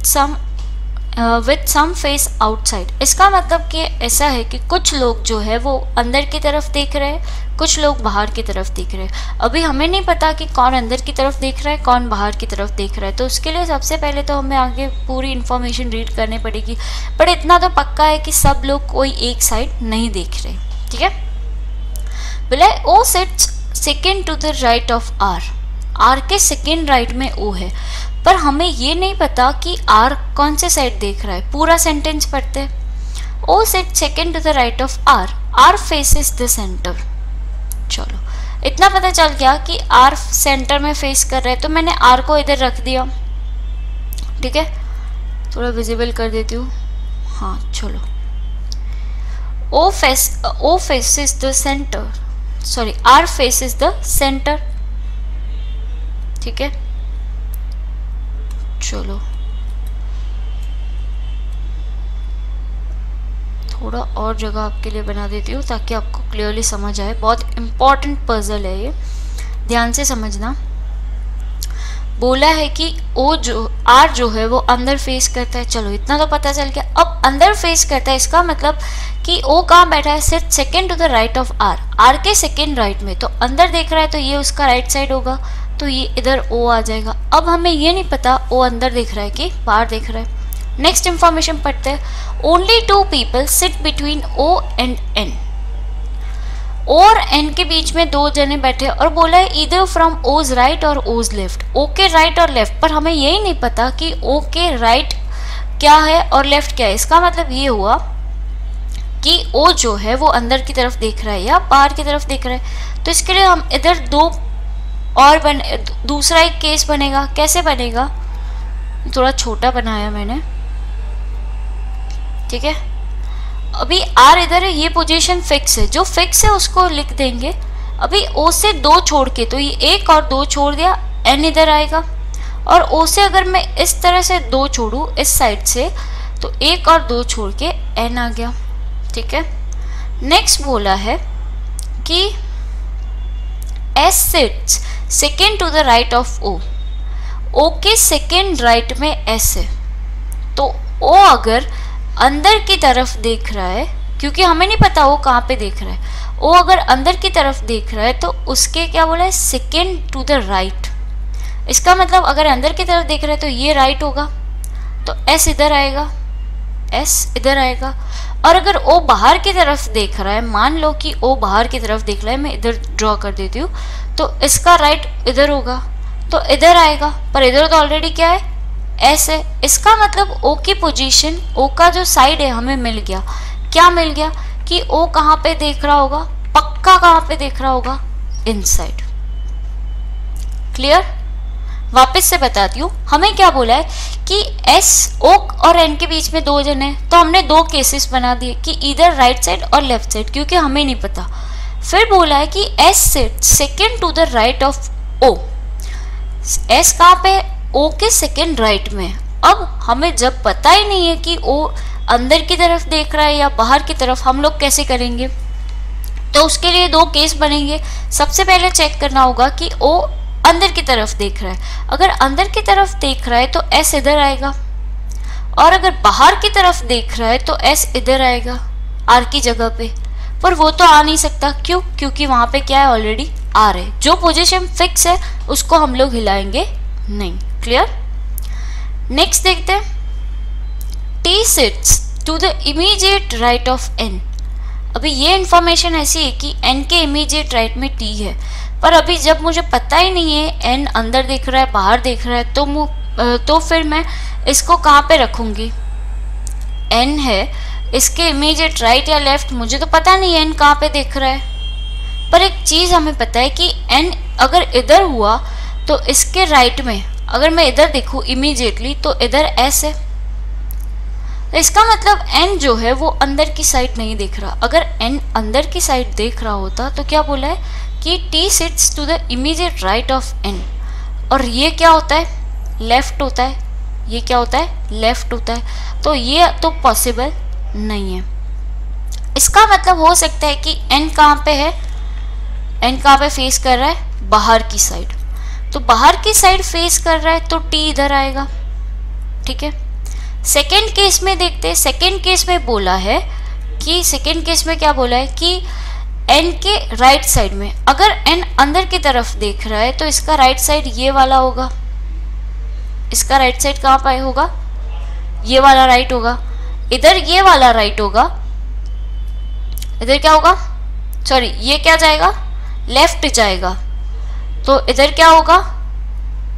with some face outside. इसका मतलब कि ऐसा है कि कुछ लोग जो है वो अंदर की तरफ देख रहे हैं, कुछ लोग बाहर की तरफ देख रहे हैं। अभी हमें नहीं पता कि कौन अंदर की तरफ देख रहा है, कौन बाहर की तरफ देख रहा है, तो उसके लिए सबसे पहले तो हमें आगे पूरी इन्फॉर्मेशन रीड करनी पड़ेगी। बट इतना तो पक्का है कि सब लोग कोई एक साइड नहीं देख रहे, ठीक है। बोला O sits second to the right of R. R के सेकेंड राइट में ओ है, पर हमें ये नहीं पता कि आर कौन से साइड देख रहा है। पूरा सेंटेंस पढ़ते हैं। O sit second to the right of R, R faces the centre. चलो इतना पता चल गया कि आर सेंटर में फेस कर रहा है, तो मैंने आर को इधर रख दिया। ठीक है, थोड़ा विजिबल कर देती हूँ। हाँ चलो, O faces the centre, sorry R faces the centre. ठीक है, चलो थोड़ा और जगह आपके लिए बना देती हूँ ताकि आपको क्लियरली समझ आए। बहुत इम्पॉर्टेंट पजल है ये, ध्यान से समझना। बोला है कि ओ जो आर जो है वो अंदर फेस करता है। चलो इतना तो पता चल गया। अब अंदर फेस करता है, इसका मतलब कि ओ कहाँ बैठा है, सिर्फ second to the right of R, R के सेकेंड राइट में। तो अंदर देख रहा है तो ये उसका राइट साइड होगा, तो ये इधर ओ आ जाएगा। अब हमें ये नहीं पता ओ अंदर देख रहा है कि बाहर देख रहा है। नेक्स्ट इंफॉर्मेशन पढ़ते हैं। Only two people sit between O and N, और एन के बीच में दो जने बैठे, और बोला है ईदर फ्रॉम ओज राइट और ओज लेफ्ट, ओ के राइट और लेफ्ट। पर हमें यही नहीं पता कि ओ के राइट क्या है और लेफ्ट क्या है। इसका मतलब ये हुआ कि ओ जो है वो अंदर की तरफ देख रहा है या बाहर की तरफ देख रहा है। तो इसके लिए हम इधर दो और दूसरा एक केस बनेगा। कैसे बनेगा, थोड़ा छोटा बनाया मैंने। ठीक है, अभी आर इधर है, ये पोजीशन फिक्स है, जो फिक्स है उसको लिख देंगे। अभी ओ से दो छोड़ के, तो ये एक और दो छोड़ दिया, एन इधर आएगा। और ओ से अगर मैं इस तरह से दो छोड़ू इस साइड से, तो एक और दो छोड़ के एन आ गया। ठीक है, नेक्स्ट बोला है कि S sits second to the right of O, O के सेकेंड राइट में एस है। तो ओ अगर अंदर की तरफ देख रहा है, क्योंकि हमें नहीं पता वो कहाँ पे देख रहा है, वो अगर अंदर की तरफ देख रहा है तो उसके क्या बोला है, सेकेंड टू द राइट। इसका मतलब अगर अंदर की तरफ देख रहा है तो ये राइट होगा, तो एस इधर आएगा, एस इधर आएगा। और अगर ओ बाहर की तरफ देख रहा है, मान लो कि ओ बाहर की तरफ देख रहा है, मैं इधर ड्रॉ कर देती हूँ, तो इसका राइट इधर होगा, तो इधर आएगा। पर इधर तो ऑलरेडी क्या है, एस है। इसका मतलब ओ की पोजीशन, ओ का जो साइड है हमें मिल गया। क्या मिल गया कि ओ कहाँ पे देख रहा होगा, पक्का कहाँ पे देख रहा होगा, इनसाइड। क्लियर, वापस से बताती हूँ। हमें क्या बोला है कि एस, ओ और एन के बीच में दो जन है, तो हमने दो केसेस बना दिए कि इधर राइट साइड और लेफ्ट साइड, क्योंकि हमें नहीं पता। फिर बोला है कि S sit second to the right of O, S कहाँ पे, ओ के सेकेंड राइट में। अब हमें जब पता ही नहीं है कि ओ अंदर की तरफ देख रहा है या बाहर की तरफ, हम लोग कैसे करेंगे, तो उसके लिए दो केस बनेंगे। सबसे पहले चेक करना होगा कि ओ अंदर की तरफ देख रहा है। अगर अंदर की तरफ देख रहा है तो एस इधर आएगा, और अगर बाहर की तरफ देख रहा है तो एस इधर आएगा आर की जगह पे। पर वो तो आ नहीं सकता, क्यों, क्योंकि वहां पे क्या है, ऑलरेडी आर है। जो पोजीशन फिक्स है उसको हम लोग हिलाएंगे नहीं। क्लियर, नेक्स्ट देखते हैं। T sits to the immediate right of N. अभी ये इंफॉर्मेशन ऐसी है कि एन के इमीडिएट राइट में टी है, पर अभी जब मुझे पता ही नहीं है एन अंदर देख रहा है बाहर देख रहा है, तो फिर मैं इसको कहाँ पे रखूँगी। एन है, इसके इमीडिएट राइट या लेफ्ट मुझे तो पता नहीं है एन कहाँ पे देख रहा है। पर एक चीज़ हमें पता है कि एन अगर इधर हुआ तो इसके राइट में, अगर मैं इधर देखूँ इमीडिएटली, तो इधर एस है। तो इसका मतलब एन जो है वो अंदर की साइड नहीं देख रहा। अगर एन अंदर की साइड देख रहा होता तो क्या बोला है कि T sits to the immediate right of N, और ये क्या होता है, लेफ्ट होता है। ये क्या होता है, लेफ्ट होता है। तो ये तो पॉसिबल नहीं है। इसका मतलब हो सकता है कि एन कहाँ पे है, एन कहाँ पे फेस कर रहा है, बाहर की साइड। तो बाहर की साइड फेस कर रहा है तो टी इधर आएगा। ठीक है, सेकेंड केस में देखते हैं। सेकेंड केस में बोला है कि, सेकेंड केस में क्या बोला है कि एन के राइट साइड में, अगर एन अंदर की तरफ देख रहा है तो इसका राइट साइड ये वाला होगा। इसका राइट साइड कहाँ पे होगा, ये वाला राइट होगा। इधर ये वाला राइट होगा, इधर क्या होगा, सॉरी ये क्या जाएगा, लेफ्ट जाएगा। तो इधर क्या होगा,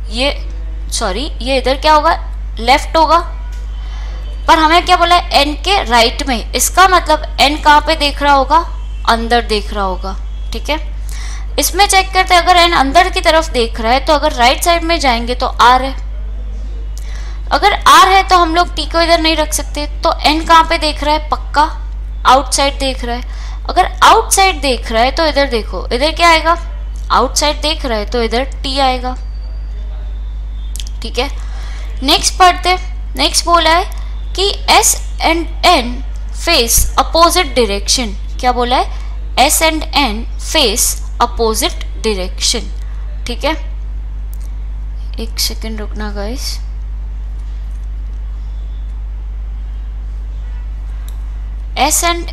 ये सॉरी ये इधर क्या होगा, लेफ्ट होगा, पर हमें क्या बोला है, n के राइट में। इसका मतलब n कहाँ पे देख रहा होगा, अंदर देख रहा होगा। ठीक है, इसमें चेक करते हैं, अगर n अंदर की तरफ देख रहा है तो अगर राइट साइड में जाएंगे तो r है, अगर r है तो हम लोग t को इधर नहीं रख सकते, तो n कहाँ पे देख रहा है, पक्का आउटसाइड देख रहा है। अगर आउटसाइड देख रहा है तो इधर देखो, इधर क्या आएगा, आउटसाइड देख रहा है तो इधर t आएगा। ठीक है, नेक्स्ट पढ़ते, नेक्स्ट बोला है कि S and N face opposite direction. क्या बोला है, S and N face opposite direction. ठीक है, एक सेकंड रुकना guys. S and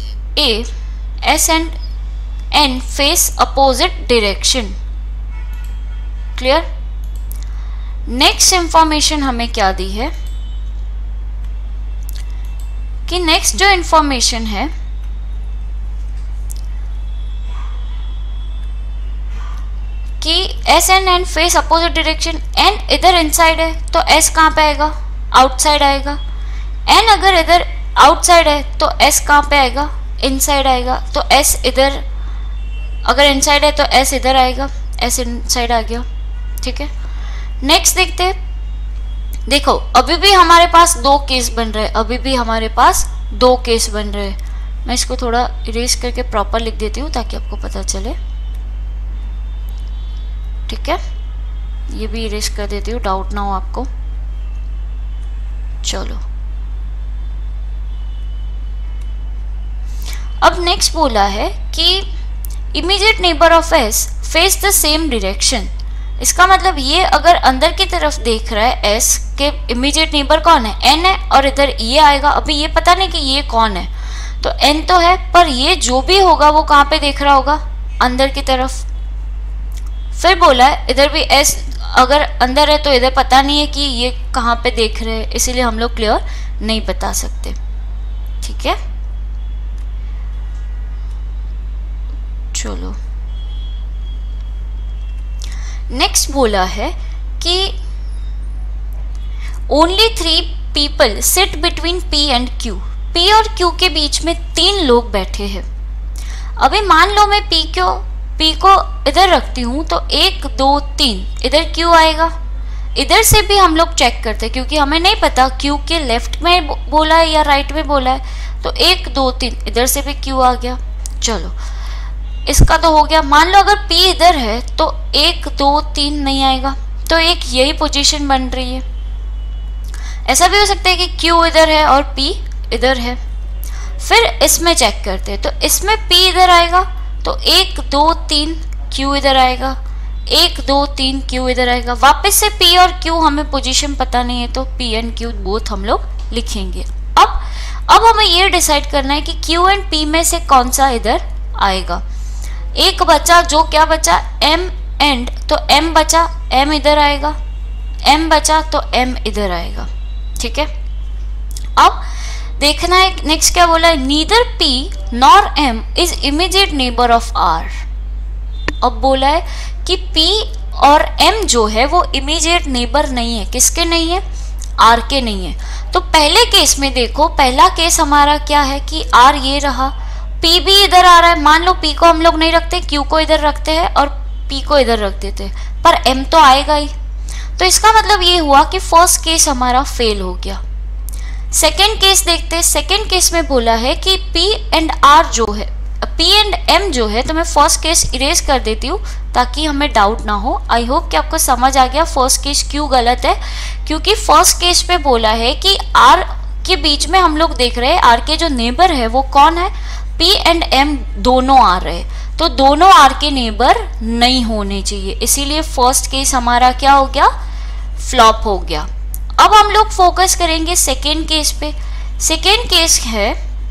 N face opposite direction. Clear. Next information हमें क्या दी है कि नेक्स्ट जो इंफॉर्मेशन है कि S and N face opposite direction, N इधर इनसाइड है तो S कहाँ पे आएगा, आउटसाइड आएगा। N अगर इधर आउटसाइड है तो S कहाँ पे आएगा, इनसाइड आएगा। तो S इधर अगर इनसाइड है तो S इधर आएगा, S इनसाइड आ गया। ठीक है, नेक्स्ट देखते हैं। देखो अभी भी हमारे पास दो केस बन रहे हैं, अभी भी हमारे पास दो केस बन रहे हैं। मैं इसको थोड़ा इरेज करके प्रॉपर लिख देती हूँ ताकि आपको पता चले। ठीक है, ये भी इरेज कर देती हूँ, डाउट ना हो आपको। चलो अब नेक्स्ट बोला है कि immediate neighbour of S face the same direction. इसका मतलब ये अगर अंदर की तरफ देख रहा है, S के इमीडिएट नेबर कौन है, N है, और इधर ये आएगा। अभी ये पता नहीं कि ये कौन है, तो N तो है, पर ये जो भी होगा वो कहाँ पे देख रहा होगा, अंदर की तरफ। फिर बोला है इधर भी S अगर अंदर है तो इधर पता नहीं है कि ये कहाँ पे देख रहे हैं, इसीलिए हम लोग क्लियर नहीं बता सकते। ठीक है, चलो नेक्स्ट बोला है कि only 3 people sit between P and Q। P और Q के बीच में 3 लोग बैठे हैं। अभी मान लो मैं P को इधर रखती हूँ तो 1 2 3 इधर Q आएगा। इधर से भी हम लोग चेक करते हैं क्योंकि हमें नहीं पता Q के लेफ्ट में बोला है या राइट में बोला है, तो 1 2 3 इधर से भी Q आ गया। चलो इसका तो हो गया। मान लो अगर P इधर है तो 1 2 3 नहीं आएगा, तो एक यही पोजीशन बन रही है। ऐसा भी हो सकता है कि Q इधर है और P इधर है। फिर इसमें चेक करते हैं, तो इसमें P इधर आएगा तो 1 2 3 Q इधर आएगा, 1 2 3 Q इधर आएगा। वापस से P और Q हमें पोजीशन पता नहीं है तो P एंड Q बोथ हम लोग लिखेंगे। अब हमें ये डिसाइड करना है कि Q एंड P में से कौन सा इधर आएगा। एक बचा, जो क्या बचा, M एंड, तो M बचा, M इधर आएगा, M बचा तो M इधर आएगा। ठीक है, अब देखना है नेक्स्ट क्या बोला है, neither P nor M is immediate neighbour of R। अब बोला है कि P और M जो है वो इमीडिएट नेबर नहीं है। किसके नहीं है, R के नहीं है। तो पहले केस में देखो, पहला केस हमारा क्या है कि R ये रहा, P भी इधर आ रहा है। मान लो P को हम लोग नहीं रखते, Q को इधर रखते हैं और P को इधर रख देते हैं, पर M तो आएगा ही। तो इसका मतलब ये हुआ कि फर्स्ट केस हमारा फेल हो गया। सेकेंड केस देखते हैं। सेकेंड केस में बोला है कि P एंड R जो है, P एंड M जो है, तो मैं फर्स्ट केस इरेज कर देती हूँ ताकि हमें डाउट ना हो। आई होप कि आपको समझ आ गया फर्स्ट केस क्यों गलत है, क्योंकि फर्स्ट केस पे बोला है कि R के बीच में हम लोग देख रहे हैं R के जो नेबर है वो कौन है, P एंड M दोनों आ रहे हैं, तो दोनों R के नेबर नहीं होने चाहिए। इसीलिए फर्स्ट केस हमारा क्या हो गया, फ्लॉप हो गया। अब हम लोग फोकस करेंगे सेकेंड केस पे। सेकेंड केस है,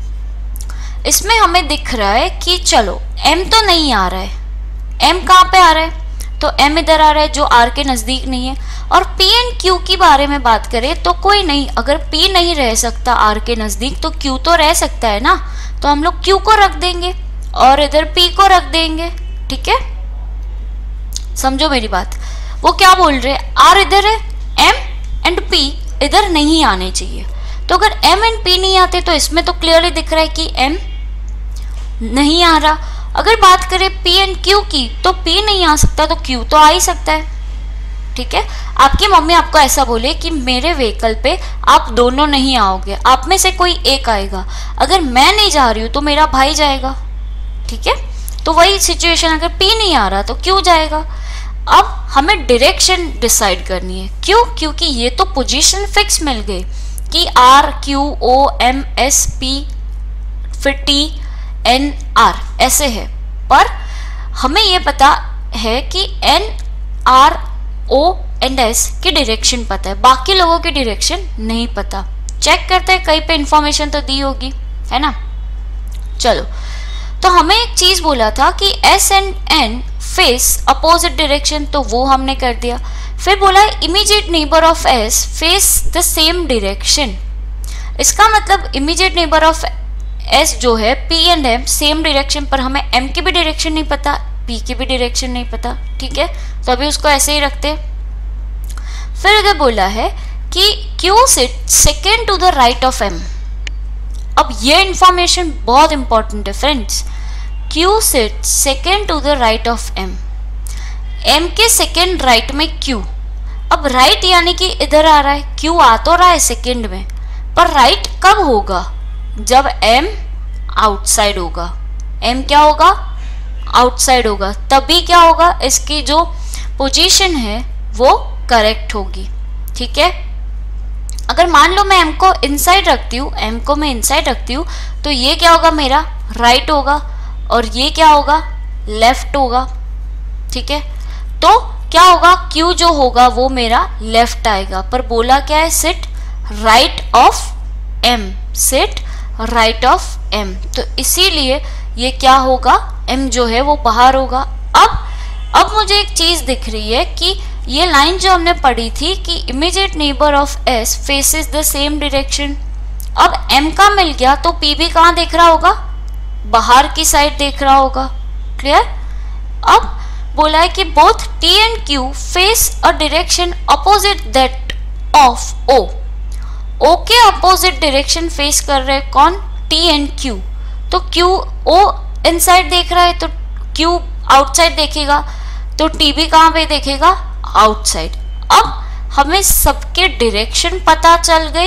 इसमें हमें दिख रहा है कि चलो M तो नहीं आ रहा है, M कहाँ पे आ रहा है, तो M इधर आ रहा है जो R के नज़दीक नहीं है। और P एंड Q की बारे में बात करें तो कोई नहीं, अगर P नहीं रह सकता R के नज़दीक तो Q तो रह सकता है ना, तो हम लोग Q को रख देंगे और इधर P को रख देंगे। ठीक है, समझो मेरी बात। वो क्या बोल रहे हैं, आर इधर है, एम एंड पी इधर नहीं आने चाहिए। तो अगर एम एंड पी नहीं आते तो इसमें तो क्लियरली दिख रहा है कि एम नहीं आ रहा। अगर बात करें पी एंड क्यू की तो पी नहीं आ सकता तो क्यू तो आ ही सकता है। ठीक है, आपकी मम्मी आपको ऐसा बोले कि मेरे व्हीकल पे आप दोनों नहीं आओगे, आप में से कोई एक आएगा, अगर मैं नहीं जा रही हूँ तो मेरा भाई जाएगा। ठीक है, तो वही सिचुएशन, अगर पी नहीं आ रहा तो क्यू जाएगा। अब हमें डायरेक्शन डिसाइड करनी है, क्यों, क्योंकि ये तो पोजीशन फिक्स मिल गई कि R Q O M S P फिर टी एन आर ऐसे है, पर हमें ये पता है कि N R O and S की डायरेक्शन पता है, बाकी लोगों की डायरेक्शन नहीं पता। चेक करते हैं कहीं पे इंफॉर्मेशन तो दी होगी, है ना। चलो, तो हमें एक चीज बोला था कि S and N face opposite direction, तो वो हमने कर दिया। फिर बोला immediate neighbour of S face the same direction. इसका मतलब इमीडिएट नेबर ऑफ एस जो है P and M same direction, पर हमें एम की भी डायरेक्शन नहीं पता, पी की भी डायरेक्शन नहीं पता। ठीक है, तो अभी उसको ऐसे ही रखते हैं। फिर अगर बोला है कि Q sit second to the right of M. अब ये इंफॉर्मेशन बहुत इंपॉर्टेंट है friends, Q sit second to the right of M, M के सेकेंड राइट में क्यू। अब राइट यानी कि इधर आ रहा है, क्यू आ तो रहा है सेकेंड में, पर राइट कब होगा, जब एम आउटसाइड होगा। एम क्या होगा, आउटसाइड होगा, तभी क्या होगा, इसकी जो पोजीशन है वो करेक्ट होगी। ठीक है, अगर मान लो मैं एम को इनसाइड रखती हूँ, एम को मैं इनसाइड रखती हूँ, तो ये क्या होगा, मेरा राइट होगा, और ये क्या होगा, लेफ्ट होगा। ठीक है, तो क्या होगा, क्यू जो होगा वो मेरा लेफ्ट आएगा, पर बोला क्या है, sit right of M, sit right of M, तो इसीलिए ये क्या होगा, एम जो है वो बाहर होगा। अब मुझे एक चीज दिख रही है कि ये लाइन जो हमने पढ़ी थी कि immediate neighbour of S faces the same direction, अब एम का मिल गया तो पी भी कहाँ देख रहा होगा, बाहर की साइड देख रहा होगा। क्लियर। अब बोला है कि both T and Q face a direction opposite that of O. O के अपोजिट डायरेक्शन फेस कर रहे हैं कौन, टी एंड क्यू। तो क्यू ओ इनसाइड देख रहा है तो क्यू आउटसाइड देखेगा, तो टी भी कहाँ पे देखेगा, आउटसाइड। अब हमें सबके डायरेक्शन पता चल गई,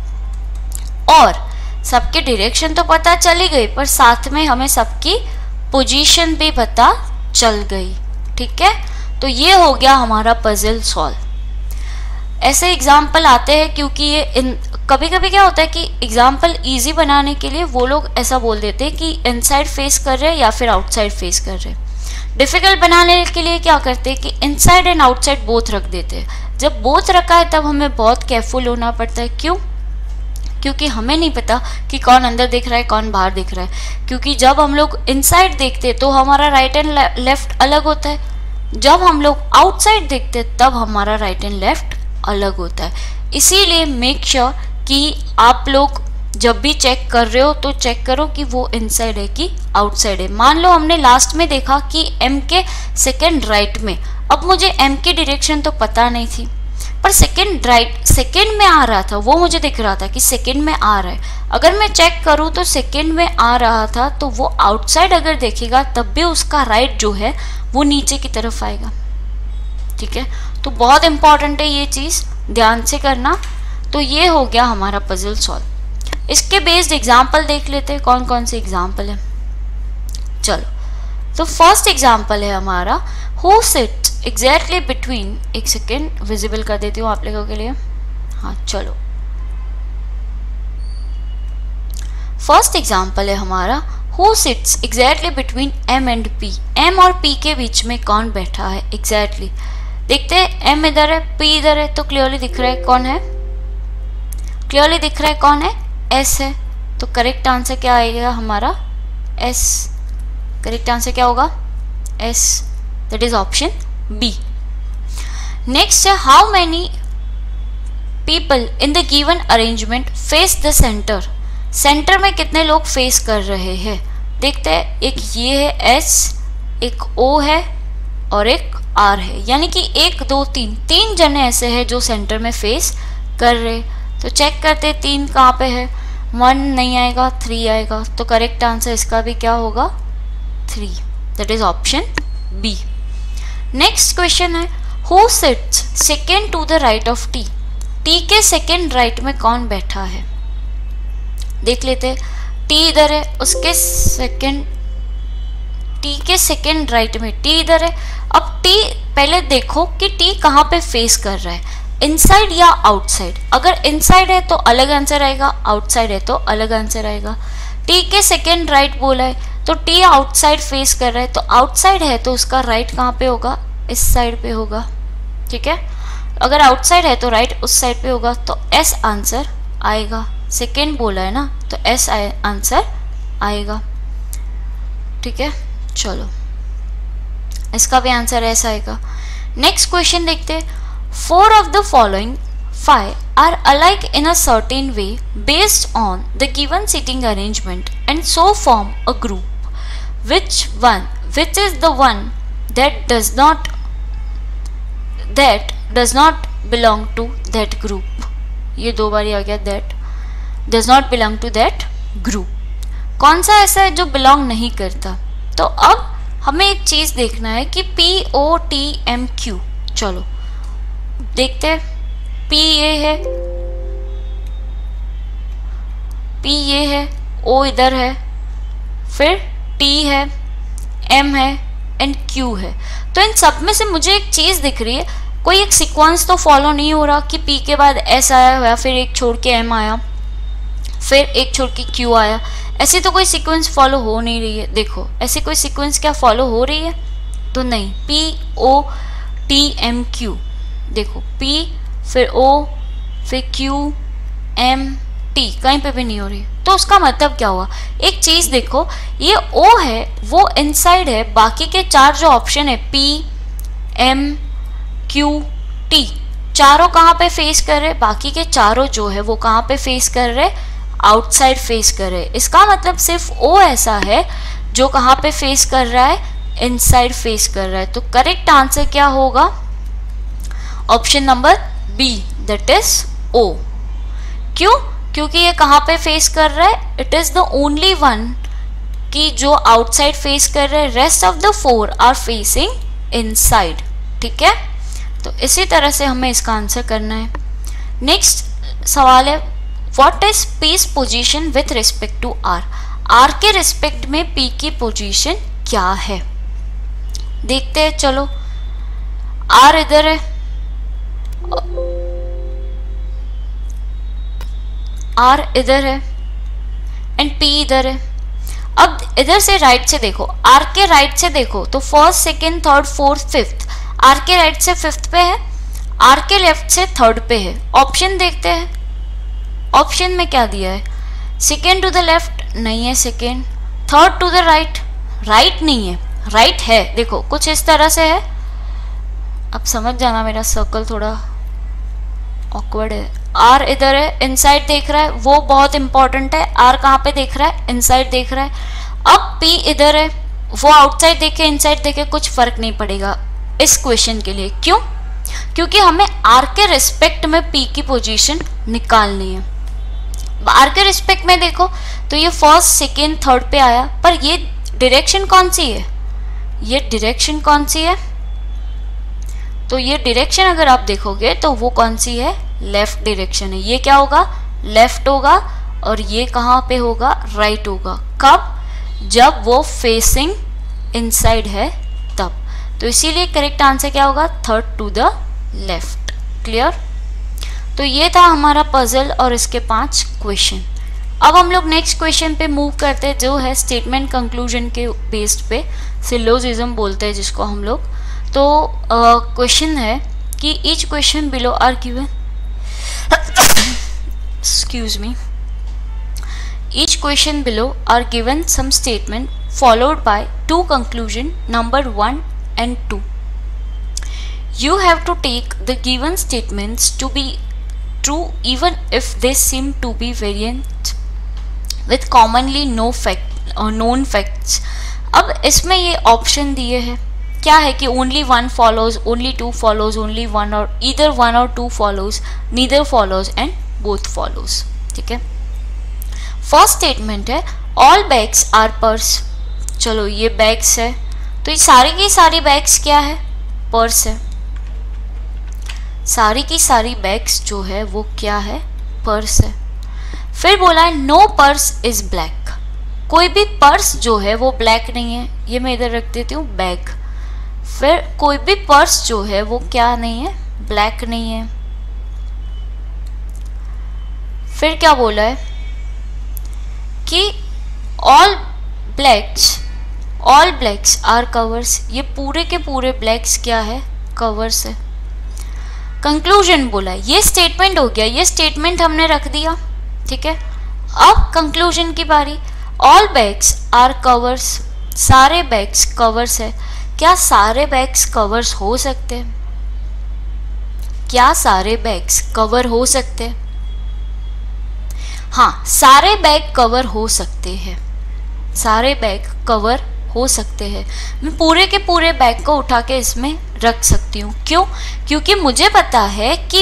और सबके डायरेक्शन तो पता चली गई, पर साथ में हमें सबकी पोजीशन भी पता चल गई। ठीक है, तो ये हो गया हमारा पजल सॉल्व। ऐसे एग्जाम्पल आते हैं क्योंकि ये कभी कभी क्या होता है कि एग्जाम्पल इजी बनाने के लिए वो लोग ऐसा बोल देते हैं कि इनसाइड फेस कर रहे हैं या फिर आउटसाइड फेस कर रहे हैं। डिफिकल्ट बनाने के लिए क्या करते हैं कि इनसाइड एंड आउटसाइड बोथ रख देते हैं। जब बोथ रखा है तब हमें बहुत केयरफुल होना पड़ता है। क्यों? क्योंकि हमें नहीं पता कि कौन अंदर दिख रहा है कौन बाहर दिख रहा है। क्योंकि जब हम लोग इनसाइड देखते हैं तो हमारा राइट एंड लेफ्ट अलग होता है, जब हम लोग आउटसाइड देखते हैं तब हमारा राइट एंड लेफ्ट अलग होता है। इसीलिए मेक श्योर कि आप लोग जब भी चेक कर रहे हो तो चेक करो कि वो इनसाइड है कि आउटसाइड है। मान लो हमने लास्ट में देखा कि एम के सेकेंड राइट में, अब मुझे एम की डायरेक्शन तो पता नहीं थी, पर सेकेंड राइट सेकेंड में आ रहा था, वो मुझे दिख रहा था कि सेकेंड में आ रहा है। अगर मैं चेक करूँ तो सेकेंड में आ रहा था, तो वो आउटसाइड अगर देखेगा तब भी उसका राइट जो है वो नीचे की तरफ आएगा। ठीक है, तो बहुत इंपॉर्टेंट है ये चीज़, ध्यान से करना। तो ये हो गया हमारा पजल सॉल्व। इसके बेस्ड एग्जाम्पल देख लेते हैं कौन कौन से एग्जाम्पल है। चलो, तो फर्स्ट एग्जाम्पल है हमारा हु सिट्स एग्जैक्टली बिटवीन, एक सेकेंड विजिबल कर देती हूँ आप लोगों के लिए। हाँ चलो, फर्स्ट एग्जाम्पल है हमारा who sits exactly between M and P. M और पी के बीच में कौन बैठा है एग्जैक्टली। देखते हैं, एम इधर है पी इधर है, तो क्लियरली दिख रहा है कौन है, क्लियरली दिख रहा है कौन है, एस है। तो करेक्ट आंसर क्या आएगा हमारा, एस। करेक्ट आंसर क्या होगा, S, that is option B. Next है how many people in the given arrangement face the centre. Centre में कितने लोग फेस कर रहे हैं देखते हैं। एक ये है एस, एक ओ है और एक आर है, यानी कि 1 2 3 3 जने ऐसे हैं जो सेंटर में फेस कर रहे। तो चेक करते 3 कहाँ पे है, 1 नहीं आएगा, 3 आएगा। तो करेक्ट आंसर इसका भी क्या होगा, 3, that is option B. Next question है, who sits second to the right of T. T के सेकेंड राइट में कौन बैठा है, देख लेते। टी इधर है, उसके सेकेंड, टी के सेकेंड राइट में टी इधर है। अब टी पहले देखो कि टी कहाँ पे फेस कर रहा है, इनसाइड या आउटसाइड। अगर इनसाइड है तो अलग आंसर आएगा, आउटसाइड है तो अलग आंसर आएगा। टी के सेकेंड राइट बोला है तो टी आउटसाइड फेस कर रहा है, तो आउटसाइड है तो उसका राइट कहाँ पे होगा, इस साइड पे होगा, ठीक है। अगर आउटसाइड है तो राइट उस साइड पे होगा, तो एस आंसर आएगा। सेकेंड बोला है ना, तो एस आंसर आएगा, ठीक है। चलो इसका भी आंसर एस आएगा। नेक्स्ट क्वेश्चन देखते हैं, 4 of the following 5 are alike in a certain way based on the given seating arrangement and so form a group. Which is the one that does not belong to that group? ये 2 बार आ गया, that does not belong to that group। कौन सा ऐसा है जो belong नहीं करता? तो अब हमें एक चीज देखना है कि POTMQ, चलो देखते हैं। P ये है, P ये है, O इधर है, फिर T है, M है एंड Q है। तो इन सब में से मुझे एक चीज दिख रही है, कोई एक सीक्वेंस तो फॉलो नहीं हो रहा कि P के बाद S आया हुआ, फिर एक छोड़ के M आया, फिर एक छोड़ के Q आया। ऐसी तो कोई सीक्वेंस फॉलो हो नहीं रही है। देखो ऐसी कोई सीक्वेंस क्या फॉलो हो रही है, तो नहीं। POTMQ, देखो P फिर O फिर Q M T, कहीं पे भी नहीं हो रही। तो उसका मतलब क्या हुआ, एक चीज देखो, ये O है वो इनसाइड है, बाकी के 4 जो ऑप्शन है P M Q T, चारों कहाँ पे फेस कर रहे, बाकी के चारों जो है वो कहाँ पे फेस कर रहे, आउटसाइड फेस कर रहे। इसका मतलब सिर्फ O ऐसा है जो कहाँ पे फेस कर रहा है, इनसाइड फेस कर रहा है। तो करेक्ट आंसर क्या होगा, option number B, that is O। क्यों, क्योंकि ये कहाँ पे फेस कर रहा है, it is the only one कि जो आउटसाइड फेस कर रहे हैं, rest of the 4 are facing inside, ठीक है। तो इसी तरह से हमें इसका आंसर करना है। नेक्स्ट सवाल है, what is P's position with respect to R। R के रिस्पेक्ट में P की पोजीशन क्या है, देखते हैं। चलो R इधर है, R इधर है एंड P इधर है। अब इधर से राइट से देखो, R के राइट से देखो तो first second third fourth fifth, R के राइट से फिफ्थ पे है, R के लेफ्ट से थर्ड पे है। ऑप्शन देखते हैं, ऑप्शन में क्या दिया है, सेकेंड टू द लेफ्ट नहीं है, second, third to the right, right नहीं है, राइट है, देखो कुछ इस तरह से है। अब समझ जाना, मेरा सर्कल थोड़ा ऑकवर्ड है। R इधर है, इनसाइड देख रहा है, वो बहुत इंपॉर्टेंट है। R कहाँ पे देख रहा है, इनसाइड देख रहा है। अब P इधर है, वो आउटसाइड देखे इनसाइड देखे कुछ फर्क नहीं पड़ेगा इस क्वेश्चन के लिए। क्यों, क्योंकि हमें R के रिस्पेक्ट में P की पोजीशन निकालनी है। R के रिस्पेक्ट में देखो तो ये फर्स्ट सेकेंड थर्ड पे आया, पर ये डायरेक्शन कौन सी है, ये डायरेक्शन कौन सी है, तो ये डायरेक्शन अगर आप देखोगे तो वो कौन सी है, लेफ्ट डायरेक्शन है। ये क्या होगा, लेफ्ट होगा, और ये कहाँ पे होगा, राइट होगा। कब, जब वो फेसिंग इनसाइड है तब। तो इसीलिए करेक्ट आंसर क्या होगा, third to the left. Clear. तो ये था हमारा पजल और इसके 5 क्वेश्चन। अब हम लोग नेक्स्ट क्वेश्चन पे मूव करते हैं, जो है स्टेटमेंट कंक्लूजन के बेस्ड पे, सिलोजिज्म बोलते हैं जिसको हम लोग। तो क्वेश्चन है कि each question below are given, excuse me, each question below are given some statement followed by 2 conclusion, number 1 and 2. You have to take the given statements to be true even if they seem to be variant with commonly known facts. अब इसमें ये ऑप्शन दिए हैं क्या है कि only one follows, only two follows, only one or either one or two follows, neither follows and both follows. ठीक है। फर्स्ट स्टेटमेंट है ऑल बैग्स आर पर्स। चलो ये बैग्स है, तो ये सारी की सारी बैग्स क्या है? पर्स है। सारी की सारी बैग्स जो है वो क्या है? पर्स है। फिर बोला है नो पर्स इज ब्लैक। कोई भी पर्स जो है वो ब्लैक नहीं है, ये मैं इधर रख देती हूँ बैग। फिर कोई भी पर्स जो है वो क्या नहीं है? ब्लैक नहीं है। फिर क्या बोला है कि ऑल ब्लैक्स आर कवर्स। ये पूरे के पूरे ब्लैक्स क्या है? कवर्स है। कंक्लूजन बोला है, ये स्टेटमेंट हो गया, ये स्टेटमेंट हमने रख दिया। ठीक है। अब कंक्लूजन की बारी। All bags are covers. सारे बैग्स कवर्स है। क्या सारे बैग्स कवर्स हो सकते हैं? क्या सारे बैग्स कवर हो सकते हैं? हाँ, सारे बैग कवर हो सकते हैं। सारे बैग कवर हो सकते हैं। मैं पूरे के पूरे बैग को उठा के इसमें रख सकती हूँ। क्यों? क्योंकि मुझे पता है कि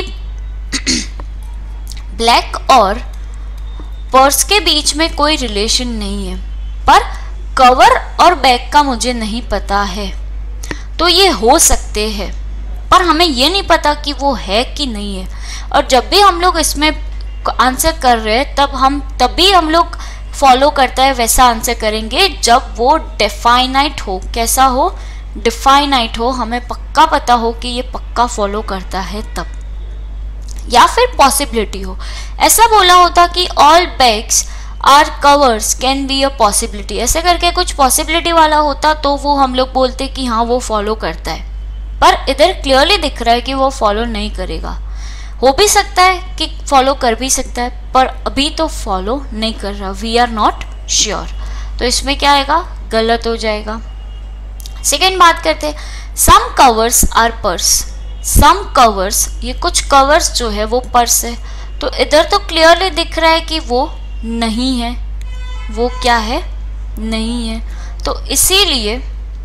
ब्लैक और पर्स के बीच में कोई रिलेशन नहीं है, पर कवर और बैग का मुझे नहीं पता है। तो ये हो सकते हैं, पर हमें ये नहीं पता कि वो है कि नहीं है। और जब भी हम लोग इसमें आंसर कर रहे हैं तभी हम लोग फॉलो करता है वैसा आंसर करेंगे जब वो डेफाइनाइट हो। कैसा हो? डिफाइनाइट हो, हमें पक्का पता हो कि ये पक्का फॉलो करता है तब। या फिर पॉसिबिलिटी हो। ऐसा बोला होता कि all bags are covers can be a possibility, ऐसे करके कुछ पॉसिबिलिटी वाला होता तो वो हम लोग बोलते कि हाँ वो फॉलो करता है। पर इधर क्लियरली दिख रहा है कि वो फॉलो नहीं करेगा। हो भी सकता है कि फॉलो कर भी सकता है, पर अभी तो फॉलो नहीं कर रहा। We are not sure. तो इसमें क्या आएगा? गलत हो जाएगा। सेकेंड बात करते हैं, some covers are purse. Some covers, ये कुछ कवर्स जो है वो पर्स है। तो इधर तो क्लियरली दिख रहा है कि वो नहीं है। वो क्या है? नहीं है। तो इसीलिए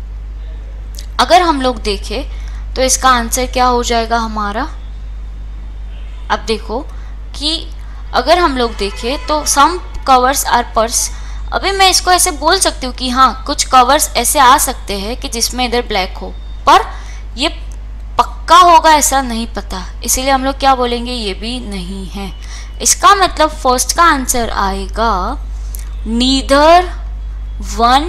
अगर हम लोग देखें तो इसका आंसर क्या हो जाएगा हमारा? अब देखो कि अगर हम लोग देखें तो सम कवर्स आर पर्स। अभी मैं इसको ऐसे बोल सकती हूँ कि हाँ कुछ कवर्स ऐसे आ सकते हैं कि जिसमें इधर ब्लैक हो, पर ये पक्का होगा ऐसा नहीं पता। इसीलिए हम लोग क्या बोलेंगे? ये भी नहीं है। इसका मतलब फर्स्ट का आंसर आएगा neither one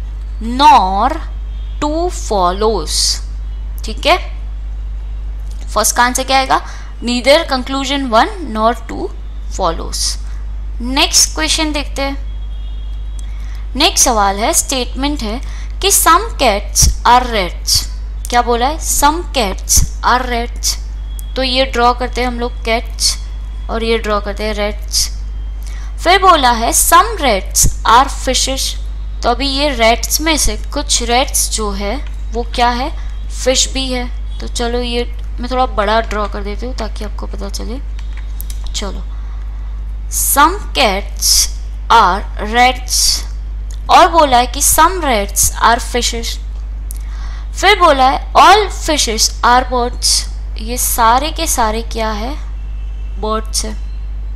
nor two follows. ठीक है। फर्स्ट का आंसर क्या आएगा? Neither conclusion one nor two follows. Next question देखते हैं। नेक्स्ट सवाल है, स्टेटमेंट है कि सम कैट्स आर रेट्स। क्या बोला है? Some cats are rats. तो ये ड्रॉ करते हैं हम लोग कैट्स और ये ड्रॉ करते हैं रेट्स। फिर बोला है सम रेट्स आर फिशेस। तो अभी ये रेट्स में से कुछ रेट्स जो है वो क्या है? फिश भी है। तो चलो ये मैं थोड़ा बड़ा ड्रॉ कर देती हूँ ताकि आपको पता चले। चलो, सम कैट्स आर रेट्स और बोला है कि सम रेट्स आर फिशेस। फिर बोला है ऑल फिशेस आर बर्ड्स। ये सारे के सारे क्या है? बर्ड्स है।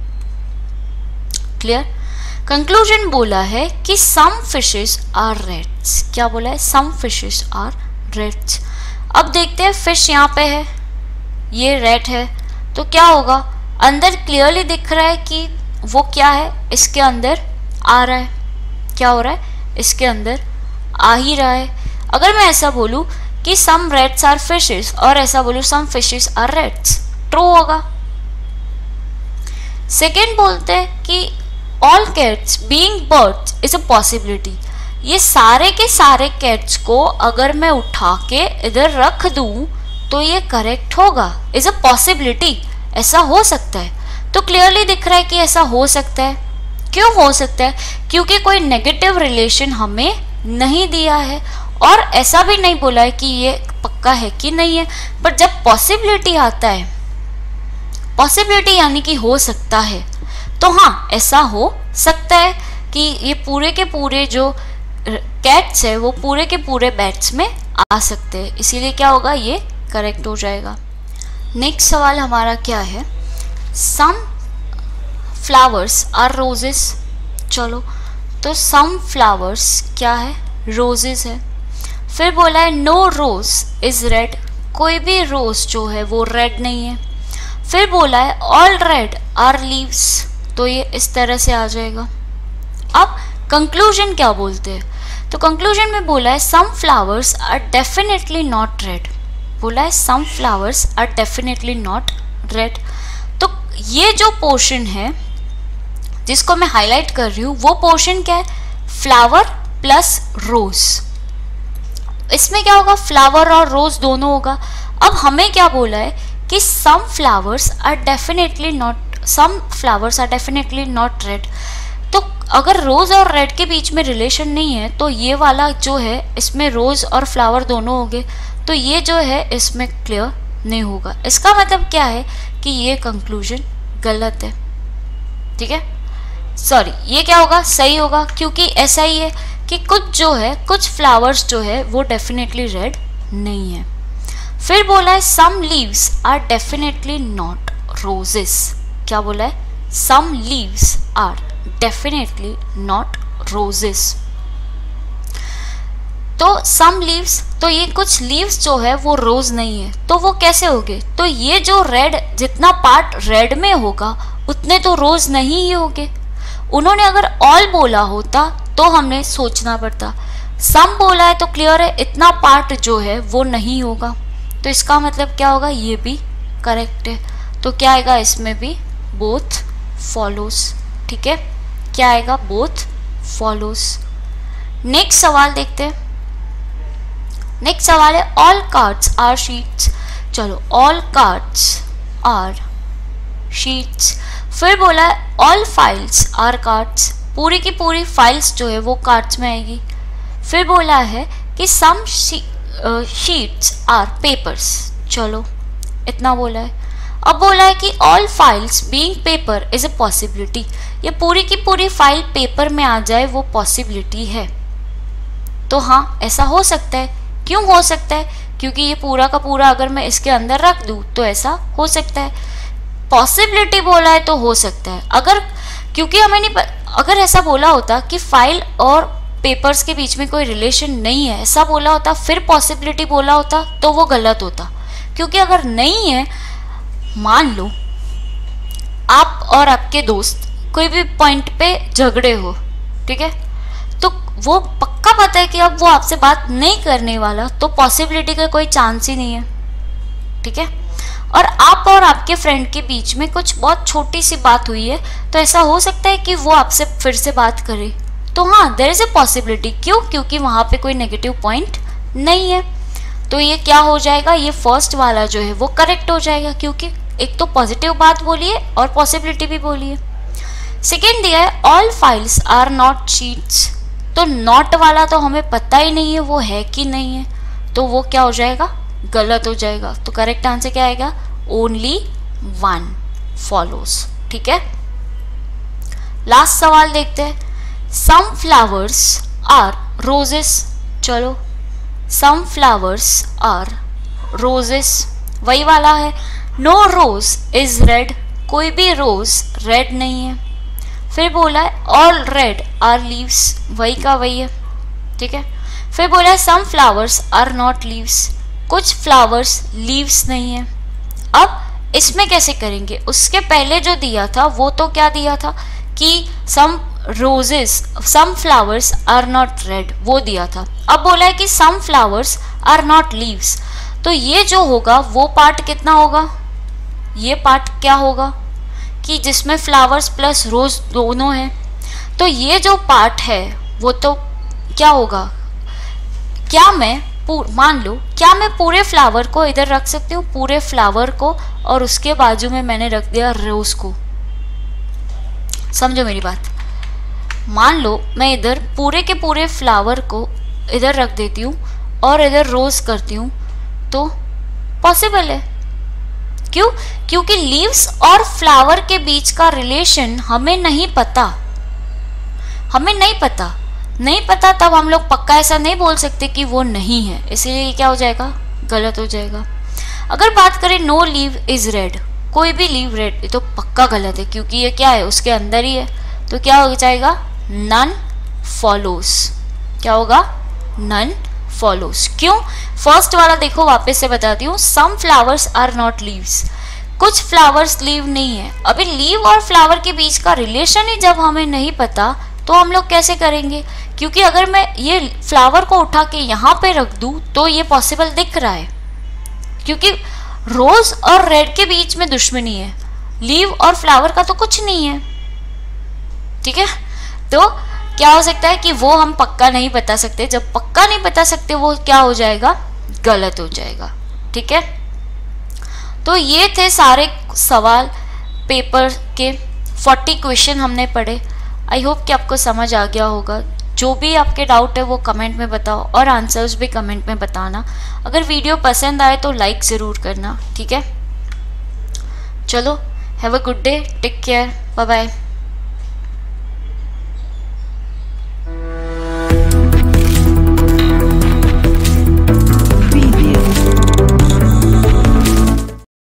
क्लियर। कंक्लूजन बोला है कि सम फिशेस आर रेट्स। क्या बोला है? Some fishes are rats. अब देखते हैं, फिश यहाँ पे है, ये रेट है, तो क्या होगा? अंदर क्लियरली दिख रहा है कि वो क्या है? इसके अंदर आ रहा है। क्या हो रहा है? इसके अंदर आ ही रहा है। अगर मैं ऐसा बोलूँ कि सम रेट्स आर फिशेस और ऐसा बोलूँ some fishes are rats, true होगा। सेकेंड बोलते हैं कि all cats being birds is a possibility. ये सारे के सारे कैट्स को अगर मैं उठा के इधर रख दूं तो ये करेक्ट होगा। इज अ पॉसिबिलिटी, ऐसा हो सकता है। तो क्लियरली दिख रहा है कि ऐसा हो सकता है। क्यों हो सकता है? क्योंकि कोई नेगेटिव रिलेशन हमें नहीं दिया है और ऐसा भी नहीं बोला है कि ये पक्का है कि नहीं है। पर जब पॉसिबिलिटी आता है, पॉसिबिलिटी यानी कि हो सकता है, तो हाँ ऐसा हो सकता है कि ये पूरे के पूरे जो कैट्स है वो पूरे के पूरे बैट्स में आ सकते हैं, इसीलिए क्या होगा, ये करेक्ट हो जाएगा। नेक्स्ट सवाल हमारा क्या है, सम फ्लावर्स आर रोजेस। चलो, तो सम फ्लावर्स क्या है, रोजेस है। फिर बोला है नो रोज इज रेड, कोई भी रोज जो है वो रेड नहीं है। फिर बोला है ऑल रेड आर लीव्स, तो ये इस तरह से आ जाएगा। अब कंक्लूजन क्या बोलते हैं, तो कंक्लूजन में बोला है some flowers are definitely not red, बोला है some flowers are definitely not red. तो ये जो पोर्शन है जिसको मैं हाईलाइट कर रही हूँ, वो पोर्शन क्या है, फ्लावर प्लस रोज। इसमें क्या होगा, फ्लावर और रोज दोनों होगा। अब हमें क्या बोला है कि some flowers are definitely not red. तो अगर रोज और रेड के बीच में रिलेशन नहीं है तो ये वाला जो है इसमें रोज और फ्लावर दोनों होंगे, तो ये जो है इसमें क्लियर नहीं होगा। इसका मतलब क्या है कि ये कंक्लूजन गलत है, ठीक है, सॉरी, ये क्या होगा, सही होगा, क्योंकि ऐसा ही है कि कुछ फ्लावर्स जो है वो डेफिनेटली रेड नहीं है। फिर बोला है some leaves are definitely not roses, क्या बोला है, some leaves are definitely not roses. तो सम लीव्स, तो ये कुछ लीव्स जो है वो रोज नहीं है, तो वो कैसे होंगे, तो ये जो रेड, जितना पार्ट रेड में होगा उतने तो रोज नहीं ही होंगे। उन्होंने अगर ऑल बोला होता तो हमने सोचना पड़ता, सम बोला है तो क्लियर है इतना पार्ट जो है वो नहीं होगा, तो इसका मतलब क्या होगा, ये भी करेक्ट है। तो क्या आएगा इसमें भी, बोथ फॉलोस, ठीक है, क्या आएगा, बोथ फॉलोस। नेक्स्ट सवाल देखते हैं। नेक्स्ट सवाल है ऑल कार्ड्स आर शीट्स। चलो, ऑल कार्ड्स आर शीट्स। फिर बोला है ऑल फाइल्स आर कार्ड्स, पूरी की पूरी फाइल्स जो है वो कार्ड्स में आएगी। फिर बोला है कि सम शीट्स आर पेपर्स। चलो, इतना बोला है। अब बोला है कि all files being paper is a possibility, ये पूरी की पूरी फाइल पेपर में आ जाए वो पॉसिबिलिटी है। तो हाँ, ऐसा हो सकता है। क्यों हो सकता है, क्योंकि ये पूरा का पूरा अगर मैं इसके अंदर रख दूँ तो ऐसा हो सकता है। पॉसिबिलिटी बोला है तो हो सकता है, अगर, क्योंकि हमें नहीं अगर ऐसा बोला होता कि फाइल और पेपर्स के बीच में कोई रिलेशन नहीं है, ऐसा बोला होता, फिर पॉसिबिलिटी बोला होता तो वो गलत होता। क्योंकि अगर नहीं है, मान लो आप और आपके दोस्त कोई भी पॉइंट पे झगड़े हो, ठीक है, तो वो पक्का पता है कि अब वो आपसे बात नहीं करने वाला, तो पॉसिबिलिटी का कोई चांस ही नहीं है, ठीक है। और आप और आपके फ्रेंड के बीच में कुछ बहुत छोटी सी बात हुई है, तो ऐसा हो सकता है कि वो आपसे फिर से बात करे, तो हाँ, देयर इज अ पॉसिबिलिटी। क्यों, क्योंकि वहाँ पे कोई नेगेटिव पॉइंट नहीं है। तो ये क्या हो जाएगा, ये फर्स्ट वाला जो है वो करेक्ट हो जाएगा, क्योंकि एक तो पॉजिटिव बात बोली है और पॉसिबिलिटी भी बोली है। सेकेंड दिया है all files are not sheets, तो नॉट वाला तो हमें पता ही नहीं है वो है कि नहीं है, तो वो क्या हो जाएगा, गलत हो जाएगा। तो करेक्ट आंसर क्या आएगा, ओनली वन फॉलोस, ठीक है। लास्ट सवाल देखते हैं, सम फ्लावर्स आर रोजेस। चलो, सम फ्लावर्स आर रोजेस, वही वाला है। नो रोज इज रेड, कोई भी रोज रेड नहीं है। फिर बोला है ऑल रेड आर लीव्स, वही का वही है, ठीक है। फिर बोला है some flowers are not leaves, कुछ फ्लावर्स लीव्स नहीं है। अब इसमें कैसे करेंगे, उसके पहले जो दिया था वो तो क्या दिया था कि some roses, some flowers are not red, वो दिया था। अब बोला है कि some flowers are not leaves, तो ये जो होगा वो पार्ट कितना होगा, ये पार्ट क्या होगा कि जिसमें फ्लावर्स प्लस रोज दोनों हैं, तो ये जो पार्ट है वो तो क्या होगा, क्या मैं मान लो, क्या मैं पूरे फ्लावर को इधर रख सकती हूँ, पूरे फ्लावर को, और उसके बाजू में मैंने रख दिया रोज को। समझो मेरी बात, मान लो मैं इधर पूरे के पूरे फ्लावर को इधर रख देती हूँ और इधर रोज करती हूँ, तो पॉसिबल है। क्यों, क्योंकि लीव्स और फ्लावर के बीच का रिलेशन हमें नहीं पता, हमें नहीं पता। नहीं पता तब हम लोग पक्का ऐसा नहीं बोल सकते कि वो नहीं है, इसीलिए ये क्या हो जाएगा, गलत हो जाएगा। अगर बात करें नो लीव इज रेड, कोई भी लीव रेड, ये तो पक्का गलत है क्योंकि ये क्या है, उसके अंदर ही है, तो क्या हो जाएगा, नन फॉलोज। क्या होगा, नन फॉलोज। क्यों, फर्स्ट वाला देखो वापस से बताती हूँ, some flowers are not leaves, कुछ फ्लावर्स लीव नहीं है। अभी लीव और फ्लावर के बीच का रिलेशन ही जब हमें नहीं पता तो हम लोग कैसे करेंगे, क्योंकि अगर मैं ये फ्लावर को उठा के यहाँ पे रख दूँ तो ये पॉसिबल दिख रहा है, क्योंकि रोज और रेड के बीच में दुश्मनी है, लीव और फ्लावर का तो कुछ नहीं है। ठीक है, तो क्या हो सकता है कि वो हम पक्का नहीं बता सकते, जब पक्का नहीं बता सकते वो क्या हो जाएगा, गलत हो जाएगा। ठीक है, तो ये थे सारे सवाल पेपर के 40 क्वेश्चन हमने पढ़े। आई होप कि आपको समझ आ गया होगा। जो भी आपके डाउट है वो कमेंट में बताओ और आंसर्स भी कमेंट में बताना। अगर वीडियो पसंद आए तो लाइक ज़रूर करना। ठीक है, चलो, have a good day, take care, bye bye.